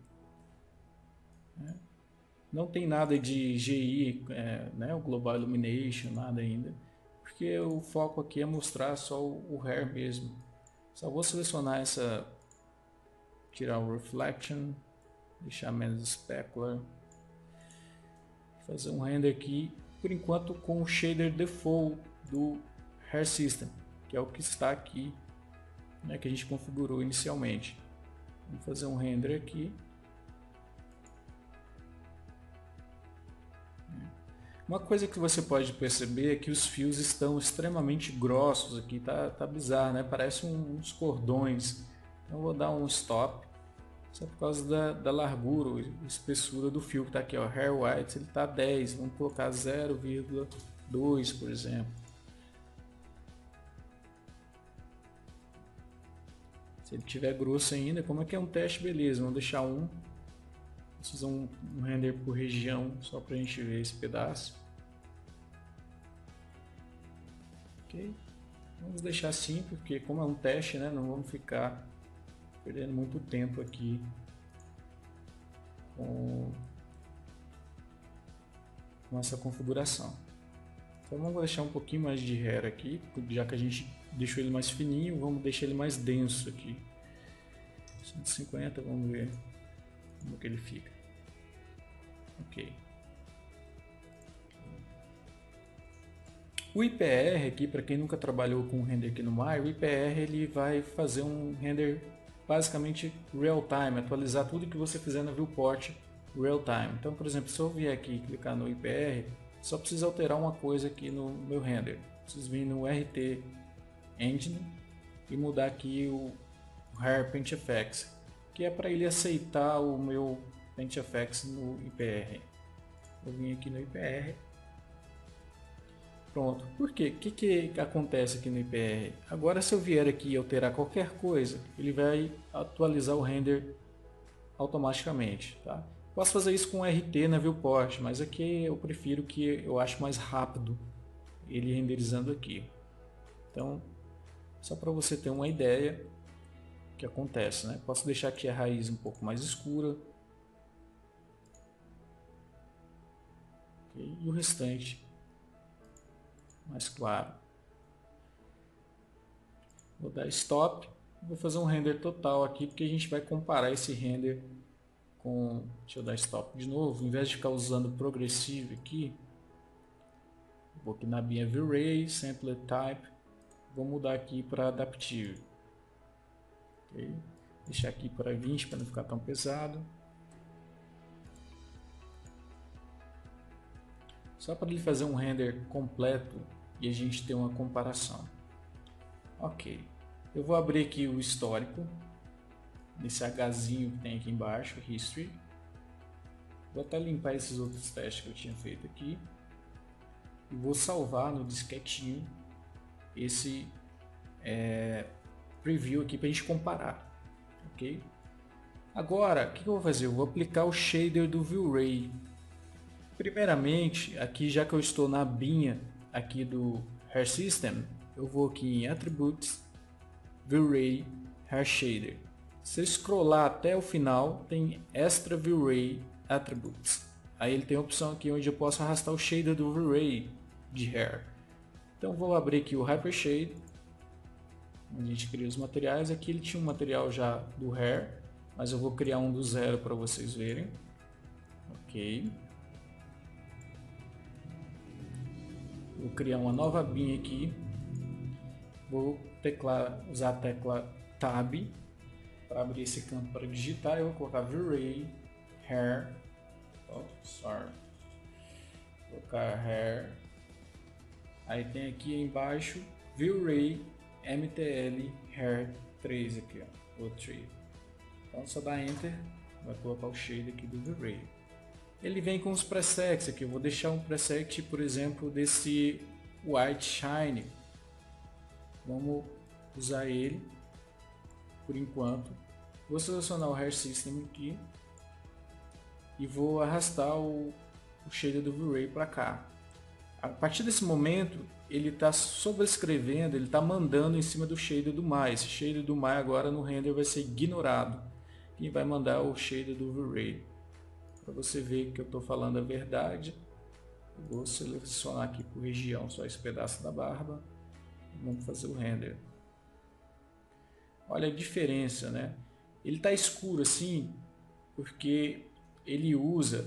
Não tem nada de GI, né, o Global Illumination, nada ainda, porque o foco aqui é mostrar só o hair mesmo. Só vou selecionar tirar o Reflection, deixar menos Specular, fazer um render aqui, por enquanto com o shader default do Hair System, que é o que está aqui, né, que a gente configurou inicialmente. Vamos fazer um render aqui. Uma coisa que você pode perceber é que os fios estão extremamente grossos aqui, tá bizarro, né? Parece uns cordões. Então eu vou dar um stop, só por causa da largura, espessura do fio que está aqui, ó, Hair White, ele está 10, vamos colocar 0,2 por exemplo. Se ele tiver grosso ainda, como é que é um teste, beleza, vamos deixar 1. Vou fazer um render por região só para a gente ver esse pedaço. Ok, vamos deixar assim porque como é um teste, né, não vamos ficar perdendo muito tempo aqui com essa configuração. Então vamos deixar um pouquinho mais de hair aqui, já que a gente deixou ele mais fininho, vamos deixar ele mais denso aqui. 150, vamos ver como que ele fica. Ok. O IPR aqui, para quem nunca trabalhou com render aqui no Maya, o IPR ele vai fazer um render basicamente real time, atualizar tudo que você fizer na viewport real time. Então, por exemplo, se eu vier aqui e clicar no IPR, só preciso alterar uma coisa aqui no meu render. Preciso vir no RT Engine e mudar aqui o Hair Paint FX, que é para ele aceitar o meu Paint FX no IPR. Vou vir aqui no IPR. Pronto. Por quê? O que acontece aqui no IPR? Agora, se eu vier aqui e alterar qualquer coisa, ele vai atualizar o render automaticamente. Tá? Posso fazer isso com RT na viewport, mas aqui eu prefiro que eu acho mais rápido ele renderizando aqui. Então, só para você ter uma ideia do que acontece, né? Posso deixar aqui a raiz um pouco mais escura. Okay? E o restante mais claro. Vou dar stop. Vou fazer um render total aqui, porque a gente vai comparar esse render com... Deixa eu dar stop de novo. Em vez de ficar usando progressive aqui, vou aqui na abinha V-Ray, Sampler Type. Vou mudar aqui para Adaptive. Okay? Deixar aqui para 20 para não ficar tão pesado. Só para ele fazer um render completo e a gente ter uma comparação. Ok. Eu vou abrir aqui o histórico. Nesse Hzinho que tem aqui embaixo, History. Vou até limpar esses outros testes que eu tinha feito aqui. E vou salvar no disquetinho esse preview aqui para a gente comparar. Ok? Agora, o que eu vou fazer? Eu vou aplicar o shader do V-Ray. Primeiramente, aqui já que eu estou na abinha aqui do Hair System, eu vou aqui em Attributes, V-Ray, Hair Shader. Se eu scrollar até o final, tem Extra V-Ray Attributes. Aí ele tem a opção aqui onde eu posso arrastar o shader do V-Ray de Hair. Então vou abrir aqui o Hypershade, onde a gente cria os materiais. Aqui ele tinha um material já do Hair, mas eu vou criar um do zero para vocês verem. Ok. Vou criar uma nova abinha aqui. Vou usar a tecla Tab para abrir esse campo para digitar. Eu vou colocar V-Ray Hair. Vou colocar Hair. Aí tem aqui embaixo V-Ray MTL Hair 3 aqui, ó, o 3. Então só dá Enter, vai colocar o shade aqui do V-Ray. Ele vem com os presets aqui. Eu vou deixar um preset, por exemplo, desse White Shine. Vamos usar ele por enquanto. Vou selecionar o Hair System aqui e vou arrastar o shader do V-Ray para cá. A partir desse momento, ele está sobrescrevendo, ele está mandando em cima do shader do Maya. Esse shader do Maya agora no render vai ser ignorado. Quem vai mandar o shader do V-Ray. Para você ver que eu estou falando a verdade, eu vou selecionar aqui por região só esse pedaço da barba. Vamos fazer o render. Olha a diferença, né? Ele está escuro assim porque ele usa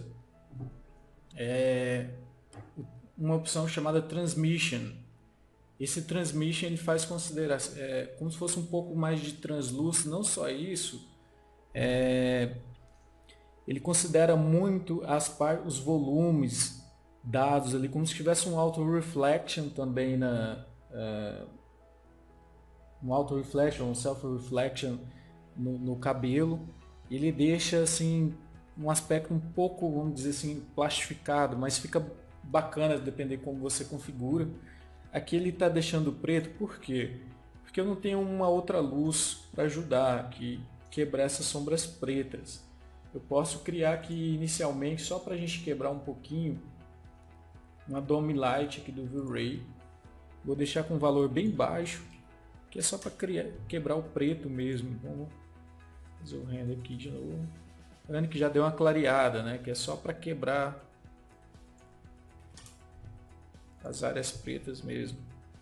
uma opção chamada Transmission. Esse Transmission ele faz consideração como se fosse um pouco mais de translúcido. Não só isso, ele considera muito os volumes dados ali, como se tivesse um auto reflection também um auto reflection, um self reflection no cabelo. Ele deixa assim um aspecto um pouco, vamos dizer assim, plastificado, mas fica bacana depender como você configura. Aqui ele está deixando preto, por quê? Porque eu não tenho uma outra luz para ajudar aqui quebrar essas sombras pretas. eu posso criar aqui inicialmente, só para a gente quebrar um pouquinho, uma DOM Light aqui do V-Ray. Vou deixar com um valor bem baixo, que é só para quebrar o preto mesmo. Vamos fazer o render aqui de novo. Vendo que já deu uma clareada, né? Que é só para quebrar as áreas pretas mesmo.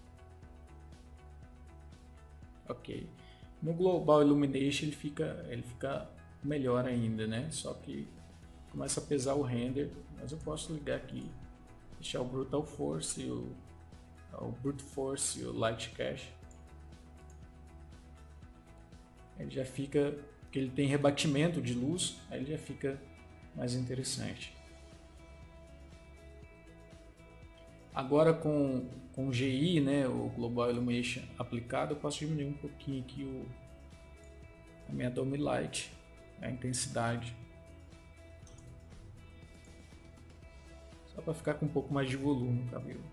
Ok. No Global Illumination ele fica melhor ainda, né? Só que começa a pesar o render, mas eu posso ligar aqui, deixar o Brutal Force e o Brute Force e o Light Cache. Ele já fica, que ele tem rebatimento de luz, aí ele já fica mais interessante. Agora com o GI, né, o Global Illumination aplicado, eu posso diminuir um pouquinho aqui a minha Dome Light, a intensidade, só para ficar com um pouco mais de volume no cabelo.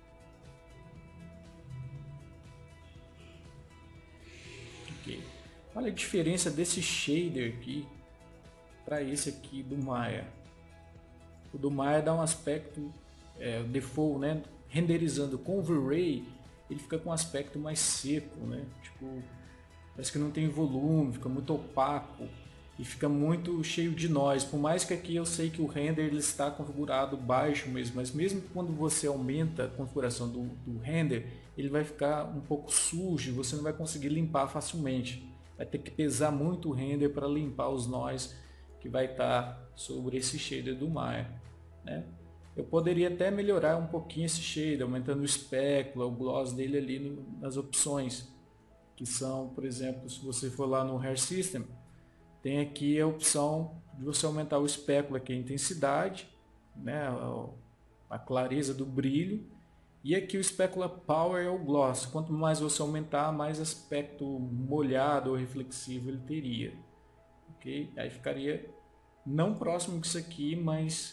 Okay. Olha a diferença desse shader aqui para esse aqui do Maya. O do Maya dá um aspecto o default, né, renderizando com o V-Ray, ele fica com um aspecto mais seco, né, tipo, parece que não tem volume, fica muito opaco e fica muito cheio de noise. Por mais que aqui eu sei que o render ele está configurado baixo mesmo, mas mesmo quando você aumenta a configuração do render, ele vai ficar um pouco sujo, você não vai conseguir limpar facilmente. Vai ter que pesar muito o render para limpar os noise que vai estar sobre esse shader do Maya, né? Eu poderia até melhorar um pouquinho esse shader, aumentando o espécula, o gloss dele ali nas opções, que são, por exemplo, se você for lá no Hair System, tem aqui a opção de você aumentar o espécula, que é a intensidade, né, a clareza do brilho, e aqui o espécula Power é o gloss. Quanto mais você aumentar, mais aspecto molhado ou reflexivo ele teria. Okay? Aí ficaria não próximo disso aqui, mas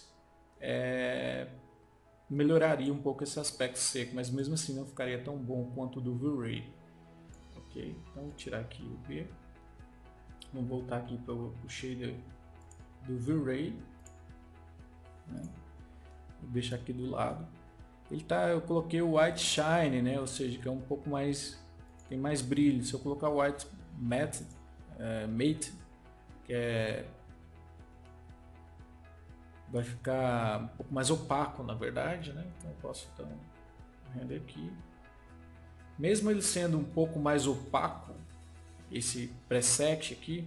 melhoraria um pouco esse aspecto seco, mas mesmo assim não ficaria tão bom quanto o do V-Ray. Ok, então vou tirar aqui o V. Vamos voltar aqui para o shader do V-Ray, né? Vou deixar aqui do lado. Eu coloquei o White Shine, né? Ou seja, que é um pouco mais, tem mais brilho. Se eu colocar o White Matte, que vai ficar um pouco mais opaco, na verdade, né? Então eu posso render aqui. Mesmo ele sendo um pouco mais opaco, esse preset aqui,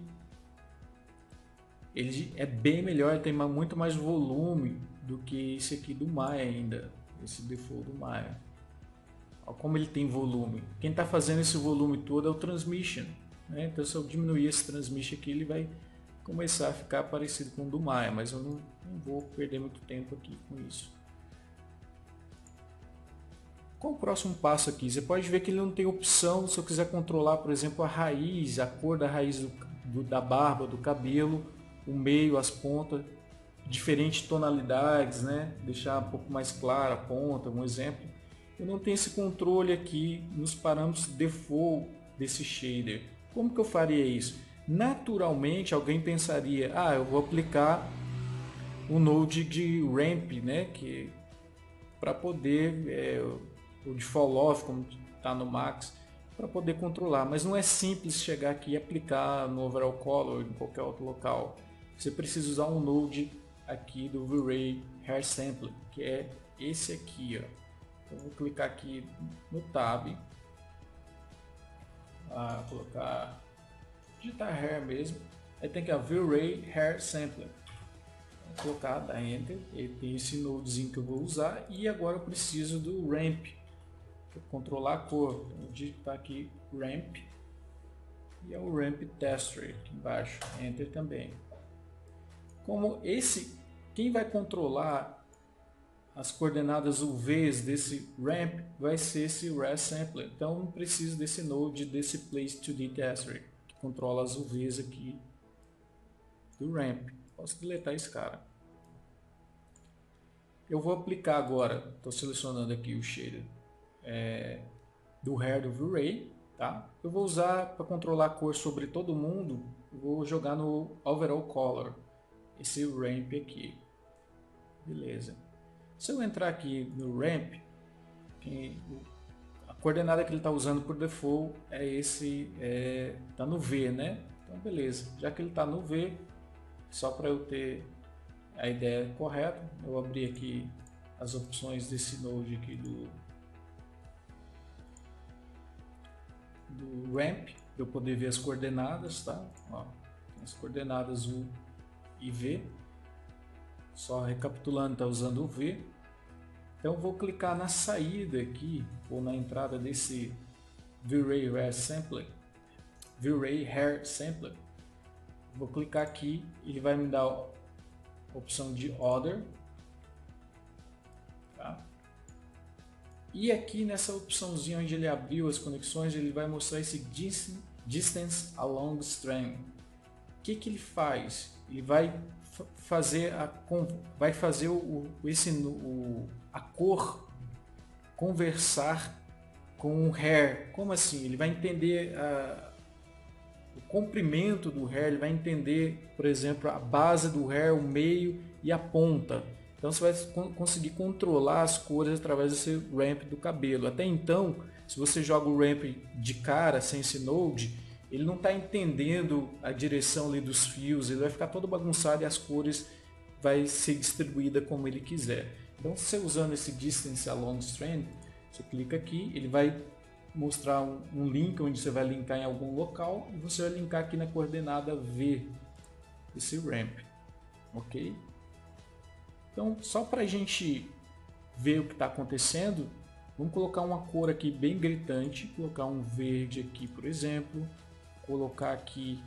ele é bem melhor, tem muito mais volume do que esse aqui do Maya ainda, esse default do Maya. Olha como ele tem volume. Quem está fazendo esse volume todo é o Transmission, né? Então se eu diminuir esse Transmission aqui, ele vai começar a ficar parecido com o do Maya, mas eu não vou perder muito tempo aqui com isso. Qual o próximo passo aqui? Você pode ver que ele não tem opção, se eu quiser controlar, por exemplo, a raiz, a cor da raiz da barba, do cabelo, o meio, as pontas, diferentes tonalidades, né? Deixar um pouco mais clara a ponta, um exemplo. Eu não tenho esse controle aqui nos parâmetros default desse shader. Como que eu faria isso? Naturalmente, alguém pensaria, eu vou aplicar o node de ramp, né? Que para poder o de fall off, como está no Max, para poder controlar. Mas não é simples chegar aqui e aplicar no overall color ou em qualquer outro local. Você precisa usar um node aqui do V-Ray Hair Sampling, que é esse aqui, ó. Então, vou clicar aqui no tab, colocar, digitar Hair mesmo, aí tem que a V-Ray Hair Sampling. Vou colocar, dar Enter, ele tem esse nodezinho que eu vou usar, e agora eu preciso do Ramp, para controlar a cor. Então, vou digitar aqui Ramp, e é o Ramp Tester aqui embaixo, Enter também. Como quem vai controlar as coordenadas UVs desse ramp vai ser esse RAS Sampler. Então não preciso desse node, desse Place 2D Tester, que controla as UVs aqui do ramp. Posso deletar esse cara. Eu vou aplicar agora, estou selecionando aqui o shader do Hair do V-Ray. Tá? Eu vou usar para controlar a cor sobre todo mundo, eu vou jogar no Overall Color. esse ramp aqui. Beleza. Se eu entrar aqui no ramp, a coordenada que ele está usando por default é esse, tá no V, né? Então beleza, já que ele está no V, só para eu ter a ideia correta, eu abri aqui as opções desse node aqui do ramp, para eu poder ver as coordenadas, tá? Ó, as coordenadas U e V. Só recapitulando, está usando o V. Então eu vou clicar na saída aqui, ou na entrada desse V-Ray Hair Sampler. V-Ray Hair Sampler. Vou clicar aqui, ele vai me dar a opção de Other. Tá? E aqui nessa opçãozinha onde ele abriu as conexões, ele vai mostrar esse Distance Along String. O que ele faz? Ele vai fazer a cor conversar com o hair. Como assim? Ele vai entender o comprimento do hair, ele vai entender, por exemplo, a base do hair, o meio e a ponta. Então você vai conseguir controlar as cores através desse ramp do cabelo. Até então, se você joga o ramp de cara, sem esse node, ele não está entendendo a direção ali dos fios, ele vai ficar todo bagunçado e as cores vai ser distribuída como ele quiser. Então, você usando esse Distance Along Strand, você clica aqui, ele vai mostrar um link onde você vai linkar em algum local e você vai linkar aqui na coordenada V esse ramp, ok? Então, só para a gente ver o que está acontecendo, vamos colocar uma cor aqui bem gritante, colocar um verde aqui, por exemplo, colocar aqui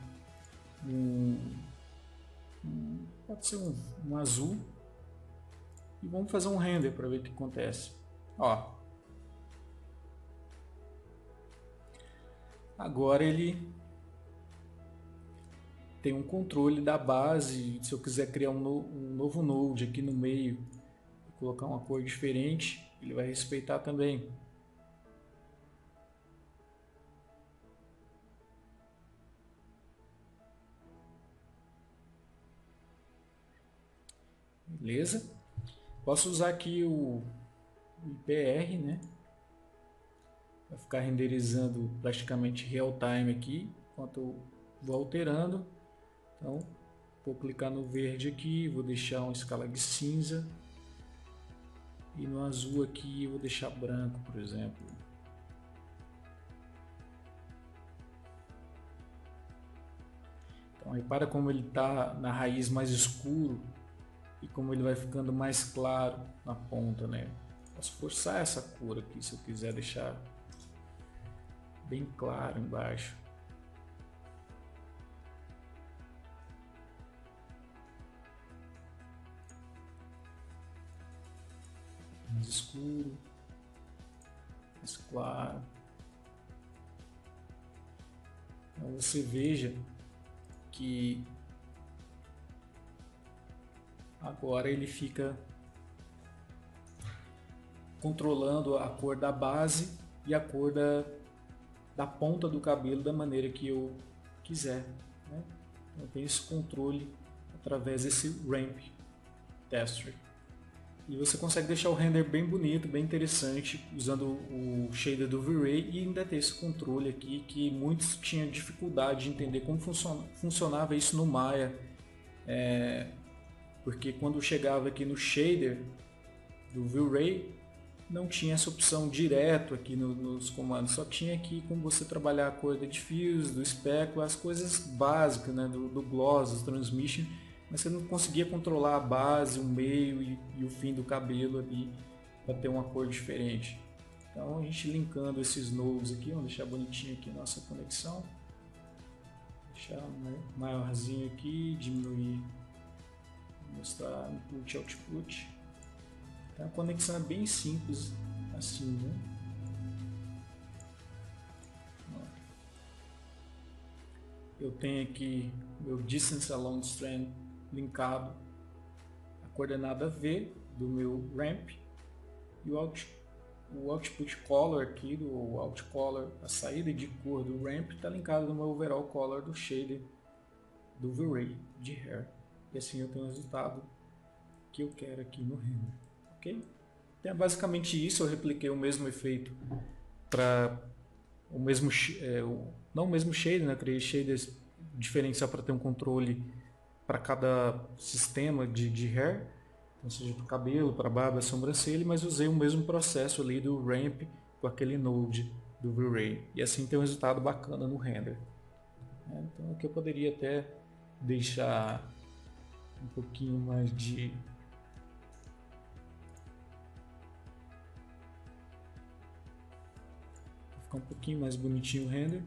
pode ser um azul e vamos fazer um render para ver o que acontece. Ó, agora ele tem um controle da base. Se eu quiser criar um novo node aqui no meio, colocar uma cor diferente, ele vai respeitar também. Beleza? Posso usar aqui o IPR, né? Vai ficar renderizando praticamente real time aqui, enquanto eu vou alterando. Então, vou clicar no verde aqui, vou deixar uma escala de cinza. E no azul aqui eu vou deixar branco, por exemplo. Então, repara como ele está na raiz mais escuro e como ele vai ficando mais claro na ponta, né? Posso forçar essa cor aqui se eu quiser deixar bem claro embaixo. Mais escuro, mais claro. Então você veja que agora ele fica controlando a cor da base e a cor da ponta do cabelo da maneira que eu quiser, né? Então tem esse controle através desse ramp tester. E você consegue deixar o render bem bonito, bem interessante, usando o shader do V-Ray e ainda ter esse controle aqui que muitos tinham dificuldade de entender como funcionava isso no Maya. Porque quando chegava aqui no shader do V-Ray, não tinha essa opção direto aqui nos comandos, só tinha aqui como você trabalhar a cor de fios, do speckle, as coisas básicas, né, do gloss, do transmission, mas você não conseguia controlar a base, o meio e o fim do cabelo ali para ter uma cor diferente. Então a gente linkando esses nodes aqui, vamos deixar bonitinho aqui a nossa conexão, deixar maiorzinho aqui, diminuir, mostrar input e output. Então a conexão é bem simples assim, né? Eu tenho aqui meu Distance Along Strand linkado a coordenada V do meu ramp e o output color aqui do out color, a saída de cor do ramp está linkado no meu overall color do shader do V-Ray de hair. e assim eu tenho o resultado que eu quero aqui no render, ok? Então é basicamente isso. Eu repliquei o mesmo efeito para o mesmo, não o mesmo shader, né? Criei shaders diferencial para ter um controle para cada sistema de hair, então seja para o cabelo, para a barba, sobrancelha, mas usei o mesmo processo ali do ramp com aquele node do V-Ray, e assim tem um resultado bacana no render. Então aqui eu poderia até deixar um pouquinho mais de ficar um pouquinho mais bonitinho o render.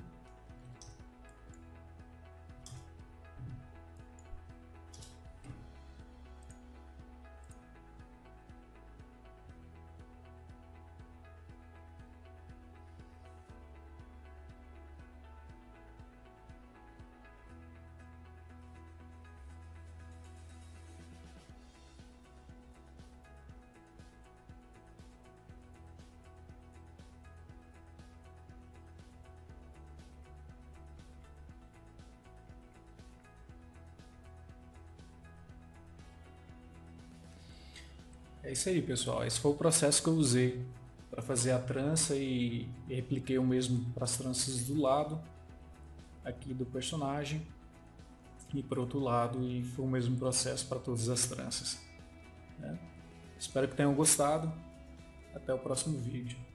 É isso aí, pessoal. Esse foi o processo que eu usei para fazer a trança e repliquei o mesmo para as tranças do lado aqui do personagem e para o outro lado, e foi o mesmo processo para todas as tranças. Espero que tenham gostado. Até o próximo vídeo.